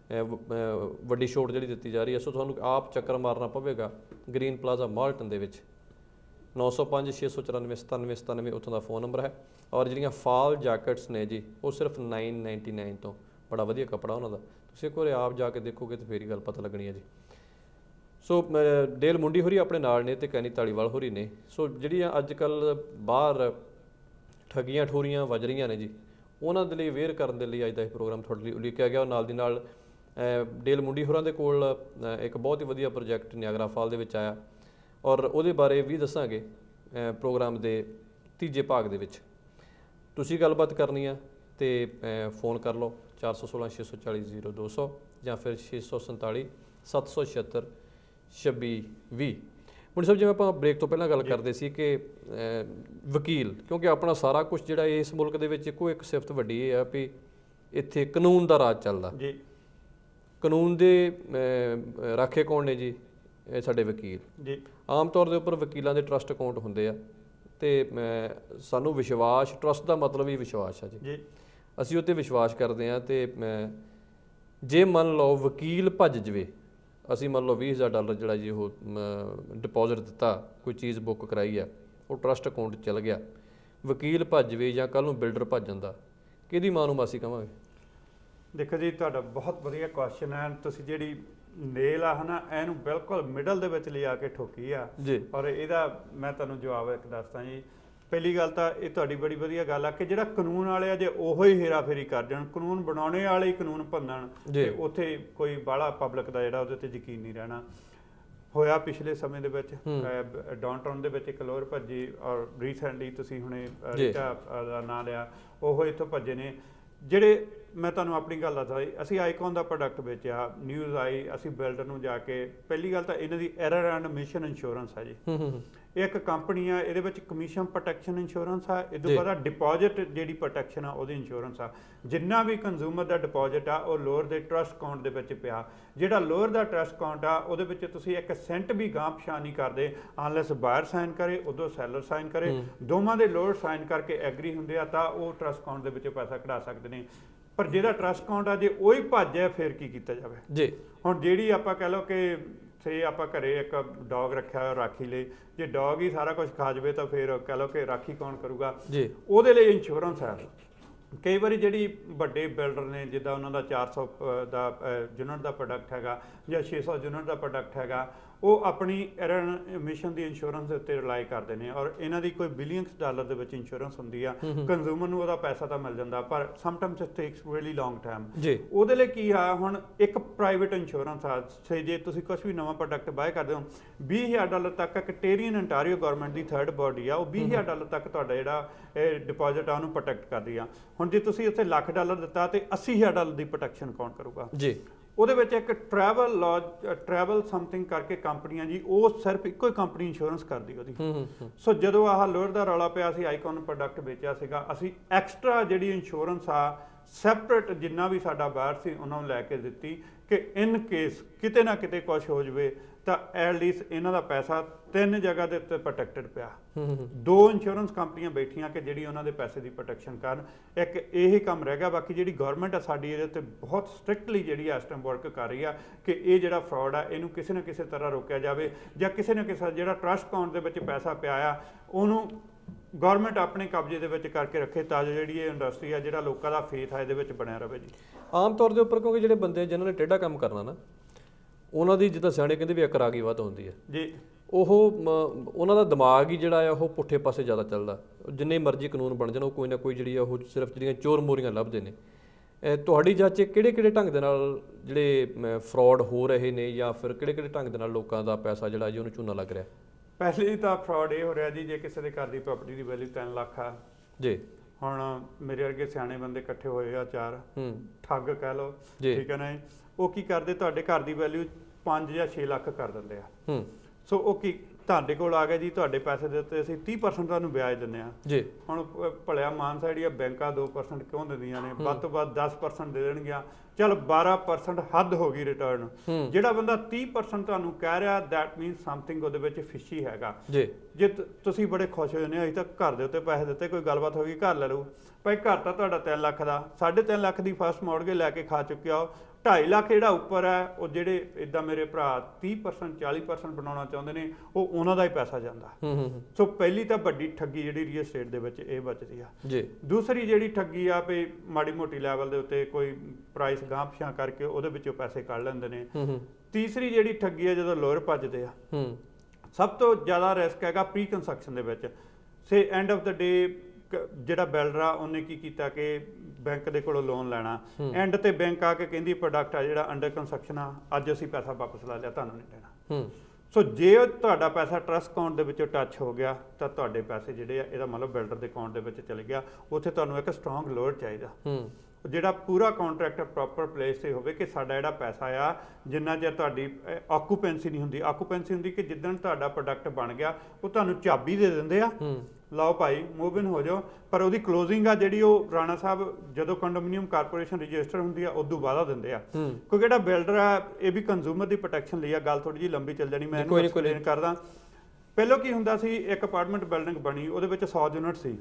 ਵੱਡੀ ਛੋਟ ਜਿਹੜੀ ਦਿੱਤੀ ਜਾ ਰਹੀ ਹੈ। ਸੋ ਤੁਹਾਨੂੰ ਆਪ ਚੱਕਰ ਮਾਰਨਾ ਪਵੇਗਾ ਗ੍ਰੀਨ ਪਲਾਜ਼ਾ ਮਾਲਟਨ ਦੇ ਵਿੱਚ। ਨੌ ਸੌ ਪੰਜ ਛੇ ਸੌ ਚੁਰਾਨਵੇਂ ਸਤਾਨਵੇਂ ਸਤਾਨਵੇਂ ਉੱਥੋਂ ਦਾ ਫ਼ੋਨ ਨੰਬਰ ਹੈ। ਔਰ ਜਿਹੜੀਆਂ ਫਾਲ ਜੈਕਟਸ ਨੇ ਜੀ ਉਹ ਸਿਰਫ ਨਾਈਨ ਨਾਈਨਟੀ ਨਾਈਨ ਤੋਂ, ਬੜਾ ਵਧੀਆ ਕੱਪੜਾ ਉਹਨਾਂ ਦਾ। ਤੁਸੀਂ ਇੱਕ ਵਾਰ ਆਪ ਜਾ ਕੇ ਦੇਖੋਗੇ ਤਾਂ ਫੇਰ ਹੀ ਗੱਲ ਪਤਾ ਲੱਗਣੀ ਹੈ ਜੀ। ਸੋ ਡੇਲ ਮੁੰਡੀ ਹੋਰੀ ਆਪਣੇ ਨਾਲ ਨੇ ਅਤੇ ਕੈਨੀ ਧਾਲੀਵਾਲ ਹੋਰੀ ਨੇ। ਸੋ ਜਿਹੜੀਆਂ ਅੱਜ ਕੱਲ੍ਹ ਬਾਹਰ ਠੱਗੀਆਂ ਠੋਰੀਆਂ ਵੱਜ ਰਹੀਆਂ ਨੇ ਜੀ ਉਹਨਾਂ ਦੇ ਲਈ ਅਵੇਅਰ ਕਰਨ ਦੇ ਲਈ ਅੱਜ ਦਾ ਇਹ ਪ੍ਰੋਗਰਾਮ ਤੁਹਾਡੇ ਲਈ ਉਲੀਕਿਆ ਗਿਆ। ਨਾਲ ਦੀ ਨਾਲ ਡੇਲ ਮੁੰਡੀ ਹੋਰਾਂ ਦੇ ਕੋਲ ਇੱਕ ਬਹੁਤ ਹੀ ਵਧੀਆ ਪ੍ਰੋਜੈਕਟ ਨਿਆਗਰਾ ਫਾਲ ਦੇ ਵਿੱਚ ਆਇਆ ਔਰ ਉਹਦੇ ਬਾਰੇ ਵੀ ਦੱਸਾਂਗੇ ਪ੍ਰੋਗਰਾਮ ਦੇ ਤੀਜੇ ਭਾਗ ਦੇ ਵਿੱਚ। ਤੁਸੀਂ ਗੱਲਬਾਤ ਕਰਨੀ ਆ ਅਤੇ ਫੋਨ ਕਰ ਲਓ ਚਾਰ ਸੌ ਸੋਲਾਂ ਛੇ ਸੌ ਚਾਲੀ ਜ਼ੀਰੋ ਦੋ ਸੌ ਜਾਂ ਫਿਰ ਛੇ ਸੌ ਸੰਤਾਲੀ ਸੱਤ ਸੌ ਛਿਹੱਤਰ ਛੱਬੀ ਵੀਹ। ਮੁੰਡੀ ਸਾਹਿਬ, ਜਿਵੇਂ ਆਪਾਂ ਬ੍ਰੇਕ ਤੋਂ ਪਹਿਲਾਂ ਗੱਲ ਕਰਦੇ ਸੀ ਕਿ ਵਕੀਲ, ਕਿਉਂਕਿ ਆਪਣਾ ਸਾਰਾ ਕੁਝ ਜਿਹੜਾ ਇਸ ਮੁਲਕ ਦੇ ਵਿੱਚ ਇੱਕੋ ਇੱਕ ਸਿਫਤ ਵੱਡੀ ਇਹ ਆ ਵੀ ਇੱਥੇ ਕਾਨੂੰਨ ਦਾ ਰਾਜ ਚੱਲਦਾ ਜੀ। ਕਾਨੂੰਨ ਦੇ ਰਾਖੇ ਕੌਣ ਨੇ ਜੀ? ਇਹ ਸਾਡੇ ਵਕੀਲ ਜੀ। ਆਮ ਤੌਰ ਦੇ ਉੱਪਰ ਵਕੀਲਾਂ ਦੇ ਟਰਸਟ ਅਕਾਊਂਟ ਹੁੰਦੇ ਆ ਅਤੇ ਸਾਨੂੰ ਵਿਸ਼ਵਾਸ, ਟਰਸਟ ਦਾ ਮਤਲਬ ਹੀ ਵਿਸ਼ਵਾਸ ਆ ਜੀ ਜੀ ਅਸੀਂ ਉਹ 'ਤੇ ਵਿਸ਼ਵਾਸ ਕਰਦੇ ਹਾਂ। ਅਤੇ ਜੇ ਮੰਨ ਲਓ ਵਕੀਲ ਭੱਜ ਜਾਵੇ, ਅਸੀਂ ਮੰਨ ਲਓ ਵੀਹ ਹਜ਼ਾਰ ਡਾਲਰ ਜਿਹੜਾ ਜੀ ਉਹ ਡਿਪੋਜ਼ਿਟ ਦਿੱਤਾ, ਕੋਈ ਚੀਜ਼ ਬੁੱਕ ਕਰਾਈ ਆ, ਉਹ ਟਰਸਟ ਅਕਾਊਂਟ 'ਚ ਚਲ ਗਿਆ, ਵਕੀਲ ਭੱਜ ਜਾਵੇ ਜਾਂ ਕੱਲ੍ਹ ਨੂੰ ਬਿਲਡਰ ਭੱਜ ਜਾਂਦਾ, ਕਿਹਦੀ ਮਾਂ ਨੂੰ ਮਾਸੀ ਕਹਾਂਗੇ? ਦੇਖੋ ਜੀ, ਤੁਹਾਡਾ ਬਹੁਤ ਵਧੀਆ ਕੁਐਸਚਨ ਹੈ। ਤੁਸੀਂ ਜਿਹੜੀ ਨੇਲ ਆ ਹੈ ਨਾ ਇਹਨੂੰ ਬਿਲਕੁਲ ਮਿਡਲ ਦੇ ਵਿੱਚ ਲਿਆ ਕੇ ਠੋਕੀ ਆ ਜੀ। ਔਰ ਇਹਦਾ ਮੈਂ ਤੁਹਾਨੂੰ ਜਵਾਬ ਇੱਕ ਦੱਸਦਾ ਜੀ। ਪਹਿਲੀ ਗੱਲ ਤਾਂ ਇਹ ਤੁਹਾਡੀ ਬੜੀ ਵਧੀਆ ਗੱਲ ਆ ਕਿ ਜਿਹੜਾ ਕਾਨੂੰਨ ਵਾਲੇ ਆ ਜੇ ਉਹੋ ਹੀ ਹੇਰਾਫੇਰੀ ਕਰ ਜਾਣ, ਕਾਨੂੰਨ ਬਣਾਉਣੇ ਵਾਲੇ ਹੀ ਕਾਨੂੰਨ ਭੰਨਣ, ਤੇ ਉੱਥੇ ਕੋਈ ਬਾਹਲਾ ਪਬਲਿਕ ਦਾ ਜਿਹੜਾ ਉਹਦੇ 'ਤੇ ਯਕੀਨ ਨਹੀਂ ਰਹਿਣਾ। ਹੋਇਆ ਪਿਛਲੇ ਸਮੇਂ ਦੇ ਵਿੱਚ ਡਾਊਨਟਾਊਨ ਦੇ ਵਿੱਚ ਇੱਕ ਲੋਅਰ ਭੱਜੀ ਔਰ ਰੀਸੈਂਟਲੀ ਤੁਸੀਂ ਹੁਣੇ ਰੀਟਾ ਦਾ ਨਾਂ ਲਿਆ, ਉਹ ਇੱਥੋਂ ਭੱਜੇ ਨੇ। ਜਿਹੜੇ ਮੈਂ ਤੁਹਾਨੂੰ ਆਪਣੀ ਗੱਲ ਦੱਸਦਾ ਜੀ, ਅਸੀਂ ਆਈਕਨ ਦਾ ਪ੍ਰੋਡਕਟ ਵੇਚਿਆ, ਨਿਊਜ਼ ਆਈ, ਅਸੀਂ ਬਿਲਡਰ ਨੂੰ ਜਾ ਕੇ, ਪਹਿਲੀ ਗੱਲ ਤਾਂ ਇਹਨਾਂ ਦੀ ਐਰਰ ਐਂਡ ਮਿਸ਼ਨ ਇੰਸ਼ੋਰੈਂਸ ਹੈ ਜੀ। ਇਹ ਇੱਕ ਕੰਪਨੀ ਆ, ਇਹਦੇ ਵਿੱਚ ਕਮਿਸ਼ਨ ਪ੍ਰੋਟੈਕਸ਼ਨ ਇੰਸ਼ੋਰੈਂਸ ਆ, ਇਹ ਤੋਂ ਬਾਅਦ ਡਿਪੋਜ਼ਿਟ ਜਿਹੜੀ ਪ੍ਰੋਟੈਕਸ਼ਨ ਆ ਉਹਦੀ ਇੰਸ਼ੋਰੈਂਸ ਆ। ਜਿੰਨਾ ਵੀ ਕੰਜ਼ਿਊਮਰ ਦਾ ਡਿਪੋਜ਼ਿਟ ਆ ਉਹ ਲੋਅਰ ਦੇ ਟਰਸਟ ਅਕਾਊਂਟ ਦੇ ਵਿੱਚ ਪਿਆ। ਜਿਹੜਾ ਲੋਅਰ ਦਾ ਟਰਸਟ ਅਕਾਊਂਟ ਆ ਉਹਦੇ ਵਿੱਚ ਤੁਸੀਂ ਇੱਕ ਸੈਂਟ ਵੀ ਗਾਂਹ ਪਛਾਣ ਨਹੀਂ ਕਰਦੇ ਅਨਲੈਸ ਬਾਇਰ ਸਾਈਨ ਕਰੇ, ਉਦੋਂ ਸੈਲਰ ਸਾਈਨ ਕਰੇ, ਦੋਵਾਂ ਦੇ ਲੋਅਰ ਸਾਈਨ ਕਰਕੇ ਐਗਰੀ ਹੁੰਦੇ ਆ ਤਾਂ ਉਹ ਟਰਸਟ ਅਕਾਊਂਟ ਦੇ ਵਿੱਚੋਂ ਪੈਸਾ ਕਢਾ ਸਕਦੇ ਨੇ। ਪਰ ਜਿਹੜਾ ਟਰਸਟ ਅਕਾਊਂਟ ਆ ਜੇ ਉਹੀ ਭੱਜ ਜਾਏ ਫਿਰ ਕੀ ਕੀਤਾ ਜਾਵੇ ਜੀ। ਹੁਣ ਜਿਹੜੀ ਆਪਾਂ ਕਹਿ ਲਓ ਕਿ ਸੇ ਆਪਾਂ ਘਰੇ ਇੱਕ ਡੌਗ ਰੱਖਿਆ ਹੋਇਆ ਰਾਖੀ ਲਈ, ਜੇ ਡੌਗ ਹੀ ਸਾਰਾ ਕੁਝ ਖਾ ਜਾਵੇ ਤਾਂ ਫਿਰ ਕਹਿ ਲਓ ਕਿ ਰਾਖੀ ਕੌਣ ਕਰੂਗਾ ਜੀ। ਉਹਦੇ ਲਈ ਇੰਸ਼ੋਰੈਂਸ ਹੈ। ਕਈ ਵਾਰੀ ਜਿਹੜੀ ਵੱਡੇ ਬਿਲਡਰ ਨੇ ਜਿੱਦਾਂ ਉਹਨਾਂ ਦਾ ਚਾਰ ਸੌ ਦਾ ਯੂਨਿਟ ਦਾ ਪ੍ਰੋਡਕਟ ਹੈਗਾ ਜਾਂ ਛੇ ਸੌ ਯੂਨਿਟ ਦਾ ਪ੍ਰੋਡਕਟ ਹੈਗਾ, ਉਹ ਆਪਣੀ ਐਰਰ ਐਮਿਸ਼ਨ ਦੀ ਇੰਸ਼ੋਰੈਂਸ ਦੇ ਉੱਤੇ ਰਿਲਾਈ ਕਰਦੇ ਨੇ ਔਰ ਇਹਨਾਂ ਦੀ ਕੋਈ ਬਿਲੀਅਨਸ ਡਾਲਰ ਦੇ ਵਿੱਚ ਇੰਸ਼ੋਰੈਂਸ ਹੁੰਦੀ ਆ। ਕੰਜ਼ਿਊਮਰ ਨੂੰ ਉਹਦਾ ਪੈਸਾ ਤਾਂ ਮਿਲ ਜਾਂਦਾ ਪਰ sometimes it takes really long time ਜੀ। ਉਹਦੇ ਲਈ ਕੀ ਆ, ਹੁਣ ਇੱਕ ਪ੍ਰਾਈਵੇਟ ਇੰਸ਼ੋਰੈਂਸ ਆ, ਸੇ ਜੇ ਤੁਸੀਂ ਕੁਝ ਵੀ ਨਵਾਂ ਪ੍ਰੋਡਕਟ ਬਾਏ ਕਰਦੇ ਹੋ ਵੀਹ ਹਜ਼ਾਰ ਡਾਲਰ ਤੱਕ ਇੱਕ ਟੇਰੀਅਨ ਅੰਟਾਰੀਓ ਗਵਰਨਮੈਂਟ ਦੀ ਥਰਡ ਬਾਡੀ ਆ, ਉਹ ਵੀਹ ਹਜ਼ਾਰ ਡਾਲਰ ਤੱਕ ਤੁਹਾਡਾ ਜਿਹੜਾ ਇਹ ਡਿਪੋਜ਼ਿਟ ਆ ਉਹਨੂੰ ਪ੍ਰੋਟੈਕਟ ਕਰਦੀ ਆ। ਹੁਣ ਜੇ ਤੁਸੀਂ ਉੱਥੇ ਲੱਖ ਡਾਲਰ ਦਿੱਤਾ ਤੇ ਅੱਸੀ ਹਜ਼ਾਰ ਡਾਲਰ ਦੀ ਪ੍ਰੋਟੈਕਸ਼ਨ ਕੌਣ ਕਰੂਗਾ ਜੀ। ਉਹਦੇ ਵਿੱਚ ਇੱਕ ਟਰੈਵਲ ਲੌਜ ਟਰੈਵਲ ਸਮਥਿੰਗ ਕਰਕੇ ਕੰਪਨੀਆਂ ਜੀ, ਉਹ ਸਿਰਫ ਇੱਕੋ ਹੀ ਕੰਪਨੀ ਇੰਸ਼ੋਰੈਂਸ ਕਰਦੀ ਉਹਦੀ। ਸੋ ਜਦੋਂ ਆਹ ਲੋਅਰ ਦਾ ਰੌਲਾ ਪਿਆ ਸੀ ਆਈਕਨ ਪ੍ਰੋਡਕਟ ਵੇਚਿਆ ਸੀਗਾ, ਅਸੀਂ ਐਕਸਟਰਾ ਜਿਹੜੀ ਇੰਸ਼ੋਰੈਂਸ ਆ ਸੈਪਰੇਟ ਜਿੰਨਾ ਵੀ ਸਾਡਾ ਬਾਹਰ ਸੀ ਉਹਨਾਂ ਨੂੰ ਲੈ ਕੇ ਦਿੱਤੀ ਕਿ ਇਨ ਕੇਸ ਕਿਤੇ ਨਾ ਕਿਤੇ ਕੁਝ ਹੋ ਜਾਵੇ ਤਾਂ ਐਟਲੀਸਟ ਇਹਨਾਂ ਦਾ ਪੈਸਾ ਤਿੰਨ ਜਗ੍ਹਾ ਦੇ ਉੱਤੇ ਪ੍ਰੋਟੈਕਟਡ ਪਿਆ। ਦੋ ਇੰਸ਼ੋਰੈਂਸ ਕੰਪਨੀਆਂ ਬੈਠੀਆਂ ਕਿ ਜਿਹੜੀ ਉਹਨਾਂ ਦੇ ਪੈਸੇ ਦੀ ਪ੍ਰੋਟੈਕਸ਼ਨ ਕਰਨ। ਇੱਕ ਇਹੀ ਕੰਮ ਰਹਿ ਗਿਆ, ਬਾਕੀ ਜਿਹੜੀ ਗਵਰਨਮੈਂਟ ਆ ਸਾਡੀ ਇਹਦੇ ਉੱਤੇ ਬਹੁਤ ਸਟ੍ਰਿਕਟਲੀ ਜਿਹੜੀ ਇਸ ਟਾਈਮ ਵਰਕ ਕਰ ਰਹੀ ਆ ਕਿ ਇਹ ਜਿਹੜਾ ਫਰਾਡ ਆ ਇਹਨੂੰ ਕਿਸੇ ਨਾ ਕਿਸੇ ਤਰ੍ਹਾਂ ਰੋਕਿਆ ਜਾਵੇ ਜਾਂ ਕਿਸੇ ਨਾ ਕਿਸੇ ਜਿਹੜਾ ਟਰਸਟ ਅਕਾਊਂਟ ਦੇ ਵਿੱਚ ਪੈਸਾ ਪਿਆ ਆ ਉਹਨੂੰ ਗਵਰਨਮੈਂਟ ਆਪਣੇ ਕਬਜ਼ੇ ਦੇ ਵਿੱਚ ਕਰਕੇ ਰੱਖੇ ਤਾਂ ਜੋ ਜਿਹੜੀ ਇਹ ਇੰਡਸਟਰੀ ਆ ਜਿਹੜਾ ਲੋਕਾਂ ਦਾ ਫੇਥ ਆ ਇਹਦੇ ਵਿੱਚ ਬਣਿਆ ਰਹੇ ਜੀ। ਆਮ ਤੌਰ ਦੇ ਉੱਪਰ ਕਿਉਂਕਿ ਜਿਹੜੇ ਬੰਦੇ ਜਿਨ੍ਹਾਂ ਨੇ ਟੇਢਾ ਕੰਮ ਕਰਨਾ ਨਾ ਉਹਨਾਂ ਦੀ ਜਿੱਦਾਂ ਸਿਆਣੇ ਕਹਿੰਦੇ ਵੀ ਅਕਰਾਗੀ ਵੱਧ ਹੁੰਦੀ ਹੈ ਜੀ, ਉਹ ਉਹਨਾਂ ਦਾ ਦਿਮਾਗ ਹੀ ਜਿਹੜਾ ਆ ਉਹ ਪੁੱਠੇ ਪਾਸੇ ਜ਼ਿਆਦਾ ਚੱਲਦਾ। ਜਿੰਨੇ ਮਰਜ਼ੀ ਕਾਨੂੰਨ ਬਣ ਜਾਣ ਉਹ ਕੋਈ ਨਾ ਕੋਈ ਜਿਹੜੀ ਆ ਉਹ ਸਿਰਫ ਜਿਹੜੀਆਂ ਚੋਰ ਮੋਰੀਆਂ ਲੱਭਦੇ ਨੇ। ਤੁਹਾਡੀ ਜਾਂਚ ਕਿਹੜੇ ਕਿਹੜੇ ਢੰਗ ਦੇ ਨਾਲ ਜਿਹੜੇ ਫਰਾਡ ਹੋ ਰਹੇ ਨੇ ਜਾਂ ਫਿਰ ਕਿਹੜੇ ਕਿਹੜੇ ਢੰਗ ਦੇ ਨਾਲ ਲੋਕਾਂ ਦਾ ਪੈਸਾ ਜਿਹੜਾ ਜੀ ਉਹਨੂੰ ਚੂਨਾ ਲੱਗ ਰਿਹਾ? ਪਹਿਲੀ ਤਾਂ ਫਰਾਡ ਇਹ ਹੋ ਰਿਹਾ ਜੀ, ਜੇ ਕਿਸੇ ਦੇ ਘਰ ਦੀ ਪ੍ਰਾਪਰਟੀ ਦੀ ਵੈਲਿਊ ਤਿੰਨ ਲੱਖ ਆ ਜੀ, ਹੁਣ ਮੇਰੇ ਵਰਗੇ ਸਿਆਣੇ ਬੰਦੇ ਇਕੱਠੇ ਹੋਏ ਆ ਚਾਰ ਠੱਗ ਕਹਿ ਲਓ, ਠੀਕ ਹੈ ਨਾ, ਉਹ ਕੀ ਕਰਦੇ ਤੁਹਾਡੇ ਘਰ ਦੀ ਵੈਲਿਊ ਪੰਜ ਜਾਂ ਛੇ ਲੱਖ ਕਰ ਦਿੰਦੇ ਆ। ਸੋ ਉਹ ਕੀ ਤੁਹਾਡੇ ਕੋਲ ਆ ਗਿਆ ਜੀ, ਤੁਹਾਡੇ ਪੈਸੇ ਦੇ ਉੱਤੇ ਅਸੀਂ ਤੀਹ ਪਰਸੈਂਟ ਤੁਹਾਨੂੰ ਵਿਆਜ ਦਿੰਦੇ ਆ ਜੀ। ਹੁਣ ਭਲਿਆ ਮਾਨਸਾ ਜਿਹੜੀਆਂ ਬੈਂਕਾਂ ਦੋ ਪਰਸੈਂਟ ਕਿਉਂ ਦਿੰਦੀਆਂ ਨੇ, ਵੱਧ ਤੋਂ ਵੱਧ ਦਸ ਪਰਸੈਂਟ ਦੇ ਦੇਣਗੀਆਂ, ਚਲ ਬਾਰਾਂ ਪਰਸੈਂਟ ਹੱਦ ਹੋ ਗਈ ਰਿਟਰਨ। ਜਿਹੜਾ ਬੰਦਾ ਤੀਹ ਪਰਸੈਂਟ ਤੁਹਾਨੂੰ ਕਹਿ ਰਿਹਾ ਦੈਟ ਮੀਨਸ ਸਮਥਿੰਗ ਉਹਦੇ ਵਿੱਚ ਫਿਸ਼ੀ ਹੈਗਾ ਜੀ। ਜੇ ਤੁਸੀਂ ਬੜੇ ਖੁਸ਼ ਹੋਏ ਨੇ ਅਸੀਂ ਤਾਂ ਘਰ ਦੇ ਉੱਤੇ ਪੈਸੇ ਦਿੱਤੇ, ਕੋਈ ਗੱਲਬਾਤ ਹੋ ਗਈ ਘਰ ਲੈ ਲਓ, ਭਾਈ ਘਰ ਤਾਂ ਤੁਹਾਡਾ ਤਿੰਨ ਲੱਖ ਦਾ, ਸਾਢੇ ਤਿੰਨ ਲੱਖ ਦੀ ਫਸਟ ਮੌਰਗੇਜ ਲੈ ਕੇ ਖਾ ਚੁੱਕਿਆ ਹੋ, ਢਾਈ ਲੱਖ ਜਿਹੜਾ ਉੱਪਰ ਹੈ ਉਹ ਜਿਹੜੇ ਇੱਦਾਂ ਮੇਰੇ ਭਰਾ ਤੀਹ ਪਰਸੈਂਟ ਚਾਲੀ ਪਰਸੈਂਟ ਬਣਾਉਣਾ ਚਾਹੁੰਦੇ ਨੇ ਉਹ ਉਹਨਾਂ ਦਾ ਹੀ ਪੈਸਾ ਜਾਂਦਾ। ਸੋ ਪਹਿਲੀ ਤਾਂ ਵੱਡੀ ਠੱਗੀ ਜਿਹੜੀ ਰੀਅਲ estate ਦੇ ਵਿੱਚ ਇਹ ਬਚਦੀ ਆ ਜੀ। ਦੂਸਰੀ ਜਿਹੜੀ ਠੱਗੀ ਆ ਵੀ ਮਾੜੀ ਮੋਟੀ ਲੈਵਲ ਦੇ ਉੱਤੇ ਕੋਈ ਪ੍ਰਾਈਸ ਗਾਂਹ ਪਿਛਾਂ ਕਰਕੇ ਉਹਦੇ ਵਿੱਚੋਂ ਪੈਸੇ ਕੱਢ ਲੈਂਦੇ ਨੇ। ਤੀਸਰੀ ਜਿਹੜੀ ਠੱਗੀ ਆ ਜਦੋਂ ਲੋਅਰ ਭੱਜਦੇ ਆ, ਸਭ ਤੋਂ ਜ਼ਿਆਦਾ ਰਿਸਕ ਹੈਗਾ ਪ੍ਰੀ ਕੰਸਟਰਕਸ਼ਨ ਦੇ ਵਿੱਚ। ਸੇ ਐਂਡ ਆਫ ਦਾ ਡੇ ਜਿਹੜਾ ਬਿਲਡਰ ਆ ਉਹਨੇ ਕੀ ਕੀਤਾ ਕਿ ਬੈਂਕ ਦੇ ਕੋਲੋਂ ਲੋਨ ਲੈਣਾ, ਐਂਡ ਤੇ ਬੈਂਕ ਆ ਕੇ ਕਹਿੰਦੀ ਪ੍ਰੋਡਕਟ ਆ ਜਿਹੜਾ ਅੰਡਰ ਕੰਸਟਰਕਸ਼ਨ ਆ ਅੱਜ ਅਸੀਂ ਪੈਸਾ ਵਾਪਸ ਲਾ ਲਿਆ, ਤੁਹਾਨੂੰ ਨਹੀਂ ਦੇਣਾ। ਸੋ ਜੇ ਤੁਹਾਡਾ ਪੈਸਾ ਟਰਸਟ ਅਕਾਊਂਟ ਦੇ ਵਿੱਚੋਂ ਟੱਚ ਹੋ ਗਿਆ ਤਾਂ ਤੁਹਾਡੇ ਪੈਸੇ ਜਿਹੜੇ ਆ ਇਹਦਾ ਮਤਲਬ ਬਿਲਡਰ ਦੇ ਅਕਾਊਂਟ ਦੇ ਵਿੱਚ ਚਲੇ ਗਿਆ। ਉੱਥੇ ਤੁਹਾਨੂੰ ਇੱਕ ਸਟਰੋਂਗ ਲੋਅਰ ਚਾਹੀਦਾ ਜਿਹੜਾ ਪੂਰਾ ਕੰਟਰੈਕਟ ਪ੍ਰੋਪਰ ਪਲੇਸ ਤੇ ਹੋਵੇ ਕਿ ਸਾਡਾ ਜਿਹੜਾ ਪੈਸਾ ਆ ਜਿੰਨਾ ਚਿਰ ਤੁਹਾਡੀ ਆਕੂਪੈਂਸੀ ਨਹੀਂ ਹੁੰਦੀ, ਆਕੂਪੈਂਸੀ ਹੁੰਦੀ ਕਿ ਜਿੱਦਣ ਤੁਹਾਡਾ ਪ੍ਰੋਡਕਟ ਬਣ ਗਿਆ ਉਹ ਤੁਹਾਨੂੰ ਚਾਬੀ ਦੇ ਦਿੰਦੇ ਆ, ਲਓ ਭਾਈ ਮੂਵ ਇਨ ਹੋ ਜਾਓ, ਪਰ ਉਹਦੀ ਕਲੋਜ਼ਿੰਗ ਆ ਜਿਹੜੀ ਉਹ ਰਾਣਾ ਸਾਹਿਬ ਜਦੋਂ ਕੰਡੋਮੀਨੀਅਮ ਕਾਰਪੋਰੇਸ਼ਨ ਰਜਿਸਟਰ ਹੁੰਦੀ ਆ ਉਦੋਂ ਬਾਅਦ ਦਿੰਦੇ ਆ। ਕਿਉਂਕਿ ਜਿਹੜਾ ਬਿਲਡਰ ਆ ਇਹ ਵੀ ਕੰਜ਼ਿਊਮਰ ਦੀ ਪ੍ਰੋਟੈਕਸ਼ਨ ਲਈ ਆ, ਗੱਲ ਥੋੜੀ ਜਿਹੀ ਲੰਬੀ ਚੱਲ ਜਾਣੀ, ਮੈਂ ਇਹਨੂੰ ਐਕਸਪਲੇਨ ਕਰਦਾ। ਪਹਿਲਾਂ ਕੀ ਹੁੰਦਾ ਸੀ, ਇੱਕ ਅਪਾਰਟਮੈਂਟ ਬਿਲਡਿੰਗ ਬਣੀ ਉਹਦੇ ਵਿੱਚ ਸੌ ਯੂਨਿਟ ਸੀ,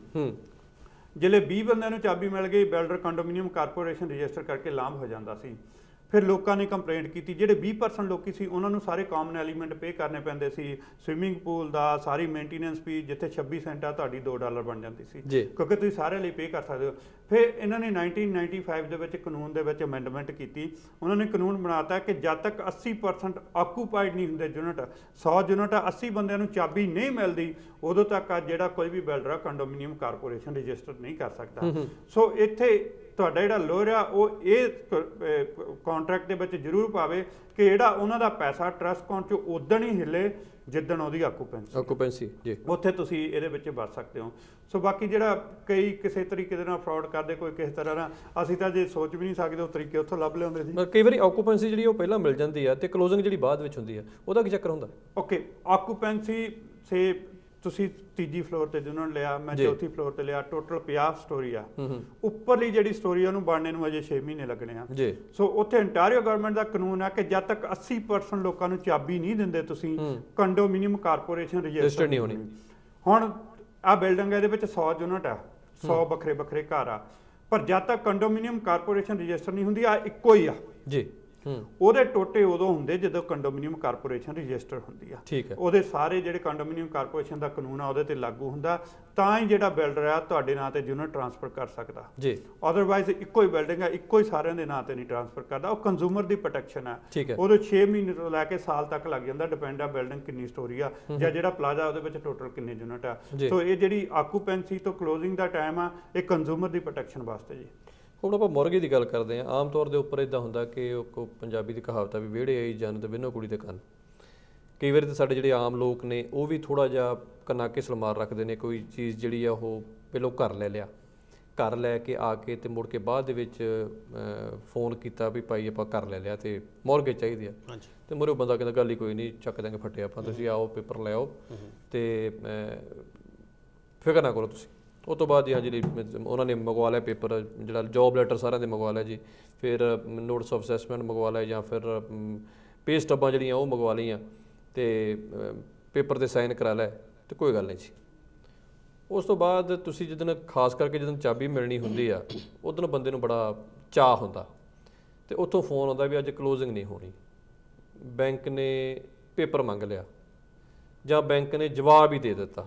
ਜਿਹੜੇ ਵੀਹ ਬੰਦਿਆਂ ਨੂੰ ਚਾਬੀ ਮਿਲ ਗਈ ਬਿਲਡਰ ਕੰਡੋਮੀਨੀਅਮ ਕਾਰਪੋਰੇਸ਼ਨ ਰਜਿਸਟਰ ਕਰਕੇ ਲਾਂਭ ਹੋ ਜਾਂਦਾ ਸੀ। ਫਿਰ ਲੋਕਾਂ ਨੇ ਕੰਪਲੇਂਟ ਕੀਤੀ, ਜਿਹੜੇ ਵੀਹ ਪਰਸੈਂਟ ਲੋਕੀ ਸੀ ਉਹਨਾਂ ਨੂੰ ਸਾਰੇ ਕਾਮਨ ਐਲੀਮੈਂਟ ਪੇ ਕਰਨੇ ਪੈਂਦੇ ਸੀ, ਸਵਿਮਿੰਗ ਪੂਲ ਦਾ ਸਾਰੀ ਮੇਨਟੇਨੈਂਸ ਫੀਸ, ਜਿੱਥੇ ਛੱਬੀ ਸੈਂਟ ਆ ਤੁਹਾਡੀ ਦੋ ਡਾਲਰ ਬਣ ਜਾਂਦੀ ਸੀ ਕਿਉਂਕਿ ਤੁਸੀਂ ਸਾਰੇ ਲਈ ਪੇ ਕਰ ਸਕਦੇ ਹੋ। ਫਿਰ ਇਹਨਾਂ ਨੇ ਨਾਈਨਟੀਨ ਨਾਈਨਟੀ ਫਾਈਵ ਦੇ ਵਿੱਚ ਕਾਨੂੰਨ ਦੇ ਵਿੱਚ ਅਮੈਂਡਮੈਂਟ ਕੀਤੀ, ਉਹਨਾਂ ਨੇ ਕਾਨੂੰਨ ਬਣਾਤਾ ਕਿ ਜਦ ਤੱਕ ਅੱਸੀ ਪਰਸੈਂਟ ਆਕੂਪਾਈਡ ਨਹੀਂ ਹੁੰਦੇ ਯੂਨਿਟ, ਸੌ ਯੂਨਿਟ ਆ ਅੱਸੀ ਬੰਦਿਆਂ ਨੂੰ ਚਾਬੀ ਨਹੀਂ ਮਿਲਦੀ, ਉਦੋਂ ਤੱਕ ਆ ਜਿਹੜਾ ਕੋਈ ਵੀ ਬਿਲਡਰ ਆ ਕੰਡੋਮੀਨੀਅਮ ਕਾਰਪੋਰੇਸ਼ਨ ਰਜਿਸਟਰ ਨਹੀਂ ਕਰ ਸਕਦਾ। ਸੋ ਇੱਥੇ ਤੁਹਾਡਾ ਜਿਹੜਾ ਲੋਅਰ ਆ ਉਹ ਇਹ ਕੰਟਰੈਕਟ ਦੇ ਵਿੱਚ ਜ਼ਰੂਰ ਪਾਵੇ ਕਿ ਜਿਹੜਾ ਉਹਨਾਂ ਦਾ ਪੈਸਾ ਟਰਸਟ ਅਕਾਊਂਟ 'ਚ ਉਦਣ ਹੀ ਹਿੱਲੇ ਜਿੱਦਣ ਉਹਦੀ ਆਕੂਪੈਂਸੀ ਆਕੂਪੈਂਸੀ ਜੀ ਉੱਥੇ ਤੁਸੀਂ ਇਹਦੇ ਵਿੱਚ ਬਚ ਸਕਦੇ ਹੋ। ਸੋ ਬਾਕੀ ਜਿਹੜਾ ਕਈ ਕਿਸੇ ਤਰੀਕੇ ਦੇ ਨਾਲ ਫਰਾਡ ਕਰਦੇ, ਕੋਈ ਕਿਸੇ ਤਰ੍ਹਾਂ ਨਾਲ, ਅਸੀਂ ਤਾਂ ਜੇ ਸੋਚ ਵੀ ਨਹੀਂ ਸਕਦੇ ਉਹ ਤਰੀਕੇ ਉੱਥੋਂ ਲੱਭ ਲਿਆਉਂਦੇ ਸੀ। ਕਈ ਵਾਰੀ ਆਕੂਪੈਂਸੀ ਜਿਹੜੀ ਉਹ ਪਹਿਲਾਂ ਮਿਲ ਜਾਂਦੀ ਆ ਤੇ ਕਲੋਜ਼ਿੰਗ ਜਿਹੜੀ ਬਾਅਦ ਵਿੱਚ ਹੁੰਦੀ ਆ, ਉਹਦਾ ਕੀ ਚੱਕਰ ਹੁੰਦਾ? ਓਕੇ, ਆਕੂਪੈਂਸੀ ਸੇ ਤੁਸੀਂ ਤੀਜੀ ਫਲੋਰ ਤੇ ਜਿਹਨਾਂ ਨੇ ਲਿਆ, ਮੈਂ ਚੌਥੀ ਫਲੋਰ ਤੇ ਲਿਆ, ਟੋਟਲ ਪੰਜਾਹ ਸਟੋਰੀ ਆ। ਉੱਪਰਲੀ ਜਿਹੜੀ ਸਟੋਰੀ ਉਹਨੂੰ ਬਣਨੇ ਨੂੰ ਅਜੇ ਛੇ ਮਹੀਨੇ ਲੱਗਣੇ ਆ ਜੀ। ਸੋ ਉੱਥੇ ਅੰਟਾਰੀਓ ਗਵਰਨਮੈਂਟ ਦਾ ਕਾਨੂੰਨ ਆ ਕਿ ਜਦ ਤੱਕ ਅੱਸੀ ਪਰਸੈਂਟ ਲੋਕਾਂ ਨੂੰ ਚਾਬੀ ਨਹੀਂ ਦਿੰਦੇ ਤੁਸੀਂ, ਕੰਡੋਮੀਨੀਅਮ ਕਾਰਪੋਰੇਸ਼ਨ ਰਜਿਸਟਰ ਨਹੀਂ ਹੋਣੀ। ਹੁਣ ਆ ਬਿਲਡਿੰਗ ਇਹਦੇ ਵਿੱਚ ਸੌ ਯੂਨਿਟ ਆ, ਸੌ ਵੱਖਰੇ ਵੱਖਰੇ ਘਰ ਆ, ਪਰ ਜਦ ਤੱਕ ਕੰਡੋਮੀਨੀਅਮ ਕਾਰਪੋਰੇਸ਼ਨ ਰਜਿਸਟਰ ਨਹੀਂ ਹੁੰਦੀ, ਆ ਇੱਕੋ ਹੀ ਆ ਜੀ। ਉਹਦੇ ਟੋਟੇ ਉਦੋਂ ਹੁੰਦੇ ਜਦੋਂ ਕੰਡੋਮੀਨੀਅਮ ਕਾਰਪੋਰੇਸ਼ਨ ਰਜਿਸਟਰ ਹੁੰਦੀ ਆ। ਉਹਦੇ ਸਾਰੇ ਜਿਹੜੇ ਕੰਡੋਮੀਨੀਅਮ ਕਾਰਪੋਰੇਸ਼ਨ ਦਾ ਕਾਨੂੰਨ ਆ ਉਹਦੇ ਤੇ ਲਾਗੂ ਹੁੰਦਾ, ਤਾਂ ਹੀ ਜਿਹੜਾ ਬਿਲਡਰ ਆ ਤੁਹਾਡੇ ਨਾਂ ਤੇ ਯੂਨਿਟ ਟ੍ਰਾਂਸਫਰ ਕਰ ਸਕਦਾ ਜੀ। ਅਦਰਵਾਈਜ਼ ਇੱਕੋ ਹੀ ਬਿਲਡਿੰਗ ਆ, ਇੱਕੋ ਹੀ ਸਾਰਿਆਂ ਦੇ ਨਾਂ ਤੇ ਨਹੀਂ ਟ੍ਰਾਂਸਫਰ ਕਰਦਾ। ਉਹ ਕੰਜ਼ੂਮਰ ਦੀ ਪ੍ਰੋਟੈਕਸ਼ਨ ਆ, ਉਹਦੇ ਛੇ ਮਹੀਨੇ ਤੋਂ ਲੈ ਕੇ ਸਾਲ ਤੱਕ ਲੱਗ ਜਾਂਦਾ, ਡਿਪੈਂਡ ਆ ਬਿਲਡਿੰਗ ਕਿੰਨੀ ਸਟੋਰੀ ਆ ਜਾਂ ਜਿਹੜਾ ਪਲਾਜ਼ਾ ਉਹਦੇ ਵਿੱਚ ਟੋਟਲ ਕਿੰਨੇ ਯੂਨਿਟ ਆ। ਸੋ ਇਹ ਜਿਹੜੀ ਆਕੂਪੈਂਸੀ ਤੋਂ ਕਲੋਜ਼ਿੰਗ ਦਾ ਟਾਈਮ ਆ, ਇਹ ਕੰਜ਼ੂਮਰ ਦੀ ਪ੍ਰੋਟੈਕਸ਼ਨ ਵਾਸਤੇ ਜੀ। ਹੁਣ ਆਪਾਂ ਮੁਰਗੇ ਦੀ ਗੱਲ ਕਰਦੇ ਹਾਂ, ਆਮ ਤੌਰ ਦੇ ਉੱਪਰ ਇੱਦਾਂ ਹੁੰਦਾ ਕਿ ਉਹ ਪੰਜਾਬੀ ਦੀ ਕਹਾਵਤ ਆ ਵੀ ਵਿਹੜੇ ਆਈ ਜਨ ਤੇ ਵਿੰਨੋ ਕੁੜੀ ਦੇ ਕੰਨ। ਕਈ ਵਾਰੀ ਤਾਂ ਸਾਡੇ ਜਿਹੜੇ ਆਮ ਲੋਕ ਨੇ ਉਹ ਵੀ ਥੋੜ੍ਹਾ ਜਿਹਾ ਕੰਨਾ ਕੇ ਸਲਮਾਰ ਰੱਖਦੇ ਨੇ, ਕੋਈ ਚੀਜ਼ ਜਿਹੜੀ ਆ ਉਹ ਪਹਿਲੋਂ ਘਰ ਲੈ ਲਿਆ, ਘਰ ਲੈ ਕੇ ਆ ਕੇ ਤੇ ਮੁੜ ਕੇ ਬਾਅਦ ਦੇ ਵਿੱਚ ਫੋਨ ਕੀਤਾ ਵੀ ਭਾਈ ਆਪਾਂ ਘਰ ਲੈ ਲਿਆ ਤੇ ਮੁਰਗੇ ਚਾਹੀਦੇ ਆ, ਤੇ ਮੁਰੇ ਬੰਦਾ ਕਹਿੰਦਾ ਗੱਲ ਹੀ ਕੋਈ ਨਹੀਂ, ਚੱਕ ਦਾਂਗੇ ਫੱਟੇ ਆਪਾਂ, ਤੁਸੀਂ ਆਓ ਪੇਪਰ ਲੈ ਆਓ ਤੇ ਫਿਕਰ ਨਾ ਕਰੋ ਤੁਸੀਂ। ਉਹ ਤੋਂ ਬਾਅਦ ਜੀ ਹਾਂਜੀ ਉਹਨਾਂ ਨੇ ਮੰਗਵਾ ਲਿਆ ਪੇਪਰ, ਜਿਹੜਾ ਜੋਬ ਲੈਟਰ ਸਾਰਿਆਂ ਦੇ ਮੰਗਵਾ ਲਿਆ ਜੀ, ਫਿਰ ਨੋਟਿਸ ਆਫ ਅਸੈਸਮੈਂਟ ਮੰਗਵਾ ਲਿਆ ਜਾਂ ਫਿਰ ਪੇ ਸਟੱਬਾਂ ਜਿਹੜੀਆਂ ਉਹ ਮੰਗਵਾ ਲਈਆਂ ਤੇ ਪੇਪਰ 'ਤੇ ਸਾਈਨ ਕਰਾ ਲਿਆ ਤੇ ਕੋਈ ਗੱਲ ਨਹੀਂ ਜੀ। ਉਸ ਤੋਂ ਬਾਅਦ ਤੁਸੀਂ ਜਿੱਦਣ ਖਾਸ ਕਰਕੇ ਜਦੋਂ ਚਾਬੀ ਮਿਲਣੀ ਹੁੰਦੀ ਆ ਉਦੋਂ ਬੰਦੇ ਨੂੰ ਬੜਾ ਚਾਅ ਹੁੰਦਾ ਤੇ ਉੱਥੋਂ ਫੋਨ ਆਉਂਦਾ ਵੀ ਅੱਜ ਕਲੋਜ਼ਿੰਗ ਨਹੀਂ ਹੋਣੀ, ਬੈਂਕ ਨੇ ਪੇਪਰ ਮੰਗ ਲਿਆ ਜਾਂ ਬੈਂਕ ਨੇ ਜਵਾਬ ਹੀ ਦੇ ਦਿੱਤਾ।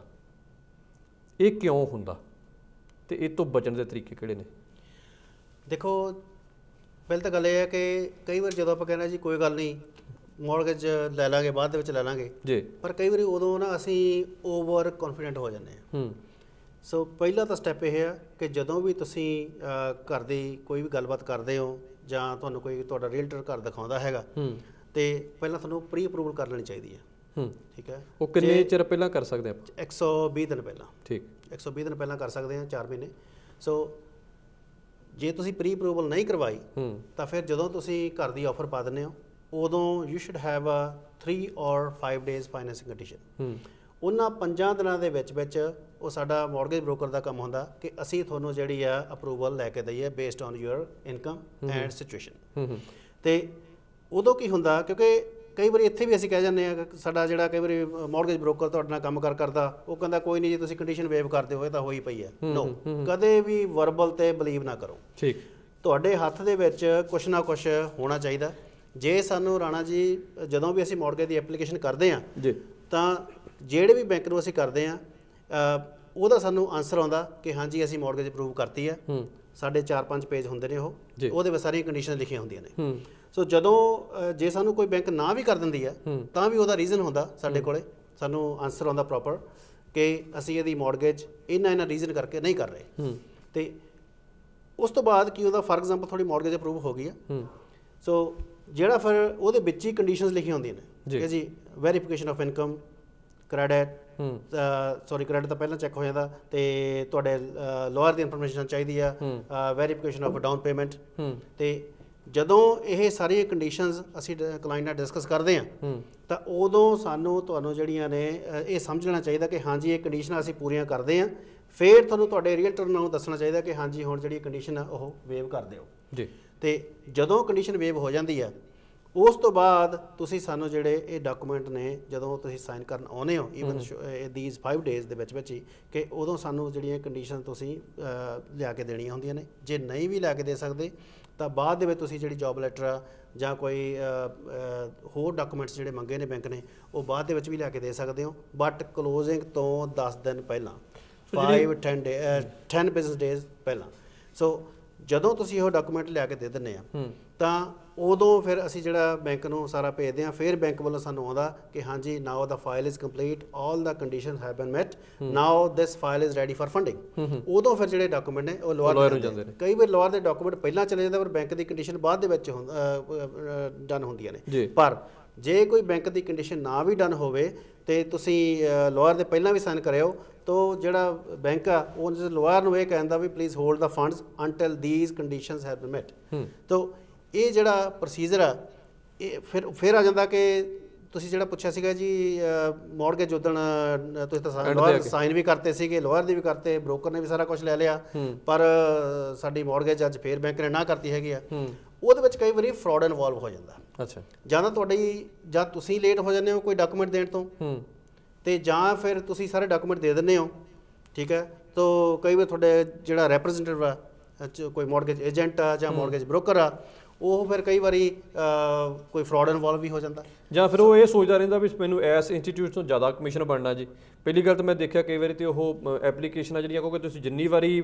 ਇਹ ਕਿਉਂ ਹੁੰਦਾ ਤੇ ਇਹ ਤੋਂ ਬਚਣ ਦੇ ਤਰੀਕੇ ਕਿਹੜੇ ਨੇ? ਦੇਖੋ, ਪਹਿਲਾਂ ਤਾਂ ਗੱਲ ਇਹ ਹੈ ਕਿ ਕਈ ਵਾਰ ਜਦੋਂ ਆਪਾਂ ਕਹਿੰਦੇ ਜੀ ਕੋਈ ਗੱਲ ਨਹੀਂ ਮੌਰਗੇਜ ਲੈ ਲਾਂਗੇ, ਬਾਅਦ ਦੇ ਵਿੱਚ ਲੈ ਲਾਂਗੇ ਜੀ, ਪਰ ਕਈ ਵਾਰੀ ਉਦੋਂ ਨਾ ਅਸੀਂ ਓਵਰ ਕੌਨਫੀਡੈਂਟ ਹੋ ਜਾਂਦੇ ਹਾਂ। ਸੋ ਪਹਿਲਾ ਤਾਂ ਸਟੈਪ ਇਹ ਹੈ ਕਿ ਜਦੋਂ ਵੀ ਤੁਸੀਂ ਘਰ ਦੀ ਕੋਈ ਵੀ ਗੱਲਬਾਤ ਕਰਦੇ ਹੋ ਜਾਂ ਤੁਹਾਨੂੰ ਕੋਈ ਤੁਹਾਡਾ ਰੀਅਲਟਰ ਘਰ ਦਿਖਾਉਂਦਾ ਹੈਗਾ ਤੇ ਪਹਿਲਾਂ ਤੁਹਾਨੂੰ ਪ੍ਰੀ ਅਪਰੂਵਲ ਕਰ ਲੈਣੀ ਚਾਹੀਦੀ ਹੈ। ਠੀਕ ਹੈ, ਉਹ ਕਿੰਨੇ ਚਿਰ ਪਹਿਲਾਂ ਕਰ ਸਕਦੇ ਆਪਾਂ? ਇੱਕ ਸੌ ਵੀਹ ਦਿਨ ਪਹਿਲਾਂ। ਠੀਕ, ਇੱਕ ਸੌ ਵੀਹ ਦਿਨ ਪਹਿਲਾਂ ਕਰ ਸਕਦੇ ਹਾਂ, ਚਾਰ ਮਹੀਨੇ। ਸੋ ਜੇ ਤੁਸੀਂ ਪ੍ਰੀ ਅਪਰੂਵਲ ਨਹੀਂ ਕਰਵਾਈ ਤਾਂ ਫਿਰ ਜਦੋਂ ਤੁਸੀਂ ਘਰ ਦੀ ਆਫਰ ਪਾ ਦਿੰਦੇ ਹੋ ਉਦੋਂ you should have a three or five days financing condition. ਉਹਨਾਂ ਪੰਜਾਂ ਦਿਨਾਂ ਦੇ ਵਿੱਚ ਵਿੱਚ ਉਹ ਸਾਡਾ ਮੌਰਗੇਜ ਬ੍ਰੋਕਰ ਦਾ ਕੰਮ ਹੁੰਦਾ ਕਿ ਅਸੀਂ ਤੁਹਾਨੂੰ ਜਿਹੜੀ ਆ ਅਪਰੂਵਲ ਲੈ ਕੇ ਦਈਏ based on your income and situation. ਤੇ ਉਦੋਂ ਕੀ ਹੁੰਦਾ, ਕਿਉਂਕਿ ਕਈ ਵਾਰੀ ਇੱਥੇ ਵੀ ਅਸੀਂ ਕਹਿ ਜਾਂਦੇ ਹਾਂ ਕਿ ਸਾਡਾ ਜਿਹੜਾ ਕਈ ਵਾਰੀ ਮੌਰਗੇਜ ਬ੍ਰੋਕਰ ਤੁਹਾਡੇ ਨਾਲ ਕੰਮ ਕਰ ਕਰਦਾ ਉਹ ਕਹਿੰਦਾ ਕੋਈ ਨਹੀਂ ਜੀ ਤੁਸੀਂ ਕੰਡੀਸ਼ਨ ਵੇਵ ਕਰਦੇ ਹੋਏ ਤਾਂ ਹੋਈ ਪਈ ਹੈ। ਨੋ, ਕਦੇ ਵੀ ਵਰਬਲ ਤੇ ਬਲੀਵ ਨਾ ਕਰੋ। ਠੀਕ, ਤੁਹਾਡੇ ਹੱਥ ਦੇ ਵਿੱਚ ਕੁਛ ਨਾ ਕੁਛ ਹੋਣਾ ਚਾਹੀਦਾ। ਜੇ ਸਾਨੂੰ ਰਾਣਾ ਜੀ ਜਦੋਂ ਵੀ ਅਸੀਂ ਮੌਰਗੇਜ ਦੀ ਐਪਲੀਕੇਸ਼ਨ ਕਰਦੇ ਹਾਂ ਜੀ ਤਾਂ ਜਿਹੜੇ ਵੀ ਬੈਂਕ ਨੂੰ ਅਸੀਂ ਕਰਦੇ ਹਾਂ ਉਹਦਾ ਸਾਨੂੰ ਆਨਸਰ ਆਉਂਦਾ ਕਿ ਹਾਂਜੀ ਅਸੀਂ ਮੌਰਗੇਜ ਅਪਰੂਵ ਕਰਤੀ ਹੈ। ਸਾਡੇ ਚਾਰ ਪੰਜ ਪੇਜ ਹੁੰਦੇ ਨੇ, ਉਹ ਉਹਦੇ ਵਿੱਚ ਸਾਰੀਆਂ ਕੰਡੀਸ਼ਨਾਂ ਲਿਖੀਆਂ ਹੁੰਦੀਆਂ ਨੇ। ਸੋ ਜਦੋਂ ਜੇ ਸਾਨੂੰ ਕੋਈ ਬੈਂਕ ਨਾ ਵੀ ਕਰ ਦਿੰਦੀ ਹੈ ਤਾਂ ਵੀ ਉਹਦਾ ਰੀਜ਼ਨ ਹੁੰਦਾ ਸਾਡੇ ਕੋਲੇ, ਸਾਨੂੰ ਆਨਸਰ ਆਉਂਦਾ ਪ੍ਰੋਪਰ ਕਿ ਅਸੀਂ ਇਹਦੀ ਮੌਰਗੇਜ ਇਹਨਾਂ ਇਹਨਾਂ ਰੀਜ਼ਨ ਕਰਕੇ ਨਹੀਂ ਕਰ ਰਹੇ। ਤੇ ਉਸ ਤੋਂ ਬਾਅਦ ਕੀ ਹੁੰਦਾ, ਫਾਰ ਐਗਜ਼ਾਮਪਲ ਤੁਹਾਡੀ ਮੌਰਗੇਜ ਅਪਰੂਵ ਹੋ ਗਈ ਹੈ, ਸੋ ਜਿਹੜਾ ਫਿਰ ਉਹਦੇ ਵਿੱਚ ਹੀ ਕੰਡੀਸ਼ਨਸ ਲਿਖੀਆਂ ਹੁੰਦੀਆਂ ਨੇ ਕਿ ਜੀ verification of income, credit, sorry credit ਤਾਂ ਪਹਿਲਾਂ ਚੈੱਕ ਹੋ ਜਾਂਦਾ, ਤੇ ਤੁਹਾਡੇ ਲੋਅਰ ਦੀ ਇਨਫੋਰਮੇਸ਼ਨ ਚਾਹੀਦੀ ਆ, ਵੈਰੀਫਿਕੇਸ਼ਨ ਆਫ ਡਾਊਨ ਪੇਮੈਂਟ। ਤੇ ਜਦੋਂ ਇਹ ਸਾਰੀਆਂ ਕੰਡੀਸ਼ਨਸ ਅਸੀਂ ਕਲਾਇੰਟ ਨਾਲ ਡਿਸਕਸ ਕਰਦੇ ਹਾਂ ਤਾਂ ਉਦੋਂ ਸਾਨੂੰ ਤੁਹਾਨੂੰ ਜਿਹੜੀਆਂ ਨੇ ਇਹ ਸਮਝਣਾ ਚਾਹੀਦਾ ਕਿ ਹਾਂਜੀ ਇਹ ਕੰਡੀਸ਼ਨਾਂ ਅਸੀਂ ਪੂਰੀਆਂ ਕਰਦੇ ਹਾਂ। ਫਿਰ ਤੁਹਾਨੂੰ ਤੁਹਾਡੇ ਰੀਅਲਟਰ ਨੂੰ ਦੱਸਣਾ ਚਾਹੀਦਾ ਕਿ ਹਾਂਜੀ ਹੁਣ ਜਿਹੜੀ ਕੰਡੀਸ਼ਨ ਆ ਉਹ ਵੇਵ ਕਰ ਦਿਓ ਜੀ। ਤੇ ਜਦੋਂ ਕੰਡੀਸ਼ਨ ਵੇਵ ਹੋ ਜਾਂਦੀ ਆ ਉਸ ਤੋਂ ਬਾਅਦ ਤੁਸੀਂ ਸਾਨੂੰ ਜਿਹੜੇ ਇਹ ਡਾਕੂਮੈਂਟ ਨੇ ਜਦੋਂ ਤੁਸੀਂ ਸਾਈਨ ਕਰਨ ਆਉਂਦੇ ਹੋ ਈਵਨ ਦੀਜ਼ ਫਾਈਵ ਡੇਜ਼ ਦੇ ਵਿੱਚ ਵਿੱਚ ਹੀ, ਕਿ ਉਦੋਂ ਸਾਨੂੰ ਜਿਹੜੀਆਂ ਕੰਡੀਸ਼ਨ ਤੁਸੀਂ ਲਿਆ ਕੇ ਦੇਣੀਆਂ ਹੁੰਦੀਆਂ ਨੇ। ਜੇ ਨਹੀਂ ਵੀ ਲਿਆ ਕੇ ਦੇ ਸਕਦੇ ਤਾਂ ਬਾਅਦ ਦੇ ਵਿੱਚ ਤੁਸੀਂ ਜਿਹੜੀ ਜੋਬ ਲੈਟਰ ਆ ਜਾਂ ਕੋਈ ਹੋਰ ਡਾਕੂਮੈਂਟਸ ਜਿਹੜੇ ਮੰਗੇ ਨੇ ਬੈਂਕ ਨੇ ਉਹ ਬਾਅਦ ਦੇ ਵਿੱਚ ਵੀ ਲਿਆ ਕੇ ਦੇ ਸਕਦੇ ਹੋ, ਬਟ ਕਲੋਜ਼ਿੰਗ ਤੋਂ ਦਸ ਦਿਨ ਪਹਿਲਾਂ, five ten day ten business days ਪਹਿਲਾਂ। ਸੋ ਜਦੋਂ ਤੁਸੀਂ ਉਹ ਡਾਕੂਮੈਂਟ ਲਿਆ ਕੇ ਦੇ ਦਿੰਦੇ ਆ ਤਾਂ ਉਦੋਂ ਫਿਰ ਅਸੀਂ ਜਿਹੜਾ ਬੈਂਕ ਨੂੰ ਸਾਰਾ ਭੇਜਦੇ ਹਾਂ, ਫਿਰ ਬੈਂਕ ਵੱਲੋਂ ਸਾਨੂੰ ਆਉਂਦਾ ਕਿ ਹਾਂਜੀ now the file is complete, all the conditions have been met, now this file is ready for funding. ਉਦੋਂ ਫਿਰ ਜਿਹੜੇ ਡਾਕੂਮੈਂਟ ਨੇ ਉਹ ਲੋਅਰ ਨੂੰ ਜਾਂਦੇ ਨੇ। ਕਈ ਵਾਰ ਲੋਅਰ ਦੇ ਡਾਕੂਮੈਂਟ ਪਹਿਲਾਂ ਚਲੇ ਜਾਂਦੇ ਪਰ ਬੈਂਕ ਦੀ ਕੰਡੀਸ਼ਨ ਬਾਅਦ ਦੇ ਵਿੱਚ ਡਨ ਹੁੰਦੀਆਂ ਨੇ। ਪਰ ਜੇ ਕੋਈ ਬੈਂਕ ਦੀ ਕੰਡੀਸ਼ਨ ਨਾ ਵੀ ਡਨ ਹੋਵੇ ਤੇ ਤੁਸੀਂ ਲੋਅਰ ਦੇ ਪਹਿਲਾਂ ਵੀ ਸਾਈਨ ਕਰਿਓ ਤਾਂ ਜਿਹੜਾ ਬੈਂਕ ਆ ਉਹ ਲੋਅਰ ਨੂੰ ਇਹ ਕਹਿੰਦਾ ਵੀ please hold the funds until these conditions have been met. ਤਾਂ ਇਹ ਜਿਹੜਾ ਪ੍ਰੋਸੀਜਰ ਆ ਇਹ ਫਿਰ ਫਿਰ ਆ ਜਾਂਦਾ ਕਿ ਤੁਸੀਂ ਜਿਹੜਾ ਪੁੱਛਿਆ ਸੀਗਾ ਜੀ ਮੌਰਗੇਜ ਉਦਣ ਤੁਸੀਂ ਤਾਂ ਲੋਅਰ ਸਾਈਨ ਵੀ ਕਰਤੇ ਸੀਗੇ, ਲੋਅਰ ਦੇ ਵੀ ਕਰਤੇ, ਬ੍ਰੋਕਰ ਨੇ ਵੀ ਸਾਰਾ ਕੁਝ ਲੈ ਲਿਆ, ਪਰ ਸਾਡੀ ਮੌਰਗੇਜ ਅੱਜ ਫੇਰ ਬੈਂਕ ਨੇ ਨਾ ਕਰਤੀ ਹੈਗੀ ਆ। ਉਹਦੇ ਵਿੱਚ ਕਈ ਵਾਰੀ ਫਰਾਡ ਇਨਵੋਲਵ ਹੋ ਜਾਂਦਾ। ਅੱਛਾ, ਜਾਂ ਤਾਂ ਤੁਹਾਡੀ ਜਾਂ ਤੁਸੀਂ ਲੇਟ ਹੋ ਜਾਂਦੇ ਹੋ ਕੋਈ ਡਾਕੂਮੈਂਟ ਦੇਣ ਤੋਂ, ਤੇ ਜਾਂ ਫਿਰ ਤੁਸੀਂ ਸਾਰੇ ਡਾਕੂਮੈਂਟ ਦੇ ਦਿੰਦੇ ਹੋ, ਠੀਕ ਹੈ, ਤਾਂ ਕਈ ਵਾਰ ਤੁਹਾਡੇ ਜਿਹੜਾ ਰੈਪਰੈਜ਼ੈਂਟੇਟਿਵ ਆ ਕੋਈ ਮੌਰਗੇਜ ਏਜੰਟ ਆ ਜਾਂ ਮੌਰਗੇਜ ਬ੍ਰੋਕਰ ਆ ਉਹ ਫਿਰ ਕਈ ਵਾਰੀ ਕੋਈ ਫਰਾਡ ਇਨਵੋਲਵ ਵੀ ਹੋ ਜਾਂਦਾ, ਜਾਂ ਫਿਰ ਉਹ ਇਹ ਸੋਚਦਾ ਰਹਿੰਦਾ ਵੀ ਮੈਨੂੰ ਇਸ ਇੰਸਟੀਟਿਊਟ ਤੋਂ ਜ਼ਿਆਦਾ ਕਮਿਸ਼ਨ ਬਣਨਾ ਜੀ। ਪਹਿਲੀ ਗੱਲ ਤਾਂ ਮੈਂ ਦੇਖਿਆ ਕਈ ਵਾਰੀ ਤੇ ਉਹ ਐਪਲੀਕੇਸ਼ਨਾਂ ਜਿਹੜੀਆਂ ਕਿਉਂਕਿ ਤੁਸੀਂ ਜਿੰਨੀ ਵਾਰੀ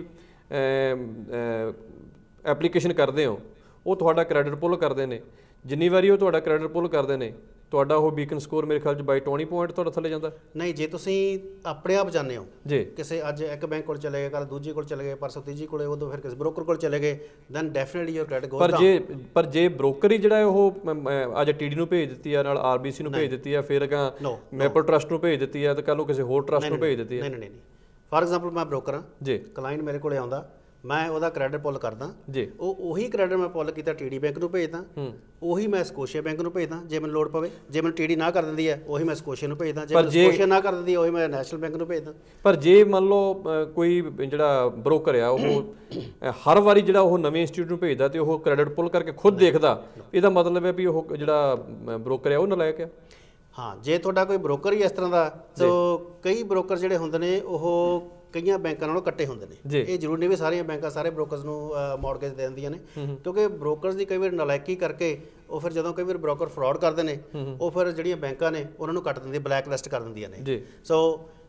ਐਪਲੀਕੇਸ਼ਨ ਕਰਦੇ ਹੋ ਉਹ ਤੁਹਾਡਾ ਕ੍ਰੈਡਿਟ ਪੁੱਲ ਕਰਦੇ ਨੇ, ਜਿੰਨੀ ਵਾਰੀ ਉਹ ਤੁਹਾਡਾ ਕ੍ਰੈਡਿਟ ਪੁੱਲ ਕਰਦੇ ਨੇ ਤੁਹਾਡਾ ਉਹ ਬੀਕਨ ਸਕੋਰ ਮੇਰੇ ਖਿਆਲ 'ਚ ਬਾਈ ਵੀਹ ਪੁਆਇੰਟ ਤੁਹਾਡਾ ਥੱਲੇ ਜਾਂਦਾ। ਨਹੀਂ, ਜੇ ਤੁਸੀਂ ਆਪਣੇ ਆਪ ਜਾਂਦੇ ਹੋ ਜੀ, ਕਿਸੇ ਅੱਜ ਇੱਕ ਬੈਂਕ ਕੋਲ ਚਲੇ ਗਏ, ਕੱਲ ਦੂਜੀ ਕੋਲ ਚਲੇ ਗਏ, ਪਰਸੋਂ ਤੀਜੀ ਕੋਲੇ, ਉਦੋਂ ਫਿਰ ਕਿਸੇ ਬ੍ਰੋਕਰ ਕੋਲ ਚਲੇ ਗਏ, then definitely your credit goes down. ਪਰ ਜੇ ਪਰ ਜੇ ਬ੍ਰੋਕਰ ਹੀ ਜਿਹੜਾ ਉਹ ਅੱਜ ਟੀਡੀ ਨੂੰ ਭੇਜ ਦਿੱਤੀ ਆ, ਨਾਲ ਆਰਬੀਸੀ ਨੂੰ ਭੇਜ ਦਿੱਤੀ ਆ, ਫਿਰ ਅਗਾਂ ਮੈਪਲ ਟਰਸਟ ਨੂੰ ਭੇਜ ਦਿੱਤੀ ਆ, ਤੇ ਕੱਲ ਨੂੰ ਕਿਸੇ ਹੋਰ ਟਰਸਟ ਨੂੰ ਭੇਜ ਦਿੱਤੀ ਆ। ਨਹੀਂ ਨਹੀਂ ਨਹੀਂ, ਫਾਰ ਐਗਜ਼ਾਮਪਲ ਮੈਂ ਬ੍ਰੋਕਰ ਹਾਂ ਜੀ, ਕਲਾਇੰਟ ਮੇਰੇ ਕੋਲੇ ਆਉਂਦਾ, ਮੈਂ ਉਹਦਾ ਕ੍ਰੈਡਿਟ ਪੁੱਲ ਕਰਦਾ ਜੀ, ਉਹ ਉਹੀ ਕ੍ਰੈਡਿਟ ਮੈਂ ਪੁੱਲ ਕੀਤਾ ਟੀਡੀ ਬੈਂਕ ਨੂੰ ਭੇਜਦਾ, ਉਹੀ ਮੈਂ ਸਕੋਸ਼ੀਆ ਬੈਂਕ ਨੂੰ ਭੇਜਦਾ ਜੇ ਮੈਨੂੰ ਲੋੜ ਪਵੇ। ਜੇ ਮੈਨੂੰ ਟੀਡੀ ਨਾ ਕਰ ਦਿੰਦੀ ਹੈ ਉਹੀ ਮੈਂ ਸਕੋਸ਼ੀਆ ਨੂੰ ਭੇਜਦਾ, ਜੇ ਮੈਨੂੰ ਸਕੋਸ਼ੀਆ ਨਾ ਕਰ ਦਿੰਦੀ ਉਹੀ ਮੈਂ ਨੈਸ਼ਨਲ ਬੈਂਕ ਨੂੰ ਭੇਜਦਾ। ਪਰ ਜੇ ਮੰਨ ਲਓ ਕੋਈ ਜਿਹੜਾ ਬ੍ਰੋਕਰ ਆ ਉਹ ਹਰ ਵਾਰੀ ਜਿਹੜਾ ਉਹ ਨਵੇਂ ਇੰਸਟੀਟਿਊਟ ਨੂੰ ਭੇਜਦਾ ਤੇ ਉਹ ਕ੍ਰੈਡਿਟ ਪੁੱਲ ਕਰਕੇ ਖੁਦ ਦੇਖਦਾ, ਇਹਦਾ ਮਤਲਬ ਹੈ ਵੀ ਉਹ ਜਿਹੜਾ ਬ੍ਰੋਕਰ ਆ ਉਹ ਨਲਾਇਕ ਆ। ਹਾਂ, ਜੇ ਤੁਹਾਡਾ ਕੋਈ ਬ੍ਰੋਕਰ ਹੀ ਇਸ ਤਰ੍ਹਾਂ ਦਾ, ਤਾਂ ਕਈ ਬ੍ਰੋਕਰ ਜਿਹੜੇ ਹੁੰਦੇ ਨੇ ਉਹ ਕਈਆਂ ਬੈਂਕਾਂ ਨਾਲੋਂ ਕੱਟੇ ਹੁੰਦੇ ਨੇ। ਇਹ ਜ਼ਰੂਰੀ ਨਹੀਂ ਵੀ ਸਾਰੀਆਂ ਬੈਂਕਾਂ ਸਾਰੇ ਬ੍ਰੋਕਰਸ ਨੂੰ ਮੌਰਗੇਜ ਦੇ ਦਿੰਦੀਆਂ ਨੇ, ਕਿਉਂਕਿ ਬ੍ਰੋਕਰਸ ਦੀ ਕਈ ਵਾਰ ਨਲਾਇਕੀ ਕਰਕੇ ਉਹ ਫਿਰ ਜਦੋਂ ਕਈ ਵਾਰ ਬ੍ਰੋਕਰ ਫਰਾਡ ਕਰਦੇ ਨੇ ਉਹ ਫਿਰ ਜਿਹੜੀਆਂ ਬੈਂਕਾਂ ਨੇ ਉਹਨਾਂ ਨੂੰ ਕੱਟ ਦਿੰਦੀ, ਬਲੈਕ ਲਿਸਟ ਕਰ ਦਿੰਦੀਆਂ ਨੇ। ਸੋ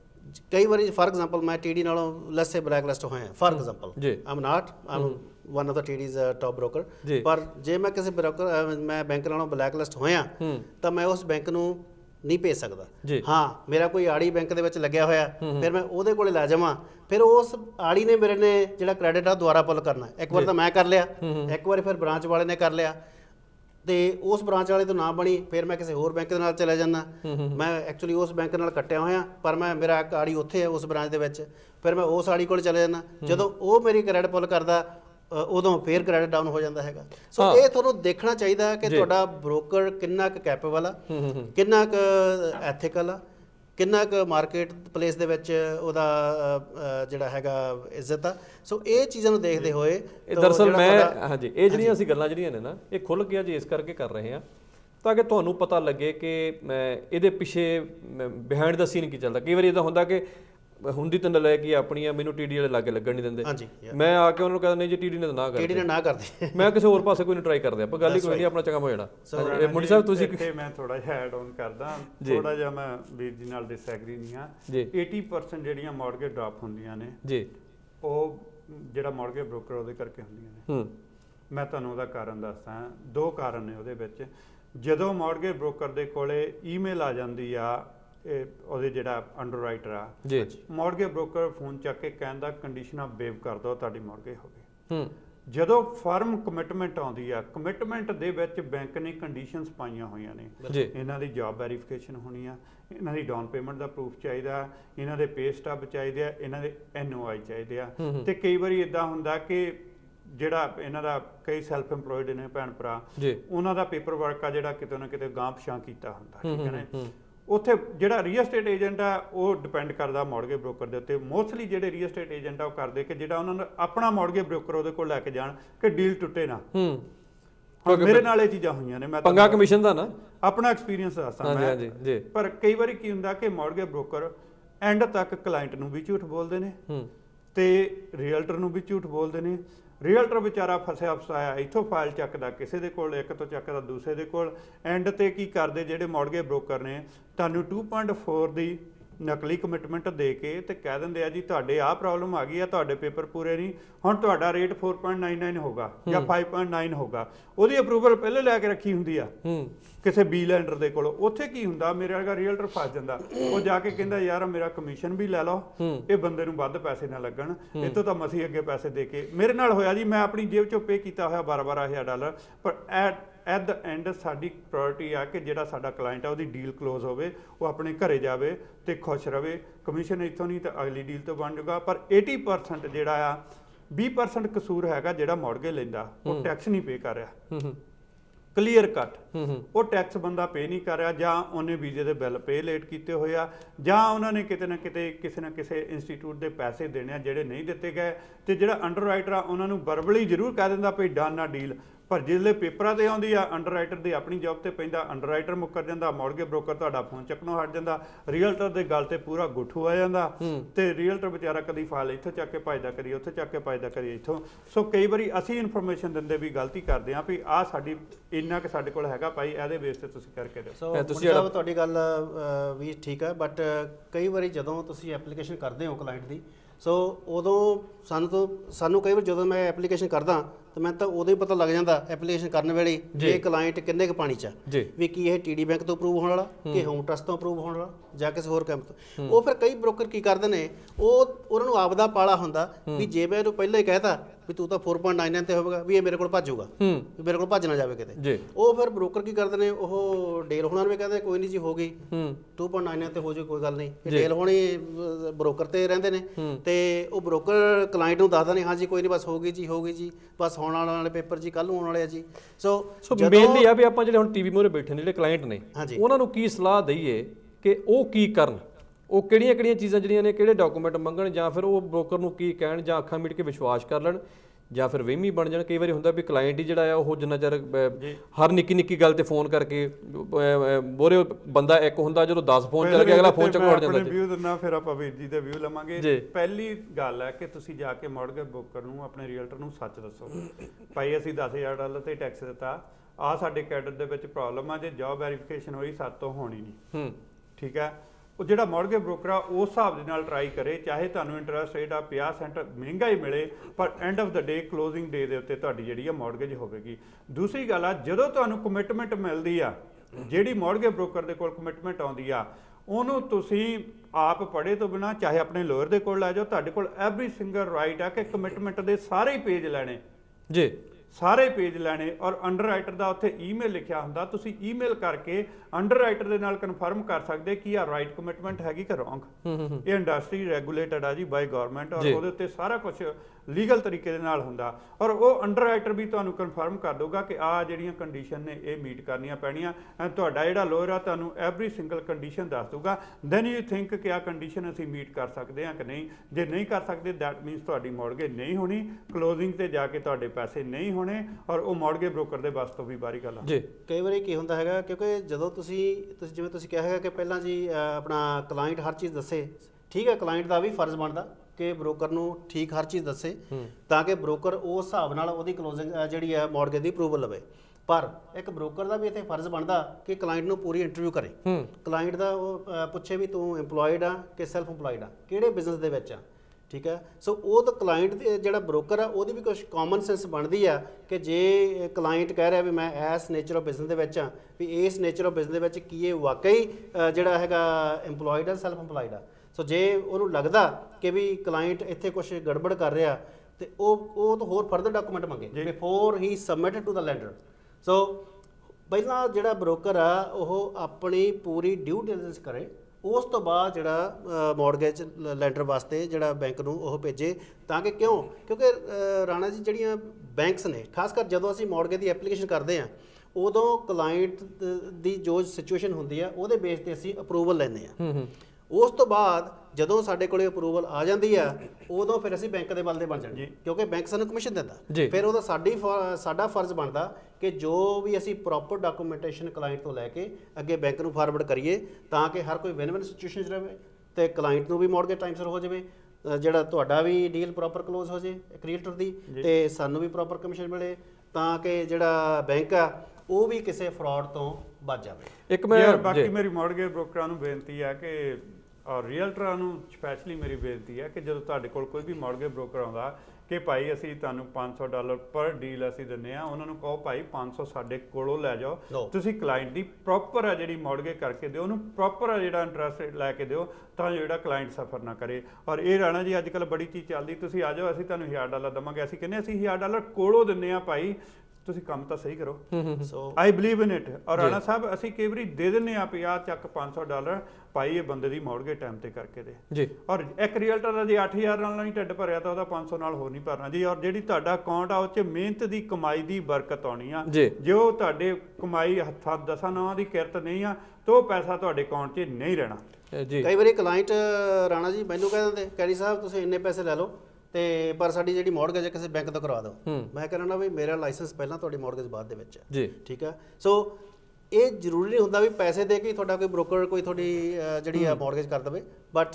ਕਈ ਵਾਰੀ ਫਾਰ ਐਗਜ਼ਾਮਪਲ ਮੈਂ ਟੀਡੀ ਨਾਲੋਂ ਲੈਸ ਸੇ ਬਲੈਕ ਲਿਸਟ ਹੋਇਆ, for example I'm not I'm one of the TD's top broker, ਪਰ ਜੇ ਮੈਂ ਕਿਸੇ ਬ੍ਰੋਕਰ ਮੈਂ ਬੈਂਕ ਨਾਲੋਂ ਬਲੈਕ ਲਿਸਟ ਹੋਇਆ ਤਾਂ ਮੈਂ ਉਸ ਬੈਂਕ ਨੂੰ ਨਹੀਂ ਭੇਜ ਸਕਦਾ। ਹਾਂ, ਮੇਰਾ ਕੋਈ ਆੜੀ ਬੈਂਕ ਦੇ ਵਿੱਚ ਲੱਗਿਆ ਹੋਇਆ, ਫਿਰ ਮੈਂ ਉਹਦੇ ਕੋਲੇ ਲੈ ਜਾਵਾਂ, ਫਿਰ ਉਸ ਆੜੀ ਨੇ ਮੇਰੇ ਨੇ ਜਿਹੜਾ ਕ੍ਰੈਡਿਟ ਆ ਦੁਬਾਰਾ ਪੁੱਲ ਕਰਨਾ। ਇੱਕ ਵਾਰ ਤਾਂ ਮੈਂ ਕਰ ਲਿਆ, ਇੱਕ ਵਾਰੀ ਫਿਰ ਬ੍ਰਾਂਚ ਵਾਲੇ ਨੇ ਕਰ ਲਿਆ, ਤੇ ਉਸ ਬ੍ਰਾਂਚ ਵਾਲੇ ਤੋਂ ਨਾ ਬਣੀ ਫਿਰ ਮੈਂ ਕਿਸੇ ਹੋਰ ਬੈਂਕ ਦੇ ਨਾਲ ਚਲਾ ਜਾਂਦਾ। ਮੈਂ ਐਕਚੁਅਲੀ ਉਸ ਬੈਂਕ ਨਾਲ ਕੱਟਿਆ ਹੋਇਆ ਪਰ ਮੈਂ ਮੇਰਾ ਇੱਕ ਆੜੀ ਉੱਥੇ ਹੈ ਉਸ ਬ੍ਰਾਂਚ ਦੇ ਵਿੱਚ, ਫਿਰ ਮੈਂ ਉਸ ਆੜੀ ਕੋਲ ਚਲੇ ਜਾਂਦਾ। ਜਦੋਂ ਉਹ ਮੇਰੀ ਕ੍ਰੈਡਿਟ ਪੁੱਲ ਕਰਦਾ ਉਦੋਂ ਫੇਰ ਕ੍ਰੈਡਿਟ ਡਾਊਨ ਹੋ ਜਾਂਦਾ ਹੈਗਾ। ਸੋ ਇਹ ਤੁਹਾਨੂੰ ਦੇਖਣਾ ਚਾਹੀਦਾ ਕਿ ਤੁਹਾਡਾ ਬ੍ਰੋਕਰ ਕਿੰਨਾ ਕੁ ਕੈਪੇਬਲ ਆ, ਕਿੰਨਾ ਕੁ ਐਥੀਕਲ ਆ, ਕਿੰਨਾ ਕੁ ਮਾਰਕੀਟ ਪਲੇਸ ਦੇ ਵਿੱਚ ਉਹਦਾ ਜਿਹੜਾ ਹੈਗਾ ਇੱਜ਼ਤ ਆ। ਸੋ ਇਹ ਚੀਜ਼ਾਂ ਨੂੰ ਦੇਖਦੇ ਹੋਏ ਦਰਅਸਲ ਮੈਂ ਹਾਂਜੀ ਇਹ ਜਿਹੜੀਆਂ ਅਸੀਂ ਗੱਲਾਂ ਜਿਹੜੀਆਂ ਨੇ ਨਾ ਇਹ ਖੁੱਲ੍ਹ ਕੇ ਅੱਜ ਇਸ ਕਰਕੇ ਕਰ ਰਹੇ ਹਾਂ ਤਾਂ ਕਿ ਤੁਹਾਨੂੰ ਪਤਾ ਲੱਗੇ ਕਿ ਇਹਦੇ ਪਿੱਛੇ ਬਿਹਾਈਂਡ ਦਾ ਸੀਨ ਕੀ ਚੱਲਦਾ। ਕਈ ਵਾਰੀ ਇੱਦਾਂ ਹੁੰਦਾ ਕਿ ਹੁੰਦੀ ਤਾਂ ਲੈ ਕੇ ਆਪਣੀ ਆ, ਮੈਨੂੰ ਟੀਡੀ ਵਾਲੇ ਲਾਗੇ ਲੱਗਣ ਨਹੀਂ ਦਿੰਦੇ, ਮੈਂ ਆ ਕੇ ਉਹਨਾਂ ਨੂੰ ਕਹਿੰਦਾ ਨਹੀਂ ਜੀ ਟੀਡੀ ਨੇ ਤਾਂ ਨਾ ਕਰਦੇ, ਟੀਡੀ ਨੇ ਨਾ ਕਰਦੇ, ਮੈਂ ਕਿਸੇ ਹੋਰ ਪਾਸੇ ਕੋਈ ਨਹੀਂ ਟਰਾਈ ਕਰਦੇ, ਆਪਾਂ ਗੱਲ ਹੀ ਕੋਈ ਨਹੀਂ, ਆਪਣਾ ਚੰਗਾ ਹੋ ਜਾਣਾ। ਮੁੰਡੀ ਸਾਹਿਬ ਤੁਸੀਂ ਇੱਥੇ ਮੈਂ ਥੋੜਾ ਜਿਹਾ ਐਡ ਆਨ ਕਰਦਾ, ਥੋੜਾ ਜਿਹਾ ਮੈਂ ਵੀਰ ਜੀ ਨਾਲ ਡਿਸਐਗਰੀ ਨਹੀਂ ਆ। ਅੱਸੀ ਪਰਸੈਂਟ ਜਿਹੜੀਆਂ ਮੌਰਗੇਜ ਡ੍ਰਾਪ ਹੁੰਦੀਆਂ ਨੇ ਜੀ ਉਹ ਜਿਹੜਾ ਮੌਰਗੇਜ ਬ੍ਰੋਕਰ ਉਹਦੇ ਕਰਕੇ ਹੁੰਦੀਆਂ ਨੇ। ਮੈਂ ਤੁਹਾਨੂੰ ਉਹਦਾ ਕਾਰਨ ਦੱਸਦਾ, ਦੋ ਕਾਰਨ ਨੇ ਉਹਦੇ ਵਿੱਚ। ਜਦੋਂ ਮੌਰਗੇਜ ਬ੍ਰੋਕਰ ਦੇ ਕੋਲੇ ਈਮੇਲ ਆ ਜਾਂਦੀ ਆ ਇਹ ਉਹਦੇ ਜਿਹੜਾ ਅੰਡਰਰਾਈਟਰ ਆ ਜੀ, ਮੌਰਗੇਜ ਬ੍ਰੋਕਰ ਫੋਨ ਚੱਕ ਕੇ ਕਹਿੰਦਾ ਕੰਡੀਸ਼ਨਾਂ ਵੇਵ ਕਰ ਦਿਓ, ਤੁਹਾਡੀ ਮੌਰਗੇਜ ਹੋ ਗਈ। ਜਦੋਂ ਫਰਮ ਕਮਿਟਮੈਂਟ ਆਉਂਦੀ ਆ, ਕਮਿਟਮੈਂਟ ਦੇ ਵਿੱਚ ਬੈਂਕ ਨੇ ਕੰਡੀਸ਼ਨਸ ਪਾਈਆਂ ਹੋਈਆਂ ਨੇ, ਇਹਨਾਂ ਦੀ ਜੌਬ ਵੈਰੀਫਿਕੇਸ਼ਨ ਹੋਣੀ ਆ, ਇਹਨਾਂ ਦੀ ਡਾਊਨ ਪੇਮੈਂਟ ਦਾ ਪ੍ਰੂਫ ਚਾਹੀਦਾ, ਇਹਨਾਂ ਦੇ ਪੇ ਸਟੱਬ ਚਾਹੀਦੇ ਆ, ਇਹਨਾਂ ਦੇ ਐਨ ਓ ਆਈ ਚਾਹੀਦੇ ਆ। ਤੇ ਕਈ ਵਾਰੀ ਇੱਦਾਂ ਹੁੰਦਾ ਕਿ ਜਿਹੜਾ ਇਹਨਾਂ ਦਾ ਕਈ ਸੈਲਫ ਇੰਪਲੋਇਡ ਨੇ ਭੈਣ ਭਰਾ, ਉਹਨਾਂ ਦਾ ਪੇਪਰ ਵਰਕ ਆ ਜਿਹੜਾ ਕਿਤੇ ਨਾ ਕਿਤੇ ਗਾਂਹ ਪਛਾਂ ਕੀਤਾ ਹੁੰਦਾ, ਠੀਕ ਹੈ ਨਾ। ਉੱਥੇ ਜਿਹੜਾ ਰੀਅਲ ਸਟੇਟ ਏਜੰਟ ਆ ਉਹ ਡਿਪੈਂਡ ਕਰਦਾ ਮੌਰਗੇਜ ਬ੍ਰੋਕਰ ਦੇ ਉੱਤੇ। ਮੋਸਟਲੀ ਜਿਹੜੇ ਰੀਅਲ ਸਟੇਟ ਏਜੰਟ ਆ ਉਹ ਕਰਦੇ ਕਿ ਜਿਹੜਾ ਉਹਨਾਂ ਨੂੰ ਆਪਣਾ ਮੌਰਗੇਜ ਬ੍ਰੋਕਰ ਉਹਦੇ ਕੋਲ ਲੈ ਕੇ ਜਾਣ ਕਿ ਡੀਲ ਟੁੱਟੇ ਨਾ। ਮੇਰੇ ਨਾਲ ਇਹ ਚੀਜ਼ਾਂ ਹੋਈਆਂ ਨੇ, ਮੈਂ ਪੰਗਾ ਕਮਿਸ਼ਨ ਦਾ ਨਾ ਆਪਣਾ ਐਕਸਪੀਰੀਅੰਸ ਦੱਸਦਾ ਮੈਂ। ਪਰ ਕਈ ਵਾਰੀ ਕੀ ਹੁੰਦਾ ਕਿ ਮੌਰਗੇਜ ਬ੍ਰੋਕਰ ਐਂਡ ਤੱਕ ਕਲਾਇੰਟ ਨੂੰ ਵੀ ਝੂਠ ਬੋਲਦੇ ਨੇ ਤੇ ਰੀਅਲਟਰ ਨੂੰ ਵੀ ਝੂਠ ਬੋਲਦੇ ਨੇ। ਰੀਅਲਟਰ ਵਿਚਾਰਾ ਫਸਿਆ ਫਸਾਇਆ ਇੱਥੋਂ ਫਾਈਲ ਚੱਕਦਾ ਕਿਸੇ ਦੇ ਕੋਲ, ਇੱਕ ਤੋਂ ਚੱਕਦਾ ਦੂਸਰੇ ਦੇ ਕੋਲ, ਐਂਡ ਤੇ ਕੀ ਕਰਦੇ ਜਿਹੜੇ ਮੌਰਗੇਜ ਬ੍ਰੋਕਰ ਨੇ ਤੁਹਾਨੂੰ ਟੂ ਪੁਆਇੰਟ ਫੋਰ ਦੀ ਨਕਲੀ ਕਮਿਟਮੈਂਟ ਦੇ ਕੇ ਤੇ ਕਹਿ ਦਿੰਦੇ ਆ ਜੀ ਤੁਹਾਡੇ ਆਹ ਪ੍ਰੋਬਲਮ ਆ ਗਈ ਆ, ਤੁਹਾਡੇ ਪੇਪਰ ਪੂਰੇ ਨਹੀਂ, ਹੁਣ ਤੁਹਾਡਾ ਰੇਟ ਚਾਰ ਪੁਆਇੰਟ ਨਾਈਨ ਨਾਈਨ ਹੋਗਾ ਜਾਂ ਪੰਜ ਪੁਆਇੰਟ ਨਾਈਨ ਹੋਗਾ। ਉਹਦੀ ਅਪਰੂਵਲ ਪਹਿਲੇ ਲੈ ਕੇ ਰੱਖੀ ਹੁੰਦੀ ਆ ਕਿਸੇ ਬੀ ਲੈਂਡਰ ਦੇ ਕੋਲ। ਉੱਥੇ ਕੀ ਹੁੰਦਾ, ਮੇਰੇ ਵਰਗਾ ਰੀਅਲਟਰ ਫਸ ਜਾਂਦਾ, ਉਹ ਜਾ ਕੇ ਕਹਿੰਦਾ ਯਾਰ ਮੇਰਾ ਕਮਿਸ਼ਨ ਵੀ ਲੈ ਲਓ, ਇਹ ਬੰਦੇ ਨੂੰ ਵੱਧ ਪੈਸੇ ਨਾ ਲੱਗਣ, ਇਹ ਤੋਂ ਤਾਂ ਮਸੀਂ ਅੱਗੇ ਪੈਸੇ ਦੇ ਕੇ। ਮੇਰੇ ਨਾਲ ਹੋਇਆ ਜੀ, ਮੈਂ ਆਪਣੀ ਜੇਬ ਚੋਂ ਪੇ ਕੀਤਾ ਹੋਇਆ ਬਾਰਾਂ ਬਾਰਾਂ ਹਜ਼ਾਰ ਡਾਲਰ, ਪਰ ਐਟ ਐਟ ਦ ਐਂਡ ਸਾਡੀ ਪ੍ਰਾਇੋਰਟੀ ਆ ਕਿ ਜਿਹੜਾ ਸਾਡਾ ਕਲਾਇੰਟ ਆ ਉਹਦੀ ਡੀਲ ਕਲੋਜ਼ ਹੋਵੇ, ਉਹ ਆਪਣੇ ਘਰੇ ਜਾਵੇ ਤੇ ਖੁਸ਼ ਰਵੇ। ਕਮਿਸ਼ਨ ਇੱਥੋਂ ਨਹੀਂ ਤਾਂ ਅਗਲੀ ਡੀਲ ਤੋਂ ਬਣ ਜਾਊਗਾ। ਪਰ ਅੱਸੀ ਪਰਸੈਂਟ ਜਿਹੜਾ ਆ ਵੀਹ ਪਰਸੈਂਟ ਕਸੂਰ ਹੈਗਾ ਜਿਹੜਾ ਮੌਰਗੇਜ ਲੈਂਦਾ, ਉਹ ਟੈਕਸ ਨਹੀਂ ਪੇ ਕਰ ਰਿਹਾ, ਕਲੀਅਰ ਕੱਟ। ਉਹ ਟੈਕਸ ਬੰਦਾ ਪੇ ਨਹੀਂ ਕਰ ਰਿਹਾ, ਜਾਂ ਉਹਨੇ ਵੀਜ਼ੇ ਦੇ ਬਿੱਲ ਪੇ ਲੇਟ ਕੀਤੇ ਹੋਏ ਆ, ਜਾਂ ਉਹਨਾਂ ਨੇ ਕਿਤੇ ਨਾ ਕਿਤੇ ਕਿਸੇ ਨਾ ਕਿਸੇ ਇੰਸਟੀਟਿਊਟ ਦੇ ਪੈਸੇ ਦੇਣੇ ਆ ਜਿਹੜੇ ਨਹੀਂ ਦਿੱਤੇ ਗਏ। ਤੇ ਜਿਹੜਾ ਅੰਡਰ ਰਾਈਟਰ ਆ ਉਹਨਾਂ ਨੂੰ ਵਰਬਲੀ ਜ਼ਰੂਰ ਕਹਿ ਦਿੰਦਾ ਭਈ ਡਨ ਆ ਡੀਲ, ਪਰ ਜਿਸਲੇ ਪੇਪਰਾਂ ਤੇ ਆਉਂਦੀ ਆ ਅੰਡਰ ਰਾਈਟਰ ਦੀ ਆਪਣੀ ਜੌਬ ਤੇ ਪੈਂਦਾ, ਅੰਡਰ ਰਾਈਟਰ ਮੁੱਕਰ ਜਾਂਦਾ, ਮੌਰਗੇਜ ਬ੍ਰੋਕਰ ਤੁਹਾਡਾ ਫੋਨ ਚੱਕਣੋਂ ਹਟ ਜਾਂਦਾ, ਰੀਅਲਟਰ ਦੇ ਗੱਲ ਤੇ ਪੂਰਾ ਗੁੱਠੂ ਆ ਜਾਂਦਾ, ਤੇ ਰੀਅਲਟਰ ਵਿਚਾਰਾ ਕਦੀ ਫਾਈਲ ਇੱਥੋਂ ਚੱਕ ਕੇ ਭਜਦਾ, ਕਰੀ ਉੱਥੇ ਚੱਕ ਕੇ ਭਜਦਾ, ਕਰੀ ਇੱਥੋਂ। ਸੋ ਕਈ ਵਾਰੀ ਅਸੀਂ ਇਨਫੋਰਮੇਸ਼ਨ ਦਿੰਦੇ ਵੀ ਗਲਤੀ ਕਰਦੇ ਹਾਂ ਵੀ ਆਹ ਸਾਡੀ ਇੰਨਾ ਕਿ ਸਾਡੇ ਕੋਲ ਹੈਗਾ ਭਾਈ, ਇਹਦੇ ਬੇਸ ਤੇ ਤੁਸੀਂ ਕਰਕੇ ਦਿਓ। ਸੋ ਤੁਸੀਂ ਤੁਹਾਡੀ ਗੱਲ ਵੀ ਠੀਕ ਹੈ, ਬਟ ਕਈ ਵਾਰੀ ਜਦੋਂ ਤੁਸੀਂ ਐਪਲੀਕੇਸ਼ਨ ਕਰਦੇ ਹੋ ਕਲਾਇੰਟ ਦੀ, ਸੋ ਉਦੋਂ ਸਾਨੂੰ ਤੋਂ ਸਾਨੂੰ ਕਈ ਵਾਰ ਜਦੋਂ ਮੈਂ ਐਪਲੀਕੇਸ਼ਨ ਕਰਦਾ ਤਾਂ ਮੈਂ ਤਾਂ ਉਦੋਂ ਹੀ ਪਤਾ ਲੱਗ ਜਾਂਦਾ ਐਪਲੀਕੇਸ਼ਨ ਕਰਨ ਵੇਲੇ ਇਹ ਕਲਾਇੰਟ ਕਿੰਨੇ ਕੁ ਪਾਣੀ 'ਚ ਵੀ ਕੀ ਇਹ ਟੀ ਡੀ ਬੈਂਕ ਤੋਂ ਅਪਰੂਵ ਹੋਣ ਵਾਲਾ, ਕਿ ਹੋਮ ਟਰਸਟ ਤੋਂ ਅਪਰੂਵ ਹੋਣ ਵਾਲਾ, ਜਾਂ ਕਿਸੇ ਹੋਰ ਕੈਂਪ ਤੋਂ। ਉਹ ਫਿਰ ਕਈ ਬ੍ਰੋਕਰ ਕੀ ਕਰਦੇ ਨੇ, ਉਹ ਉਹਨਾਂ ਨੂੰ ਆਪਦਾ ਪਾਲਾ ਹੁੰਦਾ ਵੀ ਜੇ ਮੈਂ ਇਹਨੂੰ ਪਹਿਲਾਂ ਹੀ ਕਹਿਤਾ ਵੀ ਤੂੰ ਤਾਂ ਚਾਰ ਪੁਆਇੰਟ ਨਾਈਨ ਨਾਈਨ ਤੇ ਹੋਵੇਗਾ ਵੀ ਇਹ ਮੇਰੇ ਕੋਲ ਭੱਜੂਗਾ, ਵੀ ਮੇਰੇ ਕੋਲ ਭੱਜ ਨਾ ਜਾਵੇ ਕਿਤੇ। ਉਹ ਫਿਰ ਬ੍ਰੋਕਰ ਕੀ ਕਰਦੇ ਨੇ, ਉਹ ਡੀਲ ਹੋਣਾ ਨੂੰ ਵੀ ਕਹਿੰਦੇ ਕੋਈ ਨਹੀਂ ਜੀ ਹੋ ਗਈ ਟੂ ਪੁਆਇੰਟ ਨਾਈਨ ਨਾਈਨ ਤੇ ਹੋ ਜਾਊ, ਕੋਈ ਗੱਲ ਨਹੀਂ। ਇਹ ਡੀਲ ਹੋਣੀ ਬ੍ਰੋਕਰ ਤੇ ਰਹਿੰਦੇ ਨੇ, ਤੇ ਉਹ ਬ੍ਰੋਕਰ ਕਲਾਇੰਟ ਨੂੰ ਦੱਸਦਾ ਨਹੀਂ ਹਾਂ ਜੀ ਕੋਈ ਨਹੀਂ ਬਸ ਹੋ ਗਈ ਜੀ, ਹੋ ਗਈ ਜੀ, ਬਸ ਹੋਣ ਵਾਲੇ ਪੇਪਰ ਜੀ ਕੱਲ ਨੂੰ ਆਉਣ ਵਾਲੇ ਆ ਜੀ। ਸੋ ਸੋ ਮੇਨਲੀ ਆ ਵੀ ਆਪਾਂ ਜਿਹੜੇ ਹੁਣ ਟੀਵੀ ਮੂਹਰੇ ਬੈਠੇ ਨੇ ਜਿਹੜੇ ਕਲਾਇੰਟ ਨੇ, ਉਹਨਾਂ ਨੂੰ ਕੀ ਸਲਾਹ ਦਈਏ ਕਿ ਉਹ ਕੀ ਕਰਨ, ਉਹ ਕਿਹੜੀਆਂ ਕਿਹੜੀਆਂ ਚੀਜ਼ਾਂ ਜਿਹੜੀਆਂ ਨੇ, ਕਿਹੜੇ ਡਾਕੂਮੈਂਟ ਮੰਗਣ, ਜਾਂ ਫਿਰ ਉਹ ਬ੍ਰੋਕਰ ਨੂੰ ਕੀ ਕਹਿਣ, ਜਾਂ ਅੱਖਾਂ ਮੀਟ ਕੇ ਵਿਸ਼ਵਾਸ ਕਰ ਲੈਣ, ਜਾਂ ਫਿਰ ਵਹਿਮੀ ਬਣ ਜਾਣ। ਕਈ ਵਾਰੀ ਹੁੰਦਾ ਵੀ ਕਲਾਇੰਟ ਹੀ ਜਿਹੜਾ ਆ ਉਹ ਜਿੰਨਾ ਚਿਰ ਹਰ ਨਿੱਕੀ ਨਿੱਕੀ ਗੱਲ ਤੇ ਫੋਨ ਕਰਕੇ ਬੋਰੇ ਬੰਦਾ ਇੱਕ ਹੁੰਦਾ, ਜਦੋਂ ਦਸ ਫੋਨ ਚੱਲ ਗਿਆ ਅਗਲਾ ਫੋਨ ਚੱਕਣ ਵੜ ਜਾਂਦਾ। ਵਿਊ ਦਿੰਦਾ, ਫਿਰ ਆਪਾਂ ਵੀਰ ਜੀ ਦੇ ਵਿਊ ਲਵਾਂਗੇ। ਪਹਿਲੀ ਗੱਲ ਹੈ ਕਿ ਤੁਸੀਂ ਜਾ ਕੇ ਮੌਰਗੇਜ ਬ੍ਰੋਕਰ ਨੂੰ, ਆਪਣੇ ਰੀਅਲਟਰ ਨੂੰ ਸੱਚ ਦੱਸੋ, ਭਾਈ ਅਸੀਂ ਦਸ ਹਜ਼ਾਰ ਡਾਲਰ ਤੇ ਟੈਕਸ ਦਿੱਤਾ, ਆਹ ਸਾਡੇ ਕੈਡਰ ਦੇ ਵਿੱਚ ਪ੍ਰੋਬਲਮ ਆ, ਜੇ ਜੌਬ ਵੈਰੀਫਿਕੇਸ਼ਨ ਹੋਈ ਸਾਡੇ ਤੋਂ ਹੋਣੀ ਨਹੀਂ, ਠੀਕ ਹੈ। ਉਹ ਜਿਹੜਾ ਮੌਰਗੇਜ ਬ੍ਰੋਕਰ ਆ ਉਸ ਹਿਸਾਬ ਦੇ ਨਾਲ ਟਰਾਈ ਕਰੇ, ਚਾਹੇ ਤੁਹਾਨੂੰ ਇੰਟਰਸਟ ਰੇਟ ਆ ਪੰਜਾਹ ਸੈਂਟ ਮਹਿੰਗਾ ਹੀ ਮਿਲੇ, ਪਰ end of the day closing day ਦੇ ਉੱਤੇ ਤੁਹਾਡੀ ਜਿਹੜੀ ਆ ਮੌਰਗੇਜ ਹੋਵੇਗੀ। ਦੂਸਰੀ ਗੱਲ ਆ, ਜਦੋਂ ਤੁਹਾਨੂੰ ਕਮਿਟਮੈਂਟ ਮਿਲਦੀ ਆ, ਜਿਹੜੀ ਮੌਰਗੇਜ ਬ੍ਰੋਕਰ ਦੇ ਕੋਲ ਕਮਿਟਮੈਂਟ ਆਉਂਦੀ ਆ, ਉਹਨੂੰ ਤੁਸੀਂ ਆਪ ਪੜ੍ਹੇ ਤੋਂ ਬਿਨਾਂ ਚਾਹੇ ਆਪਣੇ ਲੋਅਰ ਦੇ ਕੋਲ ਲੈ ਜਾਓ, ਤੁਹਾਡੇ ਕੋਲ ਐਵਰੀ ਸਿੰਗਲ ਰਾਈਟ ਆ ਕਿ ਕਮਿਟਮੈਂਟ ਦੇ ਸਾਰੇ ਹੀ ਪੇਜ ਲੈਣੇ ਜੀ, ਸਾਰੇ ਪੇਜ ਲੈਣੇ। ਔਰ ਅੰਡਰ ਰਾਈਟਰ ਦਾ ਉੱਥੇ ਈਮੇਲ ਲਿਖਿਆ ਹੁੰਦਾ, ਤੁਸੀਂ ਈਮੇਲ ਕਰਕੇ ਅੰਡਰ ਰਾਈਟਰ ਦੇ ਨਾਲ ਕਨਫਰਮ ਕਰ ਸਕਦੇ ਕਿ ਆ ਰਾਈਟ ਕਮਿਟਮੈਂਟ ਹੈਗੀ ਕਿ ਰੋਂਗ। ਇਹ ਇੰਡਸਟਰੀ ਰੈਗੂਲੇਟਡ ਆ ਜੀ ਬਾਈ ਗਵਰਨਮੈਂਟ, ਔਰ ਉਹਦੇ ਉੱਤੇ ਸਾਰਾ ਕੁਝ ਲੀਗਲ ਤਰੀਕੇ ਦੇ ਨਾਲ ਹੁੰਦਾ। ਔਰ ਉਹ ਅੰਡਰ ਰਾਈਟਰ ਵੀ ਤੁਹਾਨੂੰ ਕਨਫਰਮ ਕਰ ਦਊਗਾ ਕਿ ਆ ਜਿਹੜੀਆਂ ਕੰਡੀਸ਼ਨ ਨੇ ਇਹ ਮੀਟ ਕਰਨੀਆਂ ਪੈਣੀਆਂ, ਐਂਡ ਤੁਹਾਡਾ ਜਿਹੜਾ ਲੋਅਰ ਆ ਤੁਹਾਨੂੰ ਐਵਰੀ ਸਿੰਗਲ ਕੰਡੀਸ਼ਨ ਦੱਸ ਦਊਗਾ। ਦੈਨ ਯੂ ਥਿੰਕ ਕਿ ਆ ਕੰਡੀਸ਼ਨ ਅਸੀਂ ਮੀਟ ਕਰ ਸਕਦੇ ਹਾਂ ਕਿ ਨਹੀਂ। ਜੇ ਨਹੀਂ ਕਰ ਸਕਦੇ, ਦੈਟ ਮੀਨਸ ਤੁਹਾਡੀ ਮੌਰਗੇਜ ਨਹੀਂ ਹੋਣੀ, ਕਲੋਜ਼ਿੰਗ ਤੇ ਜਾ ਕੇ ਤੁਹਾਡੇ ਪੈਸੇ ਨਹੀਂ ਹੋਣੇ, ਔਰ ਉਹ ਮੌਰਗੇਜ ਬ੍ਰੋਕਰ ਦੇ ਬਸ ਤੋਂ ਵੀ ਬਾਹਰੀ ਗੱਲ ਆ ਜੀ। ਕਈ ਵਾਰੀ ਕੀ ਹੁੰਦਾ ਹੈਗਾ, ਕਿਉਂਕਿ ਜਦੋਂ ਤੁਸੀਂ ਤੁਸੀਂ ਜਿਵੇਂ ਤੁਸੀਂ ਕਿਹਾ ਹੈਗਾ ਕਿ ਪਹਿਲਾਂ ਜੀ ਆਪਣਾ ਕਲਾਇੰਟ ਹਰ ਚੀਜ਼ ਦੱਸੇ, ਠੀਕ ਹੈ, ਕਲਾਇੰਟ ਦਾ ਵੀ ਫਰਜ਼ ਬਣਦਾ ਕਿ ਬ੍ਰੋਕਰ ਨੂੰ ਠੀਕ ਹਰ ਚੀਜ਼ ਦੱਸੇ, ਤਾਂ ਕਿ ਬ੍ਰੋਕਰ ਉਸ ਹਿਸਾਬ ਨਾਲ ਉਹਦੀ ਕਲੋਜ਼ਿੰਗ ਜਿਹੜੀ ਹੈ ਮੌਰਗੇਜ ਦੀ ਅਪਰੂਵਲ ਲਵੇ। ਪਰ ਇੱਕ ਬ੍ਰੋਕਰ ਦਾ ਵੀ ਇੱਥੇ ਫਰਜ਼ ਬਣਦਾ ਕਿ ਕਲਾਇੰਟ ਨੂੰ ਪੂਰੀ ਇੰਟਰਵਿਊ ਕਰੇ, ਕਲਾਇੰਟ ਦਾ ਉਹ ਪੁੱਛੇ ਵੀ ਤੂੰ ਇੰਪਲੋਇਡ ਆ ਕਿ ਸੈਲਫ ਇੰਪਲੋਇਡ ਆ, ਕਿਹੜੇ ਬਿਜ਼ਨਸ ਦੇ ਵਿੱਚ ਆ, ਠੀਕ ਹੈ। ਸੋ ਉਹ ਤਾਂ ਕਲਾਇੰਟ ਜਿਹੜਾ ਬ੍ਰੋਕਰ ਆ ਉਹਦੀ ਵੀ ਕੁਝ ਕਾਮਨ ਸੈਂਸ ਬਣਦੀ ਆ ਕਿ ਜੇ ਕਲਾਇੰਟ ਕਹਿ ਰਿਹਾ ਵੀ ਮੈਂ ਇਸ ਨੇਚਰ ਆਫ ਬਿਜ਼ਨਸ ਦੇ ਵਿੱਚ ਆ, ਵੀ ਇਸ ਨੇਚਰ ਆਫ ਬਿਜ਼ਨਸ ਦੇ ਵਿੱਚ ਕੀ ਇਹ ਵਾਕਈ ਜਿਹੜਾ ਹੈਗਾ ਇੰਪਲੋਇਡ ਆ, ਸੈਲਫ ਇੰਪਲੋਇਡ ਆ। ਸੋ ਜੇ ਉਹਨੂੰ ਲੱਗਦਾ ਕਿ ਵੀ ਕਲਾਇੰਟ ਇੱਥੇ ਕੁਝ ਗੜਬੜ ਕਰ ਰਿਹਾ, ਤੇ ਉਹ ਉਹ ਤਾਂ ਹੋਰ ਫਰਦਰ ਡਾਕੂਮੈਂਟ ਮੰਗੇ ਬਿਫੋਰ ਹੀ submitted to the lender. So ਪਹਿਲਾਂ ਜਿਹੜਾ ਬ੍ਰੋਕਰ ਆ ਉਹ ਆਪਣੀ ਪੂਰੀ ਡਿਊ ਡਿਲੀਜੈਂਸ ਕਰੇ, ਉਸ ਤੋਂ ਬਾਅਦ ਜਿਹੜਾ ਮੌਰਗੇਜ ਲੈਂਡਰ ਵਾਸਤੇ ਜਿਹੜਾ ਬੈਂਕ ਨੂੰ ਉਹ ਭੇਜੇ, ਤਾਂ ਕਿ ਕਿਉਂ ਕਿਉਂਕਿ ਰਾਣਾ ਜੀ ਜਿਹੜੀਆਂ ਬੈਂਕਸ ਨੇ, ਖਾਸ ਕਰ ਜਦੋਂ ਅਸੀਂ ਮੌਰਗੇਜ ਦੀ ਐਪਲੀਕੇਸ਼ਨ ਕਰਦੇ ਹਾਂ, ਉਦੋਂ ਕਲਾਇੰਟ ਦੀ ਜੋ ਸਿਚੁਏਸ਼ਨ ਹੁੰਦੀ ਆ ਉਹਦੇ ਬੇਸ ਤੇ ਅਸੀਂ ਅਪਰੂਵਲ ਲੈਂਦੇ ਹਾਂ। ਉਸ ਤੋਂ ਬਾਅਦ ਜਦੋਂ ਸਾਡੇ ਕੋਲੇ ਅਪਰੂਵਲ ਆ ਜਾਂਦੀ ਆ, ਉਦੋਂ ਫਿਰ ਅਸੀਂ ਬੈਂਕ ਦੇ ਬਲਦੇ ਬਣ ਜਾਂਦੇ, ਕਿਉਂਕਿ ਬੈਂਕ ਸਾਨੂੰ ਕਮਿਸ਼ਨ ਦਿੰਦਾ। ਫਿਰ ਉਹਦਾ ਸਾਡੀ ਸਾਡਾ ਫਰਜ਼ ਬਣਦਾ ਕਿ ਜੋ ਵੀ ਅਸੀਂ ਪ੍ਰੋਪਰ ਡਾਕੂਮੈਂਟੇਸ਼ਨ ਕਲਾਇੰਟ ਤੋਂ ਲੈ ਕੇ ਅੱਗੇ ਬੈਂਕ ਨੂੰ ਫਾਰਵਰਡ ਕਰੀਏ, ਤਾਂ ਕਿ ਹਰ ਕੋਈ ਵਿਨ ਵਿਨ ਸਿਚੁਏਸ਼ਨ 'ਚ ਰਹੇ, ਤੇ ਕਲਾਇੰਟ ਨੂੰ ਵੀ ਮੌਰਗੇਜ ਟਾਈਮ ਸਿਰ ਹੋ ਜਾਵੇ, ਜਿਹੜਾ ਤੁਹਾਡਾ ਵੀ ਡੀਲ ਪ੍ਰੋਪਰ ਕਲੋਜ਼ ਹੋ ਜਾਏ ਕ੍ਰੀਏਟਰ ਦੀ, ਤੇ ਸਾਨੂੰ ਵੀ ਪ੍ਰੋਪਰ ਕਮਿਸ਼ਨ ਮਿਲੇ, ਤਾਂ ਕਿ ਜਿਹੜਾ ਬੈਂਕ ਆ ਉਹ ਵੀ ਕਿਸੇ ਫਰਾਡ ਤੋਂ ਬਚ ਜਾਵੇ। ਇੱਕ ਮੈਂ ਬਾਕੀ ਮੇਰੀ ਮੌਰਗੇਜ ਬ੍ਰੋਕਰਾਂ ਨੂੰ ਬੇਨਤੀ ਹੈ ਕਿ ਔਰ ਰੀਅਲਟਰਾਂ ਨੂੰ ਸਪੈਸ਼ਲੀ ਮੇਰੀ ਬੇਨਤੀ ਹੈ ਕਿ ਜਦੋਂ ਤੁਹਾਡੇ ਕੋਲ ਕੋਈ ਵੀ ਮੌਰਗੇਜ ਬ੍ਰੋਕਰ ਆਉਂਦਾ ਕਿ ਭਾਈ ਅਸੀਂ ਤੁਹਾਨੂੰ ਪੰਜ ਸੌ ਡਾਲਰ ਪਰ ਡੀਲ ਅਸੀਂ ਦਿੰਦੇ ਆ, ਉਹਨਾਂ ਨੂੰ ਕਹੋ ਭਾਈ ਪੰਜ ਸੌ ਸਾਡੇ ਕੋਲੋਂ ਲੈ ਜਾਓ, ਤੁਸੀਂ ਕਲਾਇੰਟ ਦੀ ਪ੍ਰੋਪਰ ਆ ਜਿਹੜੀ ਮੌਰਗੇਜ ਕਰਕੇ ਦਿਓ, ਉਹਨੂੰ ਪ੍ਰੋਪਰ ਆ ਜਿਹੜਾ ਇੰਟਰਸਟ ਲੈ ਕੇ ਦਿਓ ਤਾਂ ਜਿਹੜਾ ਕਲਾਇੰਟ ਸਫਰ ਨਾ ਕਰੇ। ਔਰ ਇਹ ਰਾਣਾ ਜੀ ਅੱਜ ਕੱਲ੍ਹ ਬੜੀ ਚੀਜ਼ ਚੱਲਦੀ, ਤੁਸੀਂ ਆ ਜਾਓ ਅਸੀਂ ਤੁਹਾਨੂੰ ਹਜ਼ਾਰ ਡਾਲਰ ਦੇਵਾਂਗੇ, ਅਸੀਂ ਕਹਿੰਦੇ ਅਸੀਂ ਹਜ਼ਾਰ ਡਾਲਰ ਕੋਲੋਂ ਦਿੰਦੇ ਆ ਭਾਈ, ਤੁਸੀਂ ਕੰਮ ਤਾਂ ਸਹੀ ਕਰੋ। So I believe in it. Or Rana ਸਾਹਿਬ ਅਸੀਂ ਕਈ ਵਾਰੀ ਦੇ ਦਿੰਦੇ ਆ ਵੀ ਆਹ ਚੱਕ ਪੰਜ ਸੌ ਡਾਲਰ ਭਾਈ ਇਹ ਬੰਦੇ ਦੀ ਮੌਰਗੇਜ ਟਾਈਮ ਤੇ ਕਰਕੇ ਦੇ ਜੀ। ਔਰ ਇੱਕ ਰੀਅਲਟਰ ਦਾ ਜੇ ਅੱਠ ਹਜ਼ਾਰ ਨਾਲ ਨਹੀਂ ਢਿੱਡ ਭਰਿਆ ਤਾਂ ਉਹਦਾ ਪੰਜ ਸੌ ਨਾਲ ਹੋਰ ਨਹੀਂ ਭਰਨਾ ਜੀ। ਔਰ ਜਿਹੜੀ ਤੁਹਾਡਾ ਅਕਾਊਂਟ ਆ ਉਹ 'ਚ ਮਿਹਨਤ ਦੀ ਕਮਾਈ ਦੀ ਬਰਕਤ ਆਉਣੀ ਆ, ਜੋ ਤੁਹਾਡੇ ਕਮਾਈ ਹੱਥਾਂ ਦਸਾਂ ਨੌਂ ਦੀ ਕਿਰਤ ਨਹੀਂ ਆ ਤਾਂ ਉਹ ਪੈਸਾ ਤੁਹਾਡੇ ਅਕਾਊਂਟ 'ਚ ਨਹੀਂ ਰਹਿਣਾ ਜੀ। ਕਈ ਵਾਰੀ ਕਲਾਇੰਟ ਰਾਣਾ ਜੀ ਮੈਨੂੰ ਕਹਿ ਦਿੰਦੇ ਕੈਰੀ ਸਾਹਿਬ ਤੁਸੀਂ ਇੰਨੇ ਪੈਸੇ ਲੈ ਲਓ ਤੇ ਪਰ ਸਾਡੀ ਜਿਹੜੀ ਮੌਰਗੇਜ ਹੈ ਕਿਸੇ ਬੈਂਕ ਤੋਂ ਕਰਵਾ ਦਿਓ। ਮੈਂ ਕਹਿੰਦਾ ਵੀ ਮੇਰਾ ਲਾਇਸੈਂਸ ਪਹਿਲਾਂ ਤੁਹਾਡੀ ਮੌਰਗੇਜ ਬਾਅਦ ਦੇ ਵਿੱਚ ਹੈ ਜੀ, ਠੀਕ ਹੈ। ਸੋ ਇਹ ਜ਼ਰੂਰੀ ਨਹੀਂ ਹੁੰਦਾ ਵੀ ਪੈਸੇ ਦੇ ਕੇ ਤੁਹਾਡਾ ਕੋਈ ਬ੍ਰੋਕਰ ਕੋਈ ਤੁਹਾਡੀ ਜਿਹੜੀ ਆ ਮੌਰਗੇਜ ਕਰ ਦੇਵੇ, ਬਟ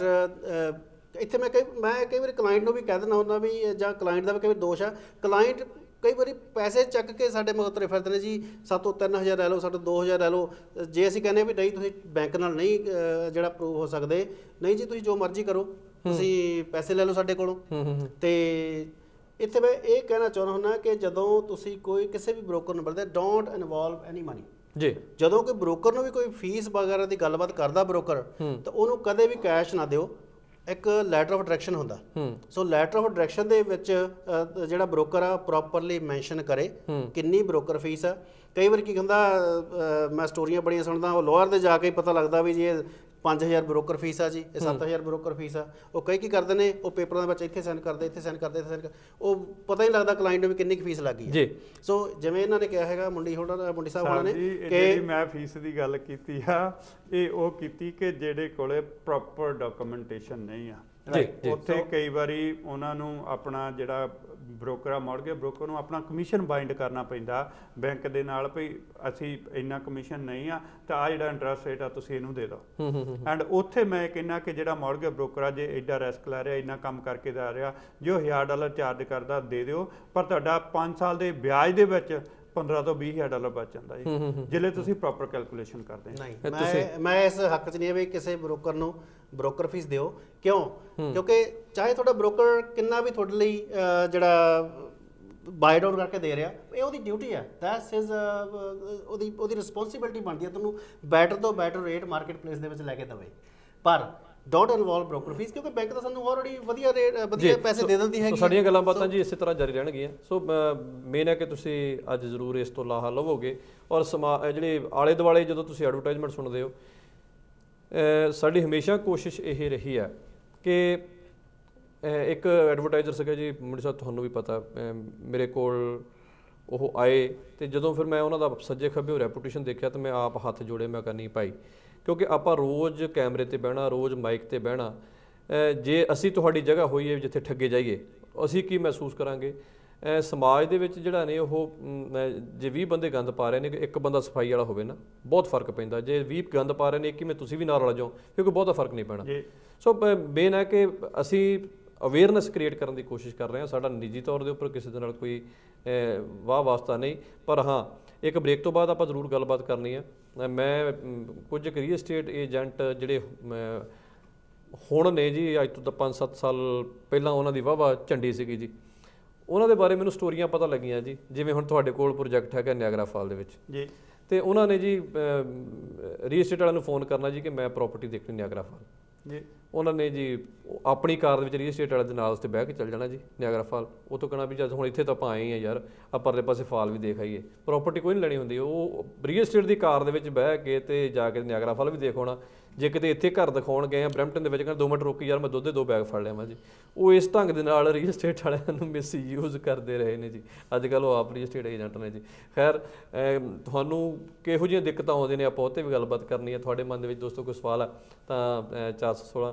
ਇੱਥੇ ਮੈਂ ਕਈ ਮੈਂ ਕਈ ਵਾਰੀ ਕਲਾਇੰਟ ਨੂੰ ਵੀ ਕਹਿ ਦਿੰਦਾ ਹੁੰਦਾ ਵੀ ਜਾਂ ਕਲਾਇੰਟ ਦਾ ਵੀ ਕਈ ਵਾਰੀ ਦੋਸ਼ ਆ, ਕਲਾਇੰਟ ਕਈ ਵਾਰੀ ਪੈਸੇ ਚੱਕ ਕੇ ਸਾਡੇ ਮਗਰ ਤੁਰੇ ਫਿਰਦੇ ਨੇ ਜੀ, ਸਾਤੋਂ ਤਿੰਨ ਹਜ਼ਾਰ ਲੈ ਲਓ, ਸਾਤੋਂ ਦੋ ਹਜ਼ਾਰ ਲੈ ਲਓ। ਜੇ ਅਸੀਂ ਕਹਿੰਦੇ ਵੀ ਨਹੀਂ ਤੁਸੀਂ ਬੈਂਕ ਨਾਲ ਨਹੀਂ ਜਿਹੜਾ ਪ੍ਰੂਵ ਹੋ ਸਕਦੇ, ਨਹੀਂ ਜੀ ਤੁਸੀਂ ਜੋ ਮਰਜ਼ੀ ਕਰੋ, ਤੁਸੀਂ ਪੈਸੇ ਲੈ ਲਓ ਸਾਡੇ ਕੋਲੋਂ। ਤੇ ਇੱਥੇ ਮੈਂ ਇਹ ਕਹਿਣਾ ਚਾਹੁੰਦਾ ਹੁੰਦਾ ਕਿ ਜਦੋਂ ਤੁਸੀਂ ਕੋਈ ਕਿਸੇ ਵੀ ਬ੍ਰੋਕਰ ਨੂੰ ਮਿਲਦੇ, ਡੋਂਟ ਇਨਵੋਲਵ ਐਨੀ ਮਨੀ ਜੀ। ਜਦੋਂ ਕੋਈ ਬ੍ਰੋਕਰ ਨੂੰ ਵੀ ਕੋਈ ਫੀਸ ਵਗੈਰਾ ਦੀ ਗੱਲਬਾਤ ਕਰਦਾ ਬ੍ਰੋਕਰ, ਤਾਂ ਉਹਨੂੰ ਕਦੇ ਵੀ ਕੈਸ਼ ਨਾ ਦਿਓ, ਇੱਕ ਲੈਟਰ ਆਫ ਡਾਇਰੈਕਸ਼ਨ ਹੁੰਦਾ। ਸੋ ਲੈਟਰ ਆਫ ਡਾਇਰੈਕਸ਼ਨ ਦੇ ਵਿੱਚ ਜਿਹੜਾ ਬ੍ਰੋਕਰ ਆ ਪ੍ਰੋਪਰਲੀ ਮੈਂਸ਼ਨ ਕਰੇ ਕਿੰਨੀ ਬ੍ਰੋਕਰ ਫੀਸ ਆ। ਕਈ ਵਾਰ ਕੀ ਹੁੰਦਾ, ਮੈਂ ਸਟੋਰੀਆਂ ਬੜੀਆਂ ਸੁਣਦਾ, ਉਹ ਲੋਅਰ ਦੇ ਜਾ ਕੇ ਪਤਾ ਲੱਗਦਾ ਵੀ ਜੀ ਇਹ ਪੰਜ ਹਜ਼ਾਰ ਬ੍ਰੋਕਰ ਫੀਸ ਆ ਜੀ, ਇਹ ਸੱਤ ਹਜ਼ਾਰ ਬ੍ਰੋਕਰ ਫੀਸ ਆ। ਉਹ ਕਈ ਕੀ ਕਰਦੇ ਨੇ, ਉਹ ਪੇਪਰਾਂ ਦੇ ਵਿੱਚ ਇੱਥੇ ਸਾਈਨ ਕਰਦੇ, ਇੱਥੇ ਸਾਈਨ ਕਰਦੇ, ਇੱਥੇ ਸਾਈਨ ਕਰਦੇ, ਉਹ ਪਤਾ ਹੀ ਲੱਗਦਾ ਕਲਾਇੰਟ ਨੂੰ ਵੀ ਕਿੰਨੀ ਕੁ ਫੀਸ ਲੱਗ ਗਈ ਜੀ। ਸੋ ਜਿਵੇਂ ਇਹਨਾਂ ਨੇ ਕਿਹਾ ਹੈਗਾ ਮੁੰਡੀ ਹੋਣਾ ਮੁੰਡੀ ਸਾਹਿਬ ਹੋਣਾ ਨੇ ਕਿ ਮੈਂ ਫੀਸ ਦੀ ਗੱਲ ਕੀਤੀ ਆ, ਇਹ ਉਹ ਕੀਤੀ ਕਿ ਜਿਹੜੇ ਕੋਲੇ ਪ੍ਰੋਪਰ ਡਾਕੂਮੈਂਟੇਸ਼ਨ ਨਹੀਂ ਆ, ਉੱਥੇ ਕਈ ਵਾਰੀ ਉਹਨਾਂ ਨੂੰ ਆਪਣਾ ਜਿਹੜਾ ਬ੍ਰੋਕਰ ਆ ਮੌਰਗੇਜ ਬ੍ਰੋਕਰ ਨੂੰ ਆਪਣਾ ਕਮਿਸ਼ਨ ਬਾਈਂਡ ਕਰਨਾ ਪੈਂਦਾ ਬੈਂਕ ਦੇ ਨਾਲ, ਭਈ ਅਸੀਂ ਇੰਨਾ ਕਮਿਸ਼ਨ ਨਹੀਂ ਆ ਤਾਂ ਆ ਜਿਹੜਾ ਇੰਟਰਸਟ ਰੇਟ ਆ ਤੁਸੀਂ ਇਹਨੂੰ ਦੇ ਦਿਓ। ਐਂਡ ਉੱਥੇ ਮੈਂ ਕਹਿੰਦਾ ਕਿ ਜਿਹੜਾ ਮੌਰਗੇਜ ਬ੍ਰੋਕਰ ਆ ਜੇ ਐਡਾ ਰਿਸਕ ਲੈ ਰਿਹਾ, ਇੰਨਾ ਕੰਮ ਕਰਕੇ ਜਾ ਰਿਹਾ, ਜੋ ਹਜ਼ਾਰ ਡਾਲਰ ਚਾਰਜ ਕਰਦਾ ਦੇ ਦਿਓ, ਪਰ ਤੁਹਾਡਾ ਪੰਜ ਸਾਲ ਦੇ ਵਿਆਜ ਦੇ ਵਿੱਚ ਪੰਦਰਾਂ ਤੋਂ ਵੀਹ ਹਜ਼ਾਰ ਡਾਲਰ ਬਚ ਜਾਂਦਾ ਜੀ, ਜਿਹੜੇ ਤੁਸੀਂ ਪ੍ਰੋਪਰ ਕੈਲਕੂਲੇਸ਼ਨ ਕਰਦੇ ਹੋ। ਮੈਂ ਮੈਂ ਇਸ ਹੱਕ 'ਚ ਨਹੀਂ ਹੈ ਵੀ ਕਿਸੇ ਬ੍ਰੋਕਰ ਨੂੰ ਬ੍ਰੋਕਰ ਫੀਸ ਦਿਓ। ਕਿਉਂ? ਕਿਉਂਕਿ ਚਾਹੇ ਤੁਹਾਡਾ ਬ੍ਰੋਕਰ ਕਿੰਨਾ ਵੀ ਤੁਹਾਡੇ ਲਈ ਜਿਹੜਾ ਬਾਈ ਡਾਊਨ ਕਰਕੇ ਦੇ ਰਿਹਾ, ਇਹ ਉਹਦੀ ਡਿਊਟੀ ਹੈ, ਦੈਟਸ ਇਜ਼ ਉਹਦੀ ਉਹਦੀ ਰਿਸਪੌਂਸਿਬਿਲਿਟੀ ਬਣਦੀ ਹੈ ਤੁਹਾਨੂੰ ਬੈਟਰ ਤੋਂ ਬੈਟਰ ਰੇਟ ਮਾਰਕੀਟ ਪਲੇਸ ਦੇ ਵਿੱਚ ਲੈ ਕੇ ਦੇਵੇ। ਪਰ ਡੋਂਟ ਇਨਵੋਲਵ ਬ੍ਰੋਕਰ ਫੀਸ, ਕਿਉਂਕਿ ਬੈਂਕ ਤਾਂ ਸਾਨੂੰ ਆਲਰੇਡੀ ਵਧੀਆ ਰੇਟ ਵਧੀਆ ਪੈਸੇ ਦੇ ਦਿੰਦੀ ਹੈਗੀ। ਸਾਡੀਆਂ ਗੱਲਾਂ ਬਾਤਾਂ ਜੀ ਇਸੇ ਤਰ੍ਹਾਂ ਜਾਰੀ ਰਹਿਣਗੀਆਂ। ਸੋ ਮੇਨ ਹੈ ਕਿ ਤੁਸੀਂ ਅੱਜ ਜ਼ਰੂਰ ਇਸ ਤੋਂ ਲਾਹਾ ਲਵੋਗੇ। ਔਰ ਸਮਾ ਜਿਹੜੇ ਆਲੇ ਦੁਆਲੇ ਜਦੋਂ ਤੁਸੀਂ ਐਡਵਰਟਾਈਜ਼ਮੈਂਟ ਸੁਣਦੇ ਹੋ, ਸਾਡੀ ਹਮੇਸ਼ਾ ਕੋਸ਼ਿਸ਼ ਇਹ ਰਹੀ ਹੈ ਕਿ ਇੱਕ ਐਡਵਰਟਾਈਜ਼ਰ ਸੀਗਾ ਜੀ ਮੁੰਡੇ ਸਾਹਿਬ, ਤੁਹਾਨੂੰ ਵੀ ਪਤਾ, ਮੇਰੇ ਕੋਲ ਉਹ ਆਏ ਤੇ ਜਦੋਂ ਫਿਰ ਮੈਂ ਉਹਨਾਂ ਦਾ ਸੱਜੇ ਖੱਬੇ ਰੈਪੂਟੇਸ਼ਨ ਦੇਖਿਆ ਤਾਂ ਮੈਂ ਆਪ ਹੱਥ ਜੋੜੇ, ਮੈਂ ਕਰਨੀ ਭਾਈ, ਕਿਉਂਕਿ ਆਪਾਂ ਰੋਜ਼ ਕੈਮਰੇ ਤੇ ਬਹਿਣਾ, ਰੋਜ਼ ਮਾਈਕ ਤੇ ਬਹਿਣਾ, ਜੇ ਅਸੀਂ ਤੁਹਾਡੀ ਜਗ੍ਹਾ ਹੋਈਏ ਜਿੱਥੇ ਠੱਗੇ ਜਾਈਏ, ਅਸੀਂ ਕੀ ਮਹਿਸੂਸ ਕਰਾਂਗੇ? ਸਮਾਜ ਦੇ ਵਿੱਚ ਜਿਹੜਾ ਨੇ ਉਹ ਜੇ ਵੀਹ ਬੰਦੇ ਗੰਦ ਪਾ ਰਹੇ ਨੇ, ਕਿ ਇੱਕ ਬੰਦਾ ਸਫਾਈ ਵਾਲਾ ਹੋਵੇ ਨਾ, ਬਹੁਤ ਫਰਕ ਪੈਂਦਾ। ਜੇ ਵੀਹ ਗੰਦ ਪਾ ਰਹੇ ਨੇ ਕਿਵੇਂ ਤੁਸੀਂ ਵੀ ਨਾਲ ਰਲ ਜਾਓ, ਕਿਉਂਕਿ ਬਹੁਤਾ ਫਰਕ ਨਹੀਂ ਪੈਣਾ। ਸੋ ਮੇਨ ਹੈ ਕਿ ਅਸੀਂ ਅਵੇਅਰਨੈਸ ਕ੍ਰੀਏਟ ਕਰਨ ਦੀ ਕੋਸ਼ਿਸ਼ ਕਰ ਰਹੇ ਹਾਂ। ਸਾਡਾ ਨਿੱਜੀ ਤੌਰ ਦੇ ਉੱਪਰ ਕਿਸੇ ਦੇ ਨਾਲ ਕੋਈ ਵਾਹ ਵਾਸਤਾ ਨਹੀਂ, ਪਰ ਹਾਂ ਇੱਕ ਬ੍ਰੇਕ ਤੋਂ ਬਾਅਦ ਆਪਾਂ ਜ਼ਰੂਰ ਗੱਲਬਾਤ ਕਰਨੀ ਹੈ। ਮੈਂ ਕੁਝ ਕੁ ਰੀਅਲ estate ਏਜੰਟ ਜਿਹੜੇ ਹੁਣ ਨੇ ਜੀ, ਅੱਜ ਤੋਂ ਤਾਂ ਪੰਜ ਸੱਤ ਸਾਲ ਪਹਿਲਾਂ ਉਹਨਾਂ ਦੀ ਵਾਹ ਵਾਹ ਝੰਡੀ ਸੀਗੀ ਜੀ, ਉਹਨਾਂ ਦੇ ਬਾਰੇ ਮੈਨੂੰ ਸਟੋਰੀਆਂ ਪਤਾ ਲੱਗੀਆਂ ਜੀ। ਜਿਵੇਂ ਹੁਣ ਤੁਹਾਡੇ ਕੋਲ ਪ੍ਰੋਜੈਕਟ ਹੈਗਾ ਨਿਆਗਰਾ ਫਾਲ ਦੇ ਵਿੱਚ ਜੀ, ਤੇ ਉਹਨਾਂ ਨੇ ਜੀ ਰੀਅਲ estate ਵਾਲਿਆਂ ਨੂੰ ਫੋਨ ਕਰਨਾ ਜੀ ਕਿ ਮੈਂ ਪ੍ਰਾਪਰਟੀ ਦੇਖਣੀ ਨਿਆਗਰਾ ਫਾਲ ਜੀ। ਉਹਨਾਂ ਨੇ ਜੀ ਆਪਣੀ ਕਾਰ ਦੇ ਵਿੱਚ ਰੀਅਲ estate ਵਾਲੇ ਦੇ ਨਾਲ ਉੱਤੇ ਬਹਿ ਕੇ ਚੱਲ ਜਾਣਾ ਜੀ ਨਿਆਗਰਾ ਫਾਲ। ਉਹ ਤੋਂ ਕਹਿਣਾ ਵੀ ਜਦ ਹੁਣ ਇੱਥੇ ਤਾਂ ਆਪਾਂ ਆਏ ਹਾਂ ਯਾਰ, ਆ ਪਰਲੇ ਪਾਸੇ ਫਾਲ ਵੀ ਦੇਖ ਆਈਏ। ਪ੍ਰਾਪਰਟੀ ਕੋਈ ਨਹੀਂ ਲੈਣੀ ਹੁੰਦੀ, ਉਹ ਰੀਅਲ estate ਦੀ ਕਾਰ ਦੇ ਵਿੱਚ ਬਹਿ ਕੇ ਤੇ ਜਾ ਕੇ ਨਿਆਗਰਾ ਫਾਲ ਵੀ ਦੇਖ ਆਉਣਾ। ਜੇ ਕਿਤੇ ਇੱਥੇ ਘਰ ਦਿਖਾਉਣ ਗਏ ਆ ਬਰੈਂਪਟਨ ਦੇ ਵਿੱਚ, ਕਹਿੰਦੇ ਦੋ ਮਿੰਟ ਰੋਕੀ ਯਾਰ ਮੈਂ ਦੁੱਧ ਦੇ ਦੋ ਬੈਗ ਫੜ ਲਿਆਵਾਂ ਜੀ। ਉਹ ਇਸ ਢੰਗ ਦੇ ਨਾਲ ਰੀਅਲ estate ਵਾਲਿਆਂ ਨੂੰ ਮਿਸ ਯੂਜ਼ ਕਰਦੇ ਰਹੇ ਨੇ ਜੀ। ਅੱਜ ਕੱਲ੍ਹ ਉਹ ਆਪ ਰੀਅਲ estate ਏਜੰਟ ਨੇ ਜੀ। ਖੈਰ ਤੁਹਾਨੂੰ ਕਿਹੋ ਜਿਹੀਆਂ ਦਿੱਕਤਾਂ ਆਉਂਦੀਆਂ ਨੇ ਆਪਾਂ ਉਹ 'ਤੇ ਵੀ ਗੱਲਬਾਤ ਕਰਨੀ ਹੈ। ਤੁਹਾਡੇ ਮਨ ਦੇ ਵਿੱਚ ਦੋਸਤੋ ਕੋਈ ਸਵਾਲ ਹੈ ਤਾਂ ਚਾਰ ਸੌ ਸੋਲਾਂ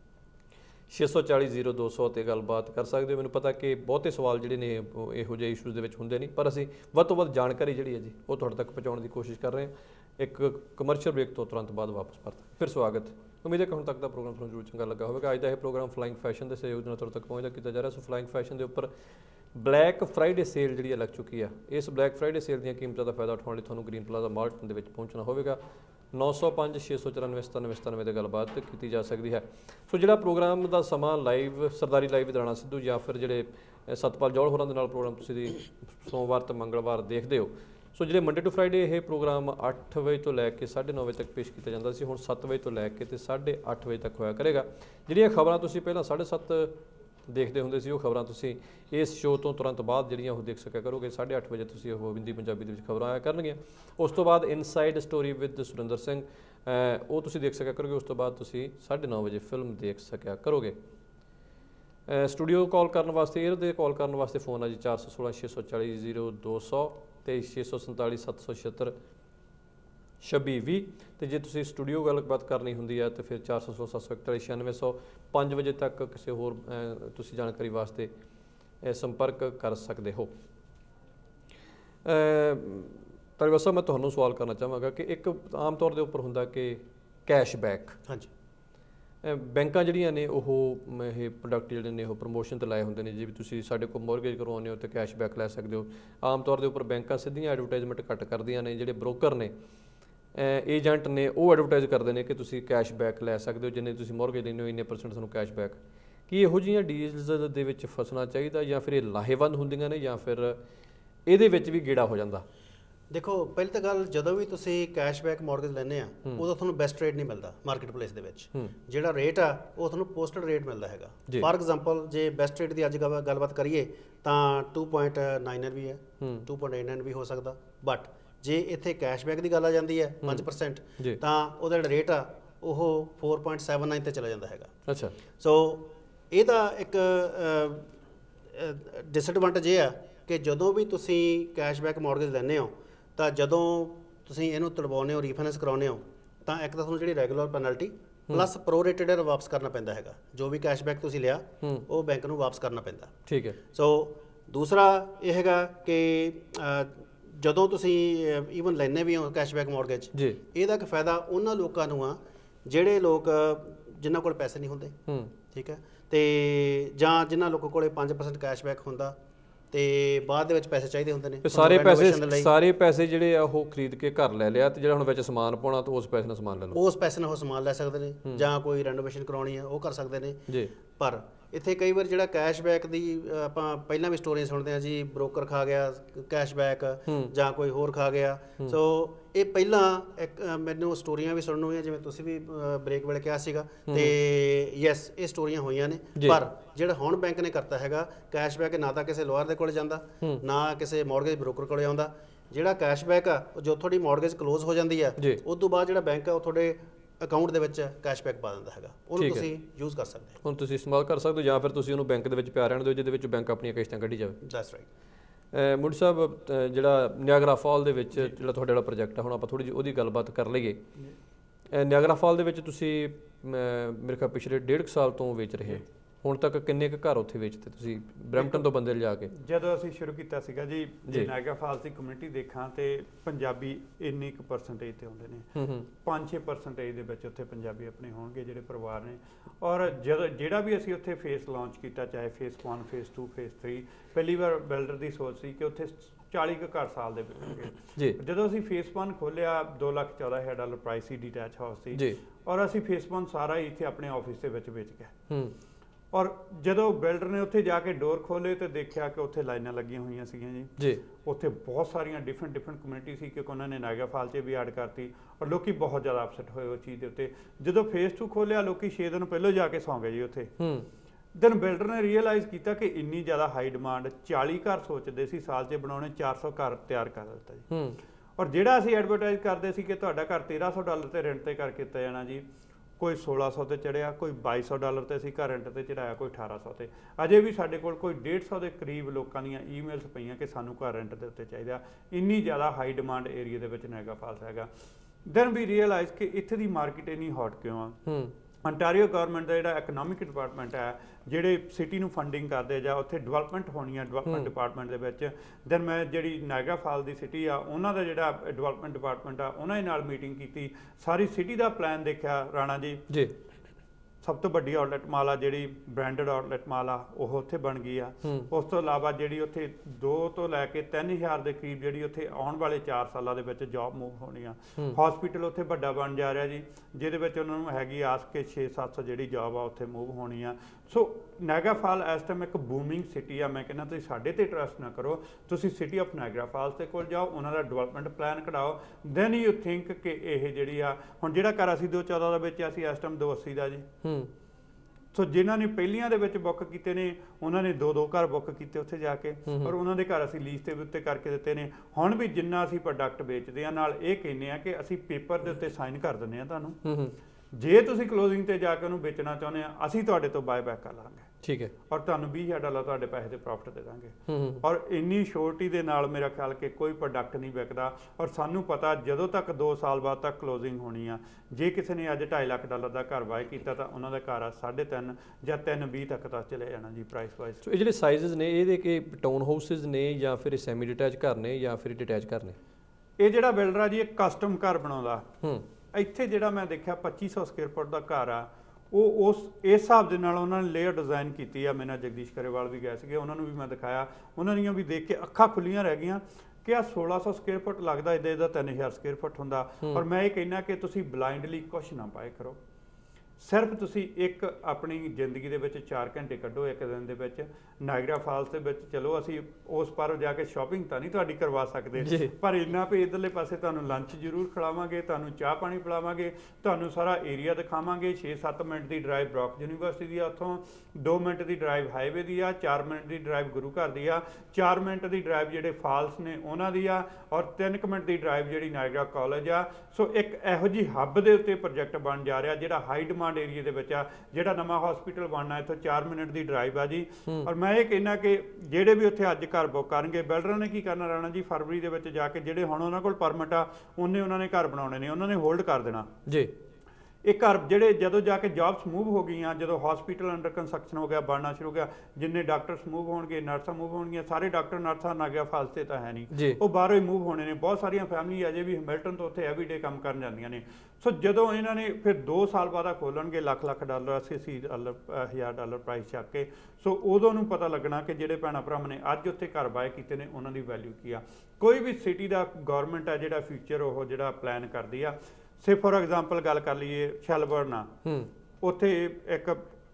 ਛੇ ਸੌ ਚਾਲੀ ਜ਼ੀਰੋ ਦੋ ਸੌ 'ਤੇ ਗੱਲਬਾਤ ਕਰ ਸਕਦੇ ਹੋ। ਮੈਨੂੰ ਪਤਾ ਕਿ ਬਹੁਤੇ ਸਵਾਲ ਜਿਹੜੇ ਨੇ ਇਹੋ ਜਿਹੇ ਇਸ਼ੂਜ਼ ਦੇ ਵਿੱਚ ਹੁੰਦੇ ਨਹੀਂ, ਪਰ ਅਸੀਂ ਵੱਧ ਤੋਂ ਵੱਧ ਜਾਣਕਾਰੀ ਜਿਹੜੀ ਹੈ ਜੀ ਉਹ ਤੁਹਾਡੇ ਤੱਕ ਪਹੁੰਚਾਉਣ ਦੀ ਕੋਸ਼ਿਸ਼ ਕਰ ਰਹੇ ਹਾਂ। ਇੱਕ ਕਮਰਸ਼ੀਅਲ ਬ੍ਰੇਕ ਤੋਂ ਤੁਰੰਤ ਬਾਅਦ ਵਾਪਸ ਪਰਤ ਫਿਰ ਸਵਾਗਤ। ਉਮੀਦ ਹੈ ਕਿ ਹੁਣ ਤੱਕ ਦਾ ਪ੍ਰੋਗਰਾਮ ਤੁਹਾਨੂੰ ਜ਼ਰੂਰ ਚੰਗਾ ਲੱਗਾ ਹੋਵੇਗਾ। ਅੱਜ ਦਾ ਇਹ ਪ੍ਰੋਗਰਾਮ ਫਲਾਈਂਗ ਫੈਸ਼ਨ ਦੇ ਸਹਿਯੋਗ ਨਾਲ ਤੁਹਾਡੇ ਤੱਕ ਪਹੁੰਚਦਾ ਕੀਤਾ ਜਾ ਰਿਹਾ। ਸੋ ਫਲਾਈਂਗ ਫੈਸ਼ਨ ਦੇ ਉੱਪਰ ਬਲੈਕ ਫਰਾਈਡੇ ਸੇਲ ਜਿਹੜੀ ਲੱਗ ਚੁੱਕੀ ਆ। ਇਸ ਬਲੈਕ ਫਰਾਈਡੇ ਸੇਲ ਦੀਆਂ ਕੀਮਤਾਂ ਦਾ ਫਾਇਦਾ ਉਠਾਉਣ ਲਈ ਤੁਹਾਨੂੰ ਗ੍ਰੀਨ ਪਲਾਜ਼ਾ ਮਾਰਟ ਦੇ ਵਿੱਚ ਪਹੁੰਚਣਾ ਹੋਵੇਗਾ। ਨੌ ਸੌ ਪੰਜ ਛੇ ਸੌ ਚੁਰਾਨਵੇਂ ਸਤਾਨਵੇਂ ਸਤਾਨਵੇਂ 'ਤੇ ਗੱਲਬਾਤ ਕੀਤੀ ਜਾ ਸਕਦੀ ਹੈ। ਸੋ ਜਿਹੜਾ ਪ੍ਰੋਗਰਾਮ ਦਾ ਸਮਾਂ ਲਾਈਵ ਸਰਦਾਰੀ ਲਾਈਵ ਰਾਣਾ ਸਿੱਧੂ ਜਾਂ ਫਿਰ ਜਿਹੜੇ ਸਤਪਾਲ ਜੌਹਲ ਹੋਰਾਂ ਦੇ ਨਾਲ ਪ੍ਰੋਗਰਾਮ ਤੁਸੀਂ ਦੀ ਸੋਮਵਾਰ ਤੇ ਮੰਗਲਵਾਰ ਦੇਖਦੇ ਹੋ। ਸੋ ਜਿਹੜੇ ਮੰਡੇ ਟੂ ਫਰਾਈਡੇ ਇਹ ਪ੍ਰੋਗਰਾਮ ਅੱਠ ਵਜੇ ਤੋਂ ਲੈ ਕੇ ਸਾਢੇ ਨੌ ਵਜੇ ਤੱਕ ਪੇਸ਼ ਕੀਤਾ ਜਾਂਦਾ ਸੀ, ਹੁਣ ਸੱਤ ਵਜੇ ਤੋਂ ਲੈ ਕੇ ਤੇ ਸਾਢੇ ਅੱਠ ਵਜੇ ਤੱਕ ਹੋਇਆ ਕਰੇਗਾ। ਜਿਹੜੀਆਂ ਖਬਰਾਂ ਤੁਸੀਂ ਪਹਿਲਾਂ ਸਾਢੇ ਸੱਤ ਦੇਖਦੇ ਹੁੰਦੇ ਸੀ, ਉਹ ਖਬਰਾਂ ਤੁਸੀਂ ਇਸ ਸ਼ੋਅ ਤੋਂ ਤੁਰੰਤ ਬਾਅਦ ਜਿਹੜੀਆਂ ਉਹ ਦੇਖ ਸਕਿਆ ਕਰੋਗੇ। ਸਾਢੇ ਅੱਠ ਵਜੇ ਤੁਸੀਂ ਉਹ ਹਿੰਦੀ ਪੰਜਾਬੀ ਦੇ ਵਿੱਚ ਖਬਰਾਂ ਆਇਆ ਕਰਨਗੀਆਂ। ਉਸ ਤੋਂ ਬਾਅਦ inside story with Surinder Singh ਉਹ ਤੁਸੀਂ ਦੇਖ ਸਕਿਆ ਕਰੋਗੇ। ਉਸ ਤੋਂ ਬਾਅਦ ਤੁਸੀਂ ਸਾਢੇ ਨੌ ਵਜੇ ਫਿਲਮ ਦੇਖ ਸਕਿਆ ਕਰੋਗੇ। ਸਟੂਡੀਓ ਕਾਲ ਕਰਨ ਵਾਸਤੇ ਏਅਰ ਦੇ ਕਾਲ ਕਰਨ ਵਾਸਤੇ ਫੋਨ ਆ ਜੀ ਚਾਰ ਸੌ ਸੋਲਾਂ ਛੇ ਸੌ ਚਾਲੀ ਜ਼ੀਰੋ ਦੋ ਸੌ ਤੇ ਛੇ ਸੌ ਸੰਤਾਲੀ ਸੱਤ ਸੌ ਛਿਹੱਤਰ ਛੱਬੀ ਵੀਹ। ਅਤੇ ਜੇ ਤੁਸੀਂ ਸਟੂਡੀਓ ਗੱਲਬਾਤ ਕਰਨੀ ਹੁੰਦੀ ਹੈ ਤਾਂ ਫਿਰ ਚਾਰ ਸੌ ਸੌ ਸੱਤ ਸੌ ਇਕਤਾਲੀ ਛਿਆਨਵੇਂ ਸੌ ਪੰਜ ਵਜੇ ਤੱਕ ਕਿਸੇ ਹੋਰ ਤੁਸੀਂ ਜਾਣਕਾਰੀ ਵਾਸਤੇ ਸੰਪਰਕ ਕਰ ਸਕਦੇ ਹੋ। ਧਾਲੀਵਾਲ ਸਾਹਿਬ, ਮੈਂ ਤੁਹਾਨੂੰ ਸਵਾਲ ਕਰਨਾ ਚਾਹਾਂਗਾ ਕਿ ਇੱਕ ਆਮ ਤੌਰ ਦੇ ਉੱਪਰ ਹੁੰਦਾ ਕਿ ਕੈਸ਼ਬੈਕ, ਹਾਂਜੀ, ਬੈਂਕਾਂ ਜਿਹੜੀਆਂ ਨੇ ਉਹ ਇਹ ਪ੍ਰੋਡਕਟ ਜਿਹੜੇ ਨੇ ਉਹ ਪ੍ਰਮੋਸ਼ਨ 'ਤੇ ਲਾਏ ਹੁੰਦੇ ਨੇ ਜੀ, ਵੀ ਤੁਸੀਂ ਸਾਡੇ ਕੋਲ ਮੋਰਗੇਜ ਕਰਵਾਉਂਦੇ ਹੋ ਅਤੇ ਕੈਸ਼ਬੈਕ ਲੈ ਸਕਦੇ ਹੋ। ਆਮ ਤੌਰ ਦੇ ਉੱਪਰ ਬੈਂਕਾਂ ਸਿੱਧੀਆਂ ਐਡਵਰਟਾਈਜ਼ਮੈਂਟ ਘੱਟ ਕਰਦੀਆਂ ਨੇ, ਜਿਹੜੇ ਬ੍ਰੋਕਰ ਨੇ ਏਜੰਟ ਨੇ ਉਹ ਐਡਵਰਟਾਈਜ਼ ਕਰਦੇ ਨੇ ਕਿ ਤੁਸੀਂ ਕੈਸ਼ਬੈਕ ਲੈ ਸਕਦੇ ਹੋ, ਜਿੰਨੇ ਤੁਸੀਂ ਮੋਰਗੇਜ ਲੈਂਦੇ ਹੋ ਇੰਨੇ ਪਰਸੈਂਟ ਤੁਹਾਨੂੰ ਕੈਸ਼ਬੈਕ। ਕੀ ਇਹੋ ਜਿਹੀਆਂ ਡੀਲਸ ਦੇ ਵਿੱਚ ਫਸਣਾ ਚਾਹੀਦਾ ਜਾਂ ਫਿਰ ਇਹ ਲਾਹੇਵੰਦ ਹੁੰਦੀਆਂ ਨੇ ਜਾਂ ਫਿਰ ਇਹਦੇ ਵਿੱਚ ਵੀ ਗੇੜਾ ਹੋ ਜਾਂਦਾ? ਦੇਖੋ, ਪਹਿਲੀ ਤਾਂ ਗੱਲ, ਜਦੋਂ ਵੀ ਤੁਸੀਂ ਕੈਸ਼ਬੈਕ ਮੌਰਗੇਜ ਲੈਂਦੇ ਆ ਉਦੋਂ ਤੁਹਾਨੂੰ ਬੈਸਟ ਰੇਟ ਨਹੀਂ ਮਿਲਦਾ ਮਾਰਕੀਟ ਪਲੇਸ ਦੇ ਵਿੱਚ। ਜਿਹੜਾ ਰੇਟ ਆ ਉਹ ਤੁਹਾਨੂੰ ਪੋਸਟਡ ਰੇਟ ਮਿਲਦਾ ਹੈਗਾ। ਫਾਰ ਐਗਜ਼ਾਮਪਲ, ਜੇ ਬੈਸਟ ਰੇਟ ਦੀ ਅੱਜ ਗੱਲਬਾਤ ਕਰੀਏ ਤਾਂ ਟੂ ਪੁਆਇੰਟ ਨਾਈਨ ਵੀ ਹੈ, ਟੂ ਪੁਆਇੰਟ ਏਟ ਨਾਈਨ ਵੀ ਹੋ ਸਕਦਾ। ਬਟ ਜੇ ਇੱਥੇ ਕੈਸ਼ਬੈਕ ਦੀ ਗੱਲ ਆ ਜਾਂਦੀ ਹੈ ਪੰਜ ਪਰਸੈਂਟ ਤਾਂ ਉਹਦਾ ਜਿਹੜਾ ਰੇਟ ਆ ਉਹ ਫੋਰ ਪੁਆਇੰਟ ਸੈਵਨ ਨਾਈਨ 'ਤੇ ਚਲਾ ਜਾਂਦਾ ਹੈਗਾ। ਅੱਛਾ, ਸੋ ਇਹ ਤਾਂ ਇੱਕ ਡਿਸਐਡਵਾਂਟੇਜ ਇਹ ਆ ਕਿ ਜਦੋਂ ਵੀ ਤੁਸੀਂ ਕੈਸ਼ਬੈਕ ਮੌਰਗੇਜ ਲੈਂਦੇ ਹੋ ਤਾਂ ਜਦੋਂ ਤੁਸੀਂ ਇਹਨੂੰ ਤੁੜਵਾਉਂਦੇ ਹੋ, ਰੀਫਾਈਨੈਂਸ ਕਰਾਉਂਦੇ ਹੋ, ਤਾਂ ਇੱਕ ਤਾਂ ਤੁਹਾਨੂੰ ਜਿਹੜੀ ਰੈਗੂਲਰ ਪੈਨਲਟੀ ਪਲੱਸ ਪ੍ਰੋਰੇਟਡ ਵਾਪਸ ਕਰਨਾ ਪੈਂਦਾ ਹੈਗਾ। ਜੋ ਵੀ ਕੈਸ਼ਬੈਕ ਤੁਸੀਂ ਲਿਆ ਉਹ ਬੈਂਕ ਨੂੰ ਵਾਪਸ ਕਰਨਾ ਪੈਂਦਾ। ਠੀਕ ਹੈ। ਸੋ ਦੂਸਰਾ ਇਹ ਹੈਗਾ ਕਿ ਜਦੋਂ ਤੁਸੀਂ ਈਵਨ ਲੈਂਦੇ ਵੀ ਹੋ ਕੈਸ਼ਬੈਕ ਮੌਰਗੇਜ, ਜੀ, ਇਹਦਾ ਇੱਕ ਫਾਇਦਾ ਉਹਨਾਂ ਲੋਕਾਂ ਨੂੰ ਆ ਜਿਹੜੇ ਲੋਕ ਜਿਨ੍ਹਾਂ ਕੋਲ ਪੈਸੇ ਨਹੀਂ ਹੁੰਦੇ, ਠੀਕ ਹੈ, ਅਤੇ ਜਾਂ ਜਿਨ੍ਹਾਂ ਲੋਕਾਂ ਕੋਲ ਪੰਜ ਪਰਸੈਂਟ ਕੈਸ਼ਬੈਕ ਹੁੰਦਾ ਤੇ ਬਾਅਦ ਦੇ ਵਿੱਚ ਪੈਸੇ ਚਾਹੀਦੇ ਹੁੰਦੇ ਨੇ। ਸਾਰੇ ਪੈਸੇ ਸਾਰੇ ਪੈਸੇ ਜਿਹੜੇ ਆ ਉਹ ਖਰੀਦ ਕੇ ਘਰ ਲੈ ਲਿਆ ਤੇ ਜਿਹੜਾ ਹੁਣ ਵਿੱਚ ਸਮਾਨ ਪਾਉਣਾ ਤਾਂ ਉਸ ਪੈਸੇ ਨਾਲ ਸਮਾਨ ਲੈ ਲਓ। ਉਸ ਪੈਸੇ ਨਾਲ ਉਹ ਸਮਾਨ ਲੈ ਸਕਦੇ ਨੇ ਜਾਂ ਕੋਈ ਰੈਨੋਵੇਸ਼ਨ ਕਰਾਉਣੀ ਆ ਉਹ ਕਰ ਸਕਦੇ ਨੇ ਜੀ। ਪਰ ਇੱਥੇ ਕਈ ਵਾਰ ਜਿਹੜਾ ਕੈਸ਼ਬੈਕ ਦੀ ਆਪਾਂ ਪਹਿਲਾਂ ਵੀ ਸਟੋਰੀਆਂ ਸੁਣਦੇ ਹਾਂ ਜੀ, ਬ੍ਰੋਕਰ ਖਾ ਗਿਆ ਕੈਸ਼ਬੈਕ ਜਾਂ ਕੋਈ ਹੋਰ ਖਾ ਗਿਆ। ਸੋ ਇਹ ਪਹਿਲਾਂ ਇੱਕ ਮੈਨੂੰ ਸਟੋਰੀਆਂ ਵੀ ਸੁਣਨ ਨੂੰ ਹੋਈਆਂ, ਜਿਵੇਂ ਤੁਸੀਂ ਵੀ ਬ੍ਰੇਕ ਵੇਲੇ ਕਿਹਾ ਸੀਗਾ, ਤੇ ਯੈਸ ਇਹ ਸਟੋਰੀਆਂ ਹੋਈਆਂ ਨੇ। ਪਰ ਜਿਹੜਾ ਹੁਣ ਬੈਂਕ ਨੇ ਕਰਤਾ ਹੈਗਾ, ਕੈਸ਼ਬੈਕ ਨਾ ਤਾਂ ਕਿਸੇ ਲੋਅਰ ਦੇ ਕੋਲ ਜਾਂਦਾ ਨਾ ਕਿਸੇ ਮੌਰਗੇਜ ਬ੍ਰੋਕਰ ਕੋਲ ਆਉਂਦਾ। ਜਿਹੜਾ ਕੈਸ਼ਬੈਕ ਆ ਜੋ ਤੁਹਾਡੀ ਮੌਰਗੇਜ ਕਲੋਜ਼ ਹੋ ਜਾਂਦੀ ਆ ਉਸ ਤੋਂ ਬਾਅਦ ਜਿਹੜਾ ਬੈਂਕ ਆ ਉਹ ਤੁਹਾਡੇ ਅਕਾਊਂਟ ਦੇ ਵਿੱਚ ਕੈਸ਼ਬੈਕ ਪਾ ਦਿੰਦਾ ਹੈਗਾ, ਉਹਨੂੰ ਤੁਸੀਂ ਯੂਜ਼ ਕਰ ਸਕਦੇ ਹੋ। ਹੁਣ ਤੁਸੀਂ ਇਸਤੇਮਾਲ ਕਰ ਸਕਦੇ ਹੋ ਜਾਂ ਫਿਰ ਤੁਸੀਂ ਉਹਨੂੰ ਬੈਂਕ ਦੇ ਵਿੱਚ ਪਿਆ ਰਹਿਣ ਦਿਓ ਜਿਹਦੇ ਵਿੱਚ ਬੈਂਕ ਆਪਣੀਆਂ ਕਿਸ਼ਤਾਂ ਕੱਢੀ ਜਾਵੇ। That's right. ਮੁੰਡੀ ਸਾਹਿਬ, ਜਿਹੜਾ ਨਿਆਗਰਾ ਫਾਲ ਦੇ ਵਿੱਚ ਜਿਹੜਾ ਤੁਹਾਡੇ ਵਾਲਾ ਪ੍ਰੋਜੈਕਟ ਆ, ਹੁਣ ਆਪਾਂ ਥੋੜ੍ਹੀ ਜਿਹੀ ਉਹਦੀ ਗੱਲਬਾਤ ਕਰ ਲਈਏ। ਨਿਆਗਰਾ ਫਾਲ ਦੇ ਵਿੱਚ ਤੁਸੀਂ ਮੇਰੇ ਖਿਆਲ ਪਿਛਲੇ ਡੇਢ ਕੁ ਸਾਲ ਤੋਂ ਵੇਚ ਰਹੇ, ਹੁਣ ਤੱਕ ਕਿੰਨੇ ਕੁ ਘਰ ਉੱਥੇ ਵੇਚਤੇ ਤੁਸੀਂ ਬਰੈਂਪਟਨ ਤੋਂ ਬੰਦੇ ਲਿਜਾ ਕੇ? ਜਦੋਂ ਅਸੀਂ ਸ਼ੁਰੂ ਕੀਤਾ ਸੀਗਾ ਜੀ, ਜੇ ਨਾਇਗਰਾ ਫਾਲਸ ਦੀ ਕਮਿਊਨਿਟੀ ਦੇਖਾਂ ਤੇ ਪੰਜਾਬੀ ਇੰਨੀ ਕੁ ਪਰਸੈਂਟੇਜ ਤੇ ਹੁੰਦੇ ਨੇ, ਪੰਜ ਛੇ ਪਰਸੈਂਟੇਜ ਦੇ ਵਿੱਚ ਉੱਥੇ ਪੰਜਾਬੀ ਆਪਣੇ ਹੋਣਗੇ ਜਿਹੜੇ ਪਰਿਵਾਰ ਨੇ। ਔਰ ਜਦੋਂ ਜਿਹੜਾ ਵੀ ਅਸੀਂ ਉੱਥੇ ਫੇਸ ਲਾਂਚ ਕੀਤਾ, ਚਾਹੇ phase one, phase two, phase three, ਪਹਿਲੀ ਵਾਰ ਬਿਲਡਰ ਦੀ ਸੋਚ ਸੀ ਕਿ ਉੱਥੇ ਚਾਲੀ ਕੁ ਘਰ ਸਾਲ ਦੇ ਵਿਕਣਗੇ। ਜਦੋਂ ਅਸੀਂ ਫੇਸ ਵਨ ਖੋਲ੍ਹਿਆ, ਦੋ ਲੱਖ ਚੌਦਾਂ ਹਜ਼ਾਰ ਡਾਲਰ ਪ੍ਰਾਈਸ ਸੀ, ਡੀਟੈਚ ਹਾਊਸ ਸੀ, ਔਰ ਅਸੀਂ ਫੇਸ ਵਨ ਸਾਰਾ ਹੀ ਇੱਥੇ ਆਪਣੇ ਆਫਿਸ ਦੇ ਵਿੱਚ ਵੇਚ ਗਏ। ਔਰ ਜਦੋਂ ਬਿਲਡਰ ਨੇ ਉੱਥੇ ਜਾ ਕੇ ਡੋਰ ਖੋਲ੍ਹੇ ਤੇ ਦੇਖਿਆ ਕਿ ਉੱਥੇ ਲਾਈਨਾਂ ਲੱਗੀਆਂ ਹੋਈਆਂ ਸੀਗੀਆਂ ਜੀ ਜੀ ਉੱਥੇ ਬਹੁਤ ਸਾਰੀਆਂ ਡਿਫਰੈਂਟ ਡਿਫਰੈਂਟ ਕਮਿਊਨਿਟੀ ਸੀ, ਕਿਉਂਕਿ ਉਹਨਾਂ ਨੇ ਨਾਇਗਰਾ ਫਾਲ 'ਚ ਵੀ ਐਡ ਕਰਤੀ। ਔਰ ਲੋਕੀ ਬਹੁਤ ਜ਼ਿਆਦਾ ਅਪਸੈਟ ਹੋਏ ਉਸ ਚੀਜ਼ ਦੇ ਉੱਤੇ। ਜਦੋਂ ਫੇਸ ਟੂ ਖੋਲ੍ਹਿਆ, ਲੋਕੀ ਛੇ ਦਿਨ ਪਹਿਲਾਂ ਜਾ ਕੇ ਸੌਂ ਗਏ ਜੀ ਉੱਥੇ। ਦੈਨ ਬਿਲਡਰ ਨੇ ਰੀਅਲਾਈਜ਼ ਕੀਤਾ ਕਿ ਇੰਨੀ ਜ਼ਿਆਦਾ ਹਾਈ ਡਿਮਾਂਡ, ਚਾਲੀ ਘਰ ਸੋਚਦੇ ਸੀ ਸਾਲ 'ਚ ਬਣਾਉਣੇ, ਚਾਰ ਸੌ ਘਰ ਤਿਆਰ ਕਰ ਦਿੱਤਾ ਜੀ। ਔਰ ਜਿਹੜਾ ਅਸੀਂ ਐਡਵਰਟਾਈਜ਼ ਕਰਦੇ ਸੀ ਕਿ ਤੁਹਾਡਾ ਘਰ ਤੇਰਾਂ ਸੌ ਡਾਲਰ ਤੇ ਰੈਂਟ ਤੇ ਕਰਕੇ ਦਿੱਤਾ ਜਾਣਾ ਜੀ, ਕੋਈ ਸੋਲਾਂ ਸੌ ਤੇ ਚੜਿਆ, ਕੋਈ ਬਾਈ ਸੌ ਡਾਲਰ ਤੇ ਅਸੀਂ ਘਰ ਰੈਂਟ ਤੇ ਚੜਾਇਆ, ਕੋਈ ਅਠਾਰਾਂ ਸੌ ਤੇ। ਅਜੇ ਵੀ ਸਾਡੇ ਕੋਲ ਕੋਈ ਡੇਢ ਸੌ ਦੇ ਕਰੀਬ ਲੋਕਾਂ ਦੀਆਂ ਈਮੇਲਸ ਪਈਆਂ ਕਿ ਸਾਨੂੰ ਘਰ ਰੈਂਟ ਦੇ ਉੱਤੇ ਚਾਹੀਦਾ। ਇੰਨੀ ਜ਼ਿਆਦਾ ਹਾਈ ਡਿਮਾਂਡ ਏਰੀਆ ਦੇ ਵਿੱਚ ਨਾਇਗਰਾ ਫਾਲਸ ਹੈਗਾ। ਦੈਨ ਵੀ ਰੀਅਲਾਈਜ਼ ਕਿ ਇੱਥੇ ਦੀ ਮਾਰਕੀਟ ਇੰਨੀ ਹੌਟ ਕਿਉਂ ਆ। ਅੰਟਾਰੀਓ ਗਵਰਨਮੈਂਟ ਦਾ ਜਿਹੜਾ ਐਕਨੋਮਿਕ ਡਿਪਾਰਟਮੈਂਟ ਹੈ, ਜਿਹੜੇ ਸਿਟੀ ਨੂੰ ਫੰਡਿੰਗ ਕਰਦੇ ਜਾਂ ਉੱਥੇ ਡਿਵੈਲਪਮੈਂਟ ਹੋਣੀ ਆ ਡਿਵੈਲਪਮੈਂਟ ਡਿਪਾਰਟਮੈਂਟ ਦੇ ਵਿੱਚ, ਦੈਨ ਮੈਂ ਜਿਹੜੀ ਨਾਇਗਰਾ ਫਾਲ ਦੀ ਸਿਟੀ ਆ ਉਹਨਾਂ ਦਾ ਜਿਹੜਾ ਡਿਵੈਲਪਮੈਂਟ ਡਿਪਾਰਟਮੈਂਟ ਆ ਉਹਨਾਂ ਦੇ ਨਾਲ ਮੀਟਿੰਗ ਕੀਤੀ, ਸਾਰੀ ਸਿਟੀ ਦਾ ਪਲਾਨ ਦੇਖਿਆ ਰਾਣਾ ਜੀ ਜੀ ਸਭ ਤੋਂ ਵੱਡੀ ਆਊਟਲੈਟ ਮਾਲ ਆ ਜਿਹੜੀ ਬ੍ਰਾਂਡਡ ਆਊਟਲੈਟ ਮਾਲ ਆ ਉਹ ਉੱਥੇ ਬਣ ਗਈ ਆ। ਉਸ ਤੋਂ ਇਲਾਵਾ ਜਿਹੜੀ ਉੱਥੇ ਦੋ ਤੋਂ ਲੈ ਕੇ ਤਿੰਨ ਹਜ਼ਾਰ ਦੇ ਕਰੀਬ ਜਿਹੜੀ ਉੱਥੇ ਆਉਣ ਵਾਲੇ ਚਾਰ ਸਾਲਾਂ ਦੇ ਵਿੱਚ ਜੌਬ ਮੂਵ ਹੋਣੀ ਆ। ਹਸਪੀਟਲ ਉੱਥੇ ਵੱਡਾ ਬਣ ਜਾ ਰਿਹਾ ਜੀ, ਜਿਹਦੇ ਵਿੱਚ ਉਹਨਾਂ ਨੂੰ ਹੈਗੀ ਆਸ ਕੇ ਛੇ ਸੱਤ ਸੌ ਜਿਹੜੀ ਜੌਬ ਆ ਉੱਥੇ ਮੂਵ ਹੋਣੀ ਆ। ਸੋ ਨਾਇਗਰਾ ਫਾਲ ਇਸ ਟਾਈਮ ਇੱਕ ਬੂਮਿੰਗ ਸਿਟੀ ਆ। ਮੈਂ ਕਹਿੰਦਾ ਤੁਸੀਂ ਸਾਡੇ ਤੇ ਟਰਸਟ ਨਾ ਕਰੋ, ਤੁਸੀਂ ਸਿਟੀ ਆਫ ਨਾਇਗਰਾ ਫਾਲਸ ਦੇ ਕੋਲ ਜਾਓ, ਉਹਨਾਂ ਦਾ ਡਿਵੈਲਪਮੈਂਟ ਪਲਾਨ ਕਢਾਓ, ਦੈਨ ਯੂ ਥਿੰਕ ਕਿ ਇਹ ਜਿਹੜੀ ਆ ਹੁਣ ਜਿਹੜਾ ਘਰ ਅਸੀਂ ਦੋ ਚੌਦਾਂ ਦਾ ਵੇਚਿਆ ਸੀ ਇਸ ਟਾਈਮ ਦੋ ਅੱਸੀ ਦਾ ਜੀ। ਸੋ ਜਿਨ੍ਹਾਂ ਨੇ ਪਹਿਲੀਆਂ ਦੇ ਵਿੱਚ ਬੁੱਕ ਕੀਤੇ ਨੇ ਉਹਨਾਂ ਨੇ ਦੋ ਦੋ ਘਰ ਬੁੱਕ ਕੀਤੇ ਉੱਥੇ ਜਾ ਕੇ, ਔਰ ਉਹਨਾਂ ਦੇ ਘਰ ਅਸੀਂ ਲੀਜ਼ ਦੇ ਉੱਤੇ ਕਰਕੇ ਦਿੱਤੇ ਨੇ। ਹੁਣ ਵੀ ਜਿੰਨਾ ਅਸੀਂ ਪ੍ਰੋਡਕਟ ਵੇਚਦੇ ਆ ਨਾਲ ਇਹ ਕਹਿੰਦੇ ਆ ਕਿ ਅਸੀਂ ਪੇਪਰ ਦੇ ਉੱਤੇ ਸਾਈਨ ਕਰ ਦਿੰਦੇ ਆ ਤੁਹਾਨੂੰ, ਜੇ ਤੁਸੀਂ ਕਲੋਜ਼ਿੰਗ ਤੇ ਜਾ ਕੇ ਉਹਨੂੰ ਵੇਚਣਾ ਚਾਹੁੰਦੇ ਆ ਅਸੀਂ ਤੁਹਾਡੇ ਤੋਂ ਬਾਏ ਬੈਕ ਕਰ ਲਾਂਗੇ, ਠੀਕ ਹੈ, ਔਰ ਤੁਹਾਨੂੰ ਵੀਹ ਹਜ਼ਾਰ ਡਾਲਰ ਤੁਹਾਡੇ ਪੈਸੇ ਦੇ ਪ੍ਰੋਫਿਟ ਦੇ ਦਾਂਗੇ। ਔਰ ਇੰਨੀ ਸ਼ੋਰਟੀ ਦੇ ਨਾਲ ਮੇਰਾ ਖਿਆਲ ਕਿ ਕੋਈ ਪ੍ਰੋਡਕਟ ਨਹੀਂ ਵਿਕਦਾ। ਔਰ ਸਾਨੂੰ ਪਤਾ ਜਦੋਂ ਤੱਕ ਦੋ ਸਾਲ ਬਾਅਦ ਤੱਕ ਕਲੋਜ਼ਿੰਗ ਹੋਣੀ ਆ, ਜੇ ਕਿਸੇ ਨੇ ਅੱਜ ਢਾਈ ਲੱਖ ਡਾਲਰ ਦਾ ਘਰ ਬਾਏ ਕੀਤਾ ਤਾਂ ਉਹਨਾਂ ਦਾ ਘਰ ਆ ਸਾਢੇ ਤਿੰਨ ਜਾਂ ਤਿੰਨ ਵੀਹ ਤੱਕ ਤਾਂ ਚਲੇ ਜਾਣਾ ਜੀ ਪ੍ਰਾਈਸ ਵਾਈਜ਼। ਸੋ ਇਹ ਜਿਹੜੇ ਸਾਈਜ਼ਸ ਨੇ ਇਹਦੇ ਕਿ ਟਾਊਨ ਹਾਊਸਿਸ ਨੇ ਜਾਂ ਫਿਰ ਸੈਮੀ ਡਿਟੈਚ ਘਰ ਨੇ ਜਾਂ ਫਿਰ ਡਿਟੈਚ ਘਰ ਨੇ? ਇਹ ਜਿਹੜਾ ਬਿਲਡਰ ਆ ਜੀ ਇਹ ਕਸਟਮ ਘਰ ਬਣਾਉਂਦਾ। ਇੱਥੇ ਜਿਹੜਾ ਮੈਂ ਦੇਖਿਆ ਪੱਚੀ ਸੌ ਸਕੁਅਰ ਫੁੱਟ ਦਾ ਘਰ ਆ, ਉਹ ਉਸ ਇਸ ਹਿਸਾਬ ਦੇ ਨਾਲ ਉਹਨਾਂ ਨੇ ਲੇਅਰ ਡਿਜ਼ਾਈਨ ਕੀਤੀ ਆ। ਮੇਰੇ ਨਾਲ ਜਗਦੀਸ਼ ਕਰੇਵਾਲ ਵੀ ਗਏ ਸੀਗੇ, ਉਹਨਾਂ ਨੂੰ ਵੀ ਮੈਂ ਦਿਖਾਇਆ, ਉਹਨਾਂ ਦੀਆਂ ਵੀ ਦੇਖ ਕੇ ਅੱਖਾਂ ਖੁੱਲੀਆਂ ਰਹਿ ਗਈਆਂ ਕਿ ਆ ਸੋਲਾਂ ਸੌ ਸਕੁਅਰ ਫੁੱਟ ਲੱਗਦਾ, ਇੱਦਾਂ ਇਹਦਾ ਤਿੰਨ ਹਜ਼ਾਰ ਸਕੁਅਰ ਫੁੱਟ ਹੁੰਦਾ। ਔਰ ਮੈਂ ਇਹ ਕਹਿਣਾ ਕਿ ਤੁਸੀਂ ਬਲਾਈਂਡਲੀ ਕੁਛ ਨਾ ਪਾਏ ਕਰੋ, ਸਿਰਫ ਤੁਸੀਂ ਇੱਕ ਆਪਣੀ ਜ਼ਿੰਦਗੀ ਦੇ ਵਿੱਚ ਚਾਰ ਘੰਟੇ ਕੱਢੋ ਇੱਕ ਦਿਨ ਦੇ ਵਿੱਚ ਨਾਇਗਰਾ ਫਾਲਸ ਦੇ ਵਿੱਚ। ਚਲੋ ਅਸੀਂ ਉਸ ਪਾਰ ਜਾ ਕੇ ਸ਼ਾਪਿੰਗ ਤਾਂ ਨਹੀਂ ਤੁਹਾਡੀ ਕਰਵਾ ਸਕਦੇ, ਪਰ ਇੰਨਾ ਵੀ ਇੱਧਰਲੇ ਪਾਸੇ ਤੁਹਾਨੂੰ ਲੰਚ ਜ਼ਰੂਰ ਖਿਲਾਵਾਂਗੇ, ਤੁਹਾਨੂੰ ਚਾਹ ਪਾਣੀ ਪਿਲਾਵਾਂਗੇ, ਤੁਹਾਨੂੰ ਸਾਰਾ ਏਰੀਆ ਦਿਖਾਵਾਂਗੇ। ਛੇ ਸੱਤ ਮਿੰਟ ਦੀ ਡਰਾਈਵ ਬਰੌਕ ਯੂਨੀਵਰਸਿਟੀ ਦੀ ਆ, ਉੱਥੋਂ ਦੋ ਮਿੰਟ ਦੀ ਡਰਾਈਵ ਹਾਈਵੇ ਦੀ ਆ, ਚਾਰ ਮਿੰਟ ਦੀ ਡਰਾਈਵ ਗੁਰੂ ਘਰ ਦੀ ਆ, ਚਾਰ ਮਿੰਟ ਦੀ ਡਰਾਈਵ ਜਿਹੜੇ ਫਾਲਸ ਨੇ ਉਹਨਾਂ ਦੀ ਆ, ਔਰ ਤਿੰਨ ਕੁ ਮਿੰਟ ਦੀ ਡਰਾਈਵ ਜਿਹੜੀ ਨਾਇਗਰਾ ਕਾਲਜ ਆ। ਸੋ ਇੱਕ ਇਹੋ ਜਿਹੀ ਹੱਬ ਦੇ ਉੱਤੇ ਪ੍ਰੋਜੈਕਟ ਬਣ ਜਾ ਰਿਹਾ ਜਿਹੜਾ ਹਾਈ ਡਿਮਾਂਡ ਏਰੀਏ ਦੇ ਵਿੱਚ ਆ। ਜਿਹੜਾ ਨਵਾਂ ਹਸਪੀਟਲ ਬਣਨਾ ਇੱਥੋਂ ਚਾਰ ਮਿੰਟ ਦੀ ਡਰਾਈਵ ਆ ਜੀ। ਔਰ ਮੈਂ ਇਹ ਕਹਿਣਾ ਕਿ ਜਿਹੜੇ ਵੀ ਉੱਥੇ ਅੱਜ ਘਰ ਬੁੱਕ ਕਰਨਗੇ, ਬਿਲਡਰਾਂ ਨੇ ਕੀ ਕਰਨਾ ਰਹਿਣਾ ਜੀ, ਫਰਵਰੀ ਦੇ ਵਿੱਚ ਜਾ ਕੇ ਜਿਹੜੇ ਹੁਣ ਉਹਨਾਂ ਕੋਲ ਪਰਮਿਟ ਆ ਉਹਨੇ ਉਹਨਾਂ ਨੇ ਘਰ ਬਣਾਉਣੇ ਨੇ, ਉਹਨਾਂ ਨੇ ਹੋਲਡ ਕਰ ਦੇਣਾ ਜੀ। ਇਹ ਘਰ ਜਿਹੜੇ ਜਦੋਂ ਜਾ ਕੇ ਜੌਬਸ ਮੂਵ ਹੋ ਗਈਆਂ, ਜਦੋਂ ਹਸਪੀਟਲ ਅੰਡਰ ਕੰਸਟਰਕਸ਼ਨ ਹੋ ਗਿਆ, ਬਣਨਾ ਸ਼ੁਰੂ ਹੋ ਗਿਆ, ਜਿੰਨੇ ਡਾਕਟਰਸ ਮੂਵ ਹੋਣਗੇ, ਨਰਸਾਂ ਮੂਵ ਹੋਣਗੀਆਂ, ਸਾਰੇ ਡਾਕਟਰ ਨਰਸਾਂ ਨਾਇਗਰਾ ਫਾਲਸ ਤੇ ਤਾਂ ਹੈ ਨਹੀਂ, ਉਹ ਬਾਹਰੋਂ ਹੀ ਮੂਵ ਹੋਣੇ ਨੇ। ਬਹੁਤ ਸਾਰੀਆਂ ਫੈਮਿਲੀ ਅਜੇ ਵੀ ਹੈਮਿਲਟਨ ਤੋਂ ਉੱਥੇ ਐਵਰੀਡੇ ਕੰਮ ਕਰਨ ਜਾਂਦੀਆਂ ਨੇ। ਸੋ ਜਦੋਂ ਇਹਨਾਂ ਨੇ ਫਿਰ ਦੋ ਸਾਲ ਬਾਅਦ ਆ ਖੋਲਣਗੇ ਲੱਖ ਲੱਖ ਡਾਲਰ ਅੱਸੀ ਅੱਸੀ ਡਾਲਰ ਹਜ਼ਾਰ ਡਾਲਰ ਪ੍ਰਾਈਸ ਚੱਕ ਕੇ, ਸੋ ਉਦੋਂ ਨੂੰ ਪਤਾ ਲੱਗਣਾ ਕਿ ਜਿਹੜੇ ਭੈਣਾਂ ਭਰਾਵਾਂ ਨੇ ਅੱਜ ਉੱਥੇ ਘਰ ਬਾਏ ਕੀਤੇ ਨੇ ਉਹਨਾਂ ਦੀ ਵੈਲਿਊ ਕੀ ਆ। ਕੋਈ ਵੀ ਸਿਟੀ ਦਾ ਗੌਰਮੈਂਟ ਆ ਜਿਹੜਾ ਫਿਊਚਰ ਉਹ ਜਿਹੜਾ ਪਲਾਨ ਕਰਦੀ ਆ, ਸੇ ਫੋਰ ਐਗਜ਼ਾਮਪਲ ਗੱਲ ਕਰ ਲਈਏ ਸ਼ੈਲਬਰਨ ਆ, ਉੱਥੇ ਇੱਕ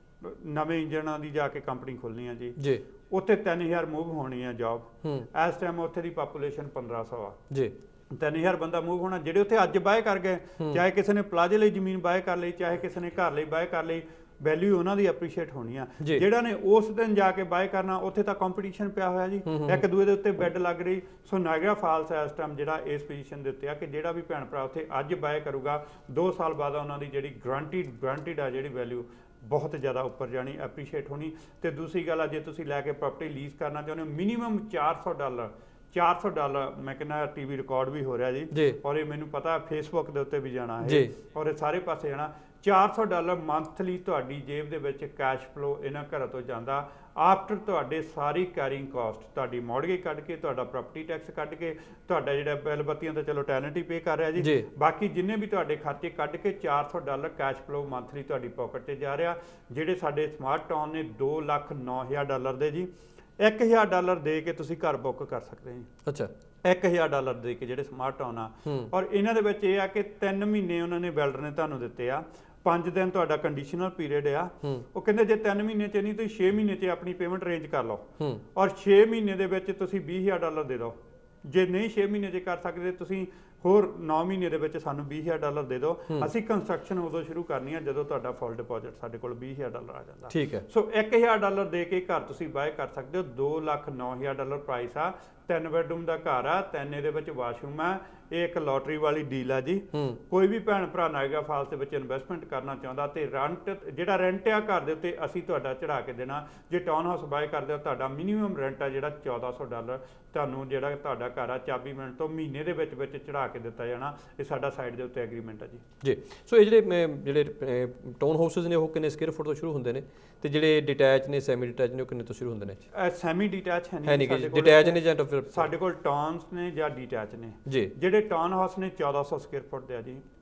ਨਵੇਂ ਇੰਜਨਾਂ ਦੀ ਜਾ ਕੇ ਕੰਪਨੀ ਖੋਲਣੀ ਆ ਜੀ, ਉੱਥੇ ਤਿੰਨ ਹਜ਼ਾਰ ਮੂਵ ਹੋਣੀ ਆ ਜੌਬ। ਇਸ ਟਾਈਮ ਉੱਥੇ ਦੀ ਪਾਪੂਲੇਸ਼ਨ ਪੰਦਰਾਂ ਸੌ ਆ ਜੀ, ਤਿੰਨ ਹਜ਼ਾਰ ਬੰਦਾ ਮੂਵ ਹੋਣਾ। ਜਿਹੜੇ ਉੱਥੇ ਅੱਜ ਬਾਏ ਕਰ ਗਏ, ਚਾਹੇ ਕਿਸੇ ਨੇ ਪਲਾਜ਼ੇ ਲਈ ਜ਼ਮੀਨ ਬਾਏ ਕਰ ਲਈ, ਚਾਹੇ ਕਿਸੇ ਨੇ ਘਰ ਲਈ ਬਾਏ ਕਰ ਲਈ, ਵੈਲਿਊ ਉਹਨਾਂ ਦੀ ਐਪਰੀਸ਼ੀਏਟ ਹੋਣੀ ਆ। ਜਿਹੜਾ ਨੇ ਉਸ ਦਿਨ ਜਾ ਕੇ ਬਾਏ ਕਰਨਾ, ਉੱਥੇ ਤਾਂ ਕੰਪੀਟੀਸ਼ਨ ਪਿਆ ਹੋਇਆ ਜੀ, ਇੱਕ ਦੂਏ ਦੇ ਉੱਤੇ ਬੈੱਡ ਲੱਗ ਰਹੀ। ਸੋ ਨਾਇਗਰਾ ਫਾਲਸ ਇਸ ਟਾਈਮ ਜਿਹੜਾ ਇਸ ਪੋਜੀਸ਼ਨ ਦੇ ਉੱਤੇ ਆ ਕਿ ਜਿਹੜਾ ਵੀ ਭੈਣ ਭਰਾ ਉੱਥੇ ਅੱਜ ਬਾਏ ਕਰੂਗਾ, ਦੋ ਸਾਲ ਬਾਅਦ ਉਹਨਾਂ ਦੀ ਜਿਹੜੀ ਗਰੰਟੀਡ ਗਰੰਟੀਡ ਆ ਜਿਹੜੀ ਵੈਲਿਊ ਬਹੁਤ ਜ਼ਿਆਦਾ ਉੱਪਰ ਜਾਣੀ, ਐਪਰੀਸ਼ੀਏਟ ਹੋਣੀ। ਤੇ ਦੂਸਰੀ ਗੱਲ ਆ, ਜੇ ਤੁਸੀਂ ਲੈ ਕੇ ਪ੍ਰਾਪਰਟੀ ਲੀਜ਼ ਕਰਨਾ ਚਾਹੁੰਦੇ ਹੋ, ਮਿਨੀਮਮ ਚਾਰ ਸੌ ਡਾਲਰ ਚਾਰ ਸੌ ਡਾਲਰ ਮੈਂ ਕਹਿੰਦਾ ਟੀ ਵੀ ਰਿਕਾਰਡ ਵੀ ਹੋ ਰਿਹਾ ਜੀ, ਔਰ ਇਹ ਮੈਨੂੰ ਪਤਾ ਫੇਸਬੁੱਕ ਦੇ ਉੱਤੇ ਵੀ ਜਾਣਾ ਹੈ, ਔਰ ਇਹ ਸਾਰੇ ਪਾਸੇ ਜਾਣਾ। ਚਾਰ ਸੌ ਡਾਲਰ ਮੰਥਲੀ ਤੁਹਾਡੀ ਜੇਬ ਦੇ ਵਿੱਚ ਕੈਸ਼ ਫਲੋ ਇਹਨਾਂ ਘਰਾਂ ਤੋਂ ਜਾਂਦਾ, ਆਫਟਰ ਤੁਹਾਡੇ ਸਾਰੀ ਕੈਰਿੰਗ ਕਾਸਟ, ਤੁਹਾਡੀ ਮੌਰਗੇਜ ਕੱਢ ਕੇ, ਤੁਹਾਡਾ ਪ੍ਰਾਪਰਟੀ ਟੈਕਸ ਕੱਢ ਕੇ, ਤੁਹਾਡਾ ਜਿਹੜਾ ਬਿੱਲ ਬੱਤੀਆਂ ਤਾਂ ਚਲੋ ਟੈਨੈਂਟ ਹੀ ਪੇ ਕਰ ਰਿਹਾ ਜੀ, ਬਾਕੀ ਜਿੰਨੇ ਵੀ ਤੁਹਾਡੇ ਖਰਚੇ ਕੱਢ ਕੇ ਚਾਰ ਸੌ ਡਾਲਰ ਕੈਸ਼ ਫਲੋ ਮੰਥਲੀ ਤੁਹਾਡੀ ਪਾਕਟ 'ਤੇ ਜਾ ਰਿਹਾ। ਜਿਹੜੇ ਸਾਡੇ ਸਮਾਰਟ ਟਾਊਨ ਨੇ ਦੋ ਲੱਖ ਨੌ ਹਜ਼ਾਰ ਡਾਲਰ ਦੇ ਜੀ, ਇੱਕ ਹਜ਼ਾਰ ਡਾਲਰ ਦੇ ਕੇ ਤੁਸੀਂ ਘਰ ਬੁੱਕ ਕਰ ਸਕਦੇ ਜੀ। ਅੱਛਾ, ਇੱਕ ਹਜ਼ਾਰ ਡਾਲਰ ਦੇ ਕੇ ਜਿਹੜੇ ਸਮਾਰਟ ਟਾਊਨ ਆ। ਔਰ ਇਹਨਾਂ ਦੇ ਵਿੱਚ ਇਹ ਆ ਕਿ ਤਿੰਨ ਮਹੀਨੇ ਉਹਨਾਂ ਨੇ ਬਿਲਡਰ ਨੇ ਤੁਹਾਨੂੰ ਦਿੱਤੇ ਆ, ਪੰਜ ਦਿਨ ਤੁਹਾਡਾ ਕੰਡੀਸ਼ਨਲ ਪੀਰੀਅਡ ਆ। ਉਹ ਕਹਿੰਦੇ ਜੇ ਤਿੰਨ ਮਹੀਨੇ 'ਚ ਨਹੀਂ ਤੁਸੀਂ ਛੇ ਮਹੀਨੇ 'ਚ ਆਪਣੀ ਪੇਮੈਂਟ ਅਰੇਂਜ ਕਰ ਲਓ, ਔਰ ਛੇ ਮਹੀਨੇ ਦੇ ਵਿੱਚ ਤੁਸੀਂ ਵੀਹ ਹਜ਼ਾਰ ਡਾਲਰ ਦੇ ਦਿਓ। ਜੇ ਨਹੀਂ ਛੇ ਮਹੀਨੇ 'ਚ ਕਰ ਸਕਦੇ ਤੁਸੀਂ ਹੋਰ ਨੌ ਮਹੀਨੇ ਦੇ ਵਿੱਚ ਸਾਨੂੰ ਵੀਹ ਹਜ਼ਾਰ ਡਾਲਰ ਦੇ ਦਿਓ। ਅਸੀਂ ਕੰਸਟਰਕਸ਼ਨ ਉਦੋਂ ਸ਼ੁਰੂ ਕਰਨੀ ਆ ਜਦੋਂ ਤੁਹਾਡਾ ਫੁੱਲ ਡਿਪੋਜ਼ਿਟ ਸਾਡੇ ਕੋਲ ਵੀਹ ਹਜ਼ਾਰ ਡਾਲਰ ਆ ਜਾਂਦਾ। ਠੀਕ ਹੈ। ਸੋ ਇੱਕ ਹਜ਼ਾਰ ਡਾਲਰ ਦੇ ਕੇ ਘਰ ਤੁਸੀਂ ਬਾਏ ਕਰ ਸਕਦੇ ਹੋ। ਦੋ ਲੱਖ ਨੌ ਹਜ਼ਾਰ ਡਾਲਰ ਪ੍ਰਾਈਸ ਆ। ਤਿੰਨ ਬੈਡਰੂਮ ਦਾ ਘਰ ਆ, ਤਿੰਨ ਇਹਦੇ ਵਿੱਚ ਵਾਸ਼ਰੂਮ ਆ। ਇਹ ਇੱਕ ਲੋਟਰੀ ਵਾਲੀ ਡੀਲ ਆ ਜੀ। ਕੋਈ ਵੀ ਭੈਣ ਭਰਾ ਨਾਇਗਰਾ ਫਾਲਸ ਦੇ ਵਿੱਚ ਇਨਵੈਸਟਮੈਂਟ ਕਰਨਾ ਚਾਹੁੰਦਾ ਤੇ ਰੈਂਟ ਜਿਹੜਾ ਰੈਂਟ ਆ ਘਰ ਦੇ ਉੱਤੇ ਅਸੀਂ ਤੁਹਾਡਾ ਚੜਾ ਕੇ ਦੇਣਾ। ਜੇ ਟਾਊਨ ਹਾਊਸ ਬਾਏ ਕਰਦੇ ਹੋ ਤੁਹਾਡਾ ਮਿਨੀਮਮ ਰੈਂਟ ਆ ਜਿਹੜਾ ਚੌਦਾਂ ਸੌ ਡਾਲਰ ਤੁਹਾਨੂੰ ਜਿਹੜਾ ਤੁਹਾਡਾ ਘਰ ਆ ਚਾਬੀ ਮਿੰਟ ਤੋਂ ਮਹੀਨੇ ਦੇ ਵਿੱਚ ਵਿੱਚ ਚੜਾ ਕੇ ਦਿੱਤਾ ਜਾਣਾ। ਇਹ ਸਾਡਾ ਸਾਈਡ ਦੇ ਉੱਤੇ ਐਗਰੀਮੈਂਟ ਆ ਜੀ। ਜੀ ਸੋ ਇਹ ਜਿਹੜੇ ਜਿਹੜੇ ਟਾਊਨ ਹਾਊਸਿਸ ਨੇ ਉਹ ਕਿੰਨੇ ਸਕੁਅਰ ਫੁੱਟ ਤੋਂ ਸ਼ੁਰੂ ਹੁੰਦੇ ਨੇ ਤੇ ਜਿਹੜੇ ਡਿਟੈਚ ਨੇ ਸੈਮੀ ਡਿਟੈਚ ਨੇ ਉਹ ਕਿੰਨੇ ਤੋਂ ਸ਼ੁਰੂ ਹੁੰਦੇ ਨੇ? ਸੈਮੀ ਡਿਟੈਚ ਹੈ ਨਹੀਂ ਡਿਟੈਚ ਨੇ ਜਾਂ ਸਾਡੇ ਕੋਲ ਟਾਊਨਸ ਨੇ ਜਾਂ ਡਿਟੈਚ ਨੇ ਜੀ। ਜਿਹੜੇ ਟਾਊਨ ਹਾਊਸ ਨੇ ਚੌਦਾਂ ਸੌ ਸਕੁਅਰ ਫੁੱਟ ਦੇ ਆ ਜੀ।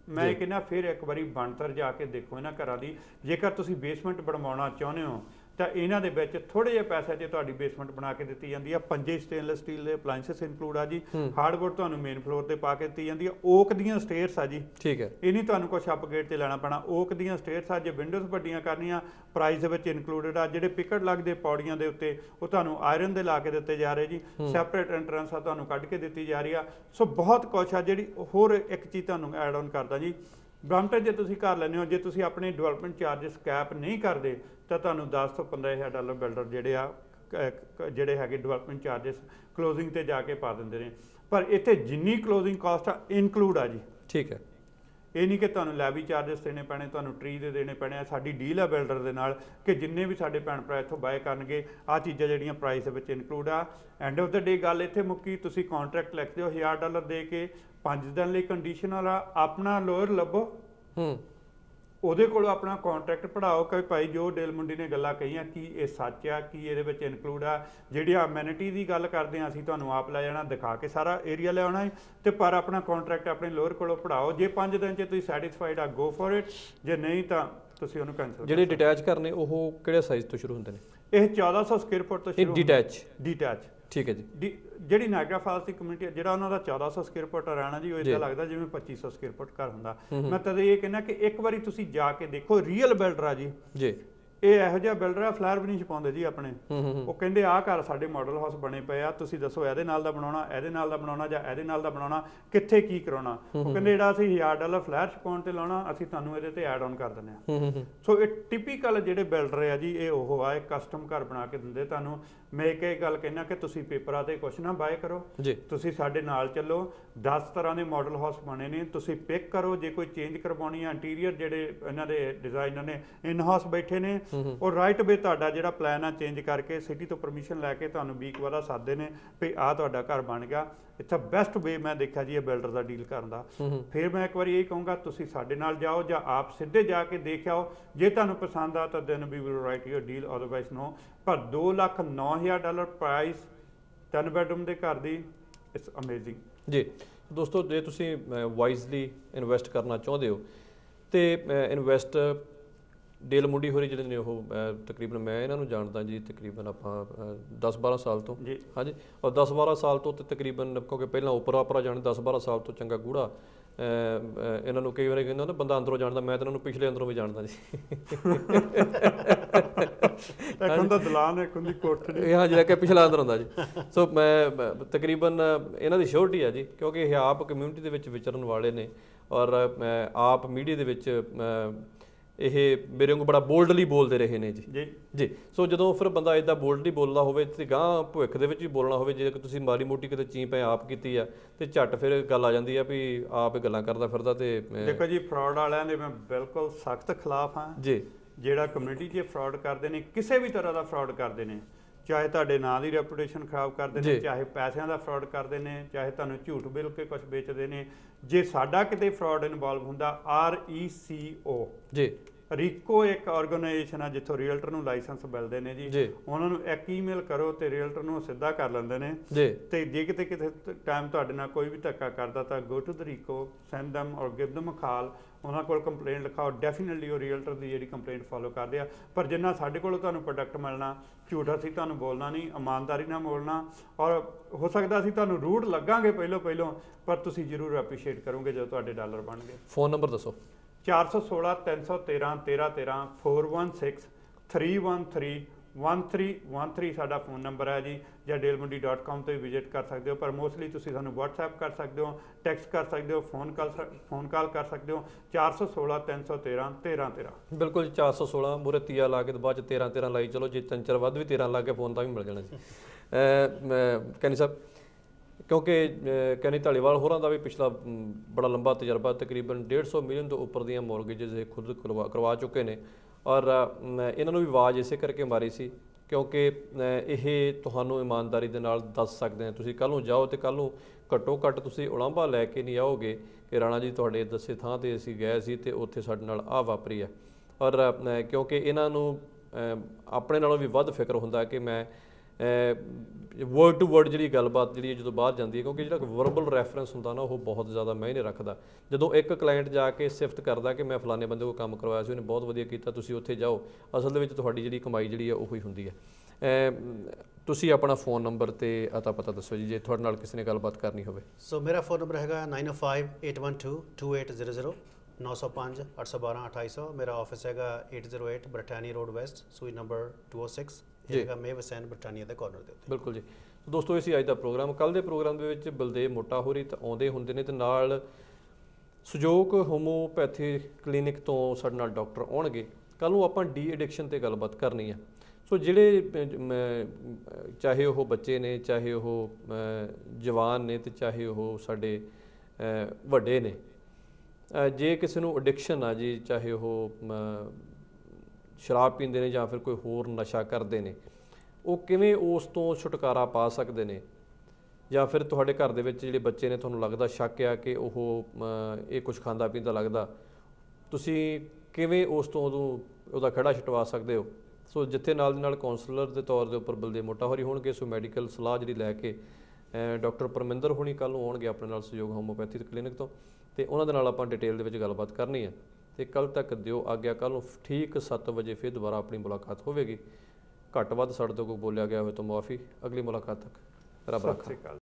ਮੈਂ ਕਹਿੰਦਾ ਫਿਰ ਇੱਕ ਵਾਰੀ ਬਣਤਰ ਜਾ ਕੇ ਦੇਖੋ ਇਹਨਾਂ ਘਰਾਂ ਦੀ। ਜੇਕਰ ਤੁਸੀਂ ਬੇਸਮੈਂਟ ਬਣਵਾਉਣਾ ਚਾਹੁੰਦੇ ਹੋ ਤਾਂ ਇਹਨਾਂ ਦੇ ਵਿੱਚ ਥੋੜੇ ਜਿਹੇ ਪੈਸੇ 'ਚ ਤੁਹਾਡੀ ਬੇਸਮੈਂਟ ਬਣਾ ਕੇ ਦਿੱਤੀ ਜਾਂਦੀ ਆ। ਪੰਜੇ ਸਟੇਨਲੈਸ ਸਟੀਲ ਦੇ ਅਪਲਾਈਐਂਸਸ ਇਨਕਲੂਡ ਆ ਜੀ। ਹਾਰਡਵੁੱਡ ਤੁਹਾਨੂੰ ਮੇਨ ਫਲੋਰ ਤੇ ਪਾ ਕੇ ਦਿੱਤੀ ਜਾਂਦੀ ਆ। ਓਕ ਦੀਆਂ ਸਟੇਅਰਸ ਆ ਜੀ, ਠੀਕ ਹੈ, ਇਹ ਨਹੀਂ ਤੁਹਾਨੂੰ ਕੁਛ ਅਪਗ੍ਰੇਡ ਤੇ ਲੈਣਾ ਪੈਣਾ। ਓਕ ਦੀਆਂ ਸਟੇਅਰਸ ਆ। ਜੇ ਵਿੰਡੋਜ਼ ਵੱਡੀਆਂ ਕਰਨੀਆਂ ਪ੍ਰਾਈਸ ਦੇ ਵਿੱਚ ਇਨਕਲੂਡਡ ਆ। ਜਿਹੜੇ ਪਿਕਟ ਲੱਗਦੇ ਪੌੜੀਆਂ ਦੇ ਉੱਤੇ ਉਹ ਤੁਹਾਨੂੰ ਆਇਰਨ ਦੇ ਲਾ ਕੇ ਦਿੱਤੇ ਜਾ ਰਹੇ ਜੀ। ਸੈਪਰੇਟ ਐਂਟਰੈਂਸ ਆ ਤੁਹਾਨੂੰ ਕੱਢ ਕੇ ਦਿੱਤੀ ਜਾ ਰਹੀ ਆ। ਸੋ ਬਹੁਤ ਕੁਛ ਆ। ਜਿਹੜੀ ਹੋਰ ਇੱਕ ਚੀਜ਼ ਤੁਹਾਨੂੰ ਐਡ ਆਨ ਕਰਦਾ ਜੀ, ਬ੍ਰੈਂਪਟਨ ਜੇ ਤੁਸੀਂ ਘਰ ਲੈਂਦੇ ਹੋ, ਜੇ ਤੁਸੀਂ ਆਪਣੇ ਡਿਵੈਲਪਮੈਂਟ ਚਾਰਜਸ ਕੈਪ ਨਹੀਂ ਕਰਦੇ ਤਾਂ ਤੁਹਾਨੂੰ ਦਸ ਤੋਂ ਪੰਦਰਾਂ ਹਜ਼ਾਰ ਡਾਲਰ ਬਿਲਡਰ ਜਿਹੜੇ ਆ ਜਿਹੜੇ ਹੈਗੇ ਡਿਵੈਲਪਮੈਂਟ ਚਾਰਜਸ ਕਲੋਜ਼ਿੰਗ ਤੇ ਜਾ ਕੇ ਪਾ ਦਿੰਦੇ ਨੇ। ਪਰ ਇੱਥੇ ਜਿੰਨੀ ਕਲੋਜ਼ਿੰਗ ਕਾਸਟ ਆ ਇਨਕਲੂਡ ਆ ਜੀ, ਠੀਕ ਹੈ। ਇਹ ਨਹੀਂ ਕਿ ਤੁਹਾਨੂੰ ਲੈਵੀ ਚਾਰਜਸ ਦੇਣੇ ਪੈਣੇ, ਤੁਹਾਨੂੰ ਟਰੀ ਦੇ ਦੇਣੇ ਪੈਣੇ ਆ। ਸਾਡੀ ਡੀਲ ਆ ਬਿਲਡਰ ਦੇ ਨਾਲ ਕਿ ਜਿੰਨੇ ਵੀ ਸਾਡੇ ਭੈਣ ਭਰਾ ਇੱਥੋਂ ਬਾਏ ਕਰਨਗੇ ਆਹ ਚੀਜ਼ਾਂ ਜਿਹੜੀਆਂ ਪ੍ਰਾਈਸ ਦੇ ਵਿੱਚ ਇਨਕਲੂਡ ਆ। ਐਂਡ ਆਫ ਦਾ ਡੇ ਗੱਲ ਇੱਥੇ ਮੁੱਕੀ। ਤੁਸੀਂ ਕੰਟਰੈਕਟ ਲਿਖਦੇ ਹੋ ਹਜ਼ਾਰ ਡਾਲਰ ਦੇ ਕੇ, ਪੰਜ ਦਿਨ ਲਈ ਕੰਡੀਸ਼ਨਲ ਆ। ਆਪਣਾ ਲੋਅਰ ਲੱਭੋ, ਹੂੰ ਉਹਦੇ ਕੋਲੋਂ ਆਪਣਾ ਕੰਟਰੈਕਟ ਪੜਾਓ ਕਿ ਭਾਈ ਜੋ ਡੇਲ ਮੁੰਡੀ ਨੇ ਗੱਲਾਂ ਕਹੀਆਂ ਕੀ ਇਹ ਸੱਚ ਆ, ਕੀ ਇਹਦੇ ਵਿੱਚ ਇਨਕਲੂਡ ਆ। ਜਿਹੜੀ ਅਮੈਨਿਟੀ ਦੀ ਗੱਲ ਕਰਦੇ ਹਾਂ ਅਸੀਂ ਤੁਹਾਨੂੰ ਆਪ ਲੈ ਜਾਣਾ, ਦਿਖਾ ਕੇ ਸਾਰਾ ਏਰੀਆ ਲੈ ਆਉਣਾ ਹੈ ਤੇ ਪਰ ਆਪਣਾ ਕੰਟਰੈਕਟ ਆਪਣੇ ਲੋਅਰ ਕੋਲੋਂ ਪੜਾਓ। ਜੇ ਪੰਜ ਦਿਨ 'ਚ ਤੁਸੀਂ ਸੈਟੀਸਫਾਈਡ ਆ ਗੋ ਫॉर ਇਟ, ਜੇ ਨਹੀਂ ਤਾਂ ਤੁਸੀਂ ਉਹਨੂੰ ਕੈਂਸਲ। ਜਿਹੜੇ ਡਿਟੈਚ ਕਰਨੇ ਉਹ ਕਿਹੜੇ ਸਾਈਜ਼ ਤੋਂ ਸ਼ੁਰੂ ਹੁੰਦੇ ਨੇ? ਇਹ ਚੌਦਾਂ ਸੌ ਸਕੁਅਰ ਫੁੱਟ ਤੋਂ ਸ਼ੁਰੂ। ਡਿਟੈਚ ਡਿਟੈਚ ਠੀਕ ਹੈ ਜੀ। ਜਿਹੜੀ ਨਾਇਗਰਾ ਫਾਲਸ ਦੀ ਕਮਿਊਨਿਟੀ ਜਿਹੜਾ ਉਹਨਾਂ ਦਾ ਚੌਦਾਂ ਸੌ ਸਕੁਅਰ ਫੁੱਟ ਰਹਿਣਾ ਜੀ, ਉਹ ਇਦਾਂ ਲੱਗਦਾ ਜਿਵੇਂ ਪੱਚੀ ਸੌ ਸਕੁਅਰ ਫੁੱਟ ਘਰ ਹੁੰਦਾ। ਮੈਂ ਤਦ ਇਹ ਕਹਿੰਦਾ ਕਿ ਇੱਕ ਵਾਰੀ ਤੁਸੀਂ ਜਾ ਕੇ ਦੇਖੋ। ਰੀਅਲ ਬਿਲਡਰ ਆ ਜੀ ਜੀ, ਇਹ ਇਹੋ ਜਿਹਾ ਬਿਲਡਰ ਆ ਫਲੈਰ ਵੀ ਨਹੀਂ ਛਪਾਉਂਦੇ ਜੀ ਆਪਣੇ। ਉਹ ਕਹਿੰਦੇ ਆਹ ਘਰ ਸਾਡੇ ਮਾਡਲ ਹਾਊਸ ਬਣੇ ਪਏ ਆ, ਤੁਸੀਂ ਦੱਸੋ ਇਹਦੇ ਨਾਲ ਦਾ ਬਣਾਉਣਾ, ਇਹਦੇ ਨਾਲ ਦਾ ਬਣਾਉਣਾ ਜਾਂ ਇਹਦੇ ਨਾਲ ਦਾ ਬਣਾਉਣਾ, ਕਿੱਥੇ ਕੀ ਕਰਾਉਣਾ। ਉਹ ਕਹਿੰਦੇ ਜਿਹੜਾ ਅਸੀਂ ਹਜ਼ਾਰ ਡਾਲਰ ਫਲੈਰ ਛਪਾਉਣ ਤੇ ਲਾਉਣਾ ਅਸੀਂ ਤੁਹਾਨੂੰ ਇਹਦੇ ਤੇ ਐਡ ਆਨ ਕਰ ਦਿੰਦੇ ਹਾਂ। ਸੋ ਇਹ ਟਿਪੀਕਲ ਜਿਹੜੇ ਬਿਲਡਰ ਆ ਜੀ, ਇਹ ਉਹ ਆ, ਇਹ ਕਸਟਮ ਘਰ ਬਣਾ ਕੇ ਦਿੰਦੇ ਤੁਹਾਨੂੰ। ਮੈਂ ਇੱਕ ਇਹ ਗੱਲ ਕਹਿਣਾ ਕਿ ਤੁਸੀਂ ਪੇਪਰਾਂ ਤੇ ਕੁਛ ਨਾ ਬਾਏ ਕਰੋ, ਤੁਸੀਂ ਸਾਡੇ ਨਾਲ ਚੱਲੋ। ਦਸ ਤਰ੍ਹਾਂ ਦੇ ਮਾਡਲ ਹਾਊਸ ਬਣੇ ਨੇ, ਤੁਸੀਂ ਪਿਕ ਕਰੋ। ਜੇ ਕੋਈ ਚੇਂਜ ਕਰਵਾਉਣੀ ਆ ਇੰਟੀਰੀਅਰ, ਜਿਹੜੇ ਇਹਨਾਂ ਦੇ ਡਿਜ਼ਾਈਨਰ ਨੇ ਇਨ ਹਾਊਸ ਬੈਠੇ ਨੇ, ਉਹ ਰਾਈਟ ਵੇ ਤੁਹਾਡਾ ਜਿਹੜਾ ਪਲਾਨ ਆ ਚੇਂਜ ਕਰਕੇ ਸਿਟੀ ਤੋਂ ਪਰਮਿਸ਼ਨ ਲੈ ਕੇ ਤੁਹਾਨੂੰ ਵੀਕ ਬਾਅਦ ਸਾਦੇ ਨੇ ਵੀ ਆਹ ਤੁਹਾਡਾ ਘਰ ਬਣ ਗਿਆ। ਇਟਸ ਅ ਬੈਸਟ ਵੇ ਮੈਂ ਦੇਖਿਆ ਜੀ ਇਹ ਬਿਲਡਰ ਦਾ ਡੀਲ ਕਰਨ ਦਾ। ਫਿਰ ਮੈਂ ਇੱਕ ਵਾਰੀ ਇਹ ਕਹੂੰਗਾ ਤੁਸੀਂ ਸਾਡੇ ਨਾਲ ਜਾਓ ਜਾਂ ਆਪ ਸਿੱਧੇ ਜਾ ਕੇ ਦੇਖ ਆਓ। ਜੇ ਤੁਹਾਨੂੰ ਪਸੰਦ ਆ ਤਾਂ then we will write your deal, otherwise no. ਪਰ ਦੋ ਲੱਖ ਨੌ ਹਜ਼ਾਰ ਡਾਲਰ ਪ੍ਰਾਈਸ ਤਿੰਨ ਬੈਡਰੂਮ ਦੇ ਘਰ ਦੀ, ਇਟਸ ਅਮੇਜ਼ਿੰਗ ਜੀ। ਦੋਸਤੋ ਜੇ ਤੁਸੀਂ ਵਾਈਜ਼ਲੀ ਇਨਵੈਸਟ ਕਰਨਾ ਚਾਹੁੰਦੇ ਹੋ ਤੇ ਇਨਵੈਸਟ ਡੇਲ ਮੁੰਡੀ ਹੋਰੀ ਜਿਹੜੇ ਨੇ ਉਹ ਤਕਰੀਬਨ ਮੈਂ ਇਹਨਾਂ ਨੂੰ ਜਾਣਦਾ ਜੀ ਤਕਰੀਬਨ ਆਪਾਂ ਦਸ ਬਾਰਾਂ ਸਾਲ ਤੋਂ ਹਾਂਜੀ। ਔਰ ਦਸ ਬਾਰਾਂ ਸਾਲ ਤੋਂ ਤੇ ਤਕਰੀਬਨ ਕਿਉਂਕਿ ਪਹਿਲਾਂ ਉਪਰਾ ਉਪਰਾ ਜਾਣ ਦਸ ਬਾਰਾਂ ਸਾਲ ਤੋਂ ਚੰਗਾ ਗੂੜਾ ਇਹਨਾਂ ਨੂੰ ਕਈ ਵਾਰੀ ਕਹਿੰਦਾ ਨਾ ਬੰਦਾ ਅੰਦਰੋਂ ਜਾਣਦਾ, ਮੈਂ ਤਾਂ ਇਹਨਾਂ ਨੂੰ ਪਿਛਲੇ ਅੰਦਰੋਂ ਵੀ ਜਾਣਦਾ ਜੀ। ਇੱਕ ਹੁੰਦਾ ਦਲਾਨ, ਇੱਕ ਹੁੰਦੀ ਕੋਠੜੀ। ਇਹ ਹਾਂ ਜਿਹੜਾ ਕਿ ਪਿਛਲਾ ਅੰਦਰ ਹੁੰਦਾ ਜੀ। ਸੋ ਮੈਂ ਤਕਰੀਬਨ ਇਹਨਾਂ ਦੀ ਸ਼ੋਰਟੀ ਆ ਜੀ, ਕਿਉਂਕਿ ਇਹ ਆਪ ਕਮਿਊਨਿਟੀ ਦੇ ਵਿੱਚ ਵਿਚਰਨ ਵਾਲੇ ਨੇ ਔਰ ਆਪ ਮੀਡੀਆ ਦੇ ਵਿੱਚ ਇਹ ਮੇਰੇ ਵਾਂਗੂ ਬੜਾ ਬੋਲਡਲੀ ਬੋਲਦੇ ਰਹੇ ਨੇ ਜੀ ਜੀ ਜੀ। ਸੋ ਜਦੋਂ ਫਿਰ ਬੰਦਾ ਇੱਦਾਂ ਬੋਲਡਲੀ ਬੋਲਦਾ ਹੋਵੇ ਤੇ ਗਾਂ ਭਵਿੱਖ ਦੇ ਵਿੱਚ ਵੀ ਬੋਲਣਾ ਹੋਵੇ, ਜੇ ਤੁਸੀਂ ਮਾੜੀ ਮੋਟੀ ਕਿਤੇ ਚੀਂ ਪੈ ਆਪ ਕੀਤੀ ਆ ਤੇ ਝੱਟ ਫਿਰ ਗੱਲ ਆ ਜਾਂਦੀ ਆ ਵੀ ਆਪ ਗੱਲਾਂ ਕਰਦਾ ਫਿਰਦਾ। ਤੇ ਦੇਖੋ ਜੀ ਫਰਾਡ ਵਾਲਿਆਂ ਦੇ ਮੈਂ ਬਿਲਕੁਲ ਸਖਤ ਖਿਲਾਫ ਹਾਂ ਜੀ। ਜਿਹੜਾ ਕਮਿਊਨਿਟੀ 'ਚ ਫਰਾਡ ਕਰਦੇ ਨੇ, ਕਿਸੇ ਵੀ ਤਰ੍ਹਾਂ ਦਾ ਫਰਾਡ ਕਰਦੇ ਨੇ, ਚਾਹੇ ਤੁਹਾਡੇ ਨਾਂ ਦੀ ਰੈਪੂਟੇਸ਼ਨ ਖਰਾਬ ਕਰਦੇ ਨੇ, ਚਾਹੇ ਪੈਸਿਆਂ ਦਾ ਫਰਾਡ ਕਰਦੇ ਨੇ, ਚਾਹੇ ਤੁਹਾਨੂੰ ਝੂਠ ਬਿਲ ਕੇ ਕੁਝ ਵੇਚਦੇ ਨੇ। ਜੇ ਸਾਡਾ ਕਿਤੇ ਫਰਾਡ ਇਨਵੋਲਵ ਹੁੰਦਾ, ਆਰ ਈ ਸੀ ਓ ਜੀ ਰੀਕੋ ਇੱਕ ਆਰਗੇਨਾਈਜੇਸ਼ਨ ਆ ਜਿੱਥੋਂ ਰੀਅਲਟਰ ਨੂੰ ਲਾਇਸੈਂਸ ਮਿਲਦੇ ਨੇ ਜੀ। ਉਹਨਾਂ ਨੂੰ ਇੱਕ ਈਮੇਲ ਕਰੋ ਤੇ ਰੀਅਲਟਰ ਨੂੰ ਸਿੱਧਾ ਕਰ ਲੈਂਦੇ ਨੇ। ਤੇ ਜੇ ਕਿਤੇ ਕਿਤੇ ਟਾਈਮ ਤੁਹਾਡੇ ਨਾਲ ਕੋਈ ਵੀ ਧੱਕਾ ਕਰਦਾ ਤਾਂ go to the RECO, send them or give them a call, ਉਹਨਾਂ ਕੋਲ ਕੰਪਲੇਂਟ ਲਿਖਾਓ। ਡੈਫੀਨਿਟਲੀ ਉਹ ਰੀਅਲਟਰ ਦੀ ਜਿਹੜੀ ਕੰਪਲੇਂਟ ਫੋਲੋ ਕਰਦੇ ਆ। ਪਰ ਜਿੰਨਾ ਸਾਡੇ ਕੋਲੋਂ ਤੁਹਾਨੂੰ ਪ੍ਰੋਡਕਟ ਮਿਲਣਾ, ਝੂਠ ਅਸੀਂ ਤੁਹਾਨੂੰ ਬੋਲਣਾ ਨਹੀਂ, ਇਮਾਨਦਾਰੀ ਨਾਲ ਬੋਲਣਾ। ਔਰ ਹੋ ਸਕਦਾ ਅਸੀਂ ਤੁਹਾਨੂੰ ਰੂਟ ਲੱਗਾਂਗੇ ਪਹਿਲੋਂ ਪਹਿਲੋਂ, ਪਰ ਤੁਸੀਂ ਜ਼ਰੂਰ ਐਪਰੀਸ਼ੀਏਟ ਕਰੋਗੇ ਜਦੋਂ ਤੁਹਾਡੇ ਡਾਲਰ ਬਣਗੇ। ਫੋਨ ਨੰਬਰ ਦੱਸੋ। ਚਾਰ ਸੌ ਸੋਲਾਂ ਤਿੰਨ ਸੌ ਤੇਰਾਂ ਤੇਰਾਂ ਤੇਰਾਂ four one six three one three one three one three ਸਾਡਾ ਫੋਨ ਨੰਬਰ ਹੈ ਜੀ। ਜਾਂ ਡੇਲ ਮੁੰਡੀ ਡਾਟ ਕਾਮ ਤੇ ਵਿਜ਼ਿਟ ਕਰ ਸਕਦੇ ਹੋ, ਪਰ ਮੋਸਟਲੀ ਤੁਸੀਂ ਸਾਨੂੰ ਵਟਸਐਪ ਕਰ ਸਕਦੇ ਹੋ, ਟੈਕਸਟ ਕਰ ਸਕਦੇ ਹੋ, ਫੋਨ ਕਾਲ ਫੋਨ ਕਾਲ ਕਰ ਸਕਦੇ ਹੋ। ਚਾਰ ਸੌ ਸੋਲਾਂ ਤਿੰਨ ਸੌ ਤੇਰਾਂ ਤੇਰਾਂ ਤੇਰਾਂ ਬਿਲਕੁਲ ਜੀ। ਚਾਰ ਸੌ ਸੋਲਾਂ ਮੂਹਰੇ ਤੀਆ ਲਾ ਕੇ ਤੇ ਬਾਅਦ ਚ ਤੇਰਾਂ ਤੇਰਾਂ ਲਾਈ ਚਲੋ। ਜੇ ਤਿੰਨ ਚਾਰ ਵੱਧ ਵੀ ਤੇਰਾਂ ਲਾ ਕੇ ਫੋਨ ਤਾਂ ਵੀ ਮਿਲ ਜਾਣਾ ਜੀ। ਕੈਨੀ ਸਾਹਿਬ, ਕਿਉਂਕਿ ਕੈਨੀ ਧਾਲੀਵਾਲ ਹੋਰਾਂ ਦਾ ਵੀ ਪਿਛਲਾ ਬੜਾ ਲੰਬਾ ਤਜਰਬਾ, ਤਕਰੀਬਨ ਡੇਢ ਸੌ ਮਿਲੀਅਨ ਤੋਂ ਉੱਪਰ ਦੀਆਂ ਮੌਰਗੇਜਸ ਇਹ ਖੁਦ ਕਰਵਾ ਕਰਵਾ ਚੁੱਕੇ ਨੇ। ਔਰ ਇਹਨਾਂ ਨੂੰ ਵੀ ਆਵਾਜ਼ ਇਸੇ ਕਰਕੇ ਮਾਰੀ ਸੀ ਕਿਉਂਕਿ ਇਹ ਤੁਹਾਨੂੰ ਇਮਾਨਦਾਰੀ ਦੇ ਨਾਲ ਦੱਸ ਸਕਦੇ ਨੇ। ਤੁਸੀਂ ਕੱਲ੍ਹ ਨੂੰ ਜਾਓ ਤੇ ਕੱਲ੍ਹ ਨੂੰ ਘੱਟੋ ਘੱਟ ਤੁਸੀਂ ਉਲਾਂਭਾ ਲੈ ਕੇ ਨਹੀਂ ਆਓਗੇ ਕਿ ਰਾਣਾ ਜੀ ਤੁਹਾਡੇ ਦੱਸੇ ਥਾਂ 'ਤੇ ਅਸੀਂ ਗਏ ਸੀ ਅਤੇ ਉੱਥੇ ਸਾਡੇ ਨਾਲ ਆਹ ਵਾਪਰੀ ਆ। ਔਰ ਕਿਉਂਕਿ ਇਹਨਾਂ ਨੂੰ ਆਪਣੇ ਨਾਲੋਂ ਵੀ ਵੱਧ ਫਿਕਰ ਹੁੰਦਾ ਕਿ ਮੈਂ ਵਰਡ ਟੂ ਵਰਡ ਜਿਹੜੀ ਗੱਲਬਾਤ ਜਿਹੜੀ ਜਦੋਂ ਬਾਹਰ ਜਾਂਦੀ ਹੈ, ਕਿਉਂਕਿ ਜਿਹੜਾ ਵਰਬਲ ਰੈਫਰੈਂਸ ਹੁੰਦਾ ਨਾ ਉਹ ਬਹੁਤ ਜ਼ਿਆਦਾ ਮਾਇਨੇ ਰੱਖਦਾ। ਜਦੋਂ ਇੱਕ ਕਲਾਇੰਟ ਜਾ ਕੇ ਸਿਫਤ ਕਰਦਾ ਕਿ ਮੈਂ ਫਲਾਣੇ ਬੰਦੇ ਕੋਲ ਕੰਮ ਕਰਵਾਇਆ ਸੀ, ਉਹਨੇ ਬਹੁਤ ਵਧੀਆ ਕੀਤਾ, ਤੁਸੀਂ ਉੱਥੇ ਜਾਓ, ਅਸਲ ਦੇ ਵਿੱਚ ਤੁਹਾਡੀ ਜਿਹੜੀ ਕਮਾਈ ਜਿਹੜੀ ਹੈ ਉਹ ਹੀ ਹੁੰਦੀ ਹੈ। ਤੁਸੀਂ ਆਪਣਾ ਫੋਨ ਨੰਬਰ ਤੇ ਅਤਾ ਪਤਾ ਦੱਸੋ ਜੀ, ਜੇ ਤੁਹਾਡੇ ਨਾਲ ਕਿਸੇ ਨੇ ਗੱਲਬਾਤ ਕਰਨੀ ਹੋਵੇ। ਸੋ ਮੇਰਾ ਫੋਨ ਨੰਬਰ ਹੈਗਾ nine O five eight one two two eight zero zero, ਨੌ ਸੌ ਪੰਜ ਅੱਠ ਸੌ ਬਾਰਾਂ ਅਠਾਈ ਸੌ। ਮੇਰਾ ਆਫਿਸ ਹੈਗਾ eight zero eight Britannia Road West, suite number two O six, ਇਹ ਹੈਗਾ ਮੇਵ ਹੁਸੈਨ ਬਰਟਾਨੀਆ ਦੇ ਕਾਰਨਰ ਦੇ ਉੱਤੇ। ਬਿਲਕੁਲ ਜੀ ਦੋਸਤੋ, ਇਹ ਸੀ ਅੱਜ ਦਾ ਪ੍ਰੋਗਰਾਮ। ਕੱਲ੍ਹ ਦੇ ਪ੍ਰੋਗਰਾਮ ਦੇ ਵਿੱਚ ਬਲਦੇਵ ਮੋਟਾ ਹੋਰੀ ਤਾਂ ਆਉਂਦੇ ਹੁੰਦੇ ਨੇ, ਤੇ ਨਾਲ ਸੁਜੋਗ ਹੋਮੋਪੈਥੀ ਕਲੀਨਿਕ ਤੋਂ ਸਾਡੇ ਨਾਲ ਡਾਕਟਰ ਆਉਣਗੇ। ਕੱਲ੍ਹ ਨੂੰ ਆਪਾਂ ਡੀ ਐਡਿਕਸ਼ਨ 'ਤੇ ਗੱਲਬਾਤ ਕਰਨੀ ਹੈ। ਸੋ ਜਿਹੜੇ ਚਾਹੇ ਉਹ ਬੱਚੇ ਨੇ, ਚਾਹੇ ਉਹ ਜਵਾਨ ਨੇ, ਤੇ ਚਾਹੇ ਉਹ ਸਾਡੇ ਵੱਡੇ ਨੇ, ਜੇ ਕਿਸੇ ਨੂੰ ਐਡਿਕਸ਼ਨ ਆ ਜੀ, ਚਾਹੇ ਉਹ ਸ਼ਰਾਬ ਪੀਂਦੇ ਨੇ ਜਾਂ ਫਿਰ ਕੋਈ ਹੋਰ ਨਸ਼ਾ ਕਰਦੇ ਨੇ, ਉਹ ਕਿਵੇਂ ਉਸ ਤੋਂ ਛੁਟਕਾਰਾ ਪਾ ਸਕਦੇ ਨੇ, ਜਾਂ ਫਿਰ ਤੁਹਾਡੇ ਘਰ ਦੇ ਵਿੱਚ ਜਿਹੜੇ ਬੱਚੇ ਨੇ ਤੁਹਾਨੂੰ ਲੱਗਦਾ ਸ਼ੱਕ ਆ ਕਿ ਉਹ ਇਹ ਕੁਝ ਖਾਂਦਾ ਪੀਂਦਾ ਲੱਗਦਾ, ਤੁਸੀਂ ਕਿਵੇਂ ਉਸ ਤੋਂ ਉਹਨੂੰ ਉਹਦਾ ਖਹਿੜਾ ਛੁਟਵਾ ਸਕਦੇ ਹੋ। ਸੋ ਜਿੱਥੇ ਨਾਲ ਦੀ ਨਾਲ ਕਾਉਂਸਲਰ ਦੇ ਤੌਰ ਦੇ ਉੱਪਰ ਬਲਦੇਵ ਮੋਟਾ ਹੋਰੀ ਹੋਣਗੇ, ਸੋ ਮੈਡੀਕਲ ਸਲਾਹ ਜਿਹੜੀ ਲੈ ਕੇ ਡਾਕਟਰ ਪਰਮਿੰਦਰ ਹੋਣੀ ਕੱਲ੍ਹ ਨੂੰ ਆਉਣਗੇ ਆਪਣੇ ਨਾਲ ਸਹਿਯੋਗ ਹੋਮੋਪੈਥੀ ਕਲੀਨਿਕ ਤੋਂ, ਤੇ ਉਹਨਾਂ ਦੇ ਨਾਲ ਆਪਾਂ ਡਿਟੇਲ ਦੇ ਵਿੱਚ ਗੱਲਬਾਤ ਕਰਨੀ ਹੈ। ਤੇ ਕੱਲ੍ਹ ਤੱਕ ਦਿਓ ਆਗਿਆ, ਕੱਲ੍ਹ ਨੂੰ ਠੀਕ ਸੱਤ ਵਜੇ ਫਿਰ ਦੁਬਾਰਾ ਆਪਣੀ ਮੁਲਾਕਾਤ ਹੋਵੇਗੀ। ਘੱਟ ਵੱਧ ਸਾਡੇ ਤੋਂ ਕੋਈ ਬੋਲਿਆ ਗਿਆ ਹੋਵੇ ਤਾਂ ਮੁਆਫੀ। ਅਗਲੀ ਮੁਲਾਕਾਤ ਤੱਕ ਰੱਬ ਰੱਖਾ।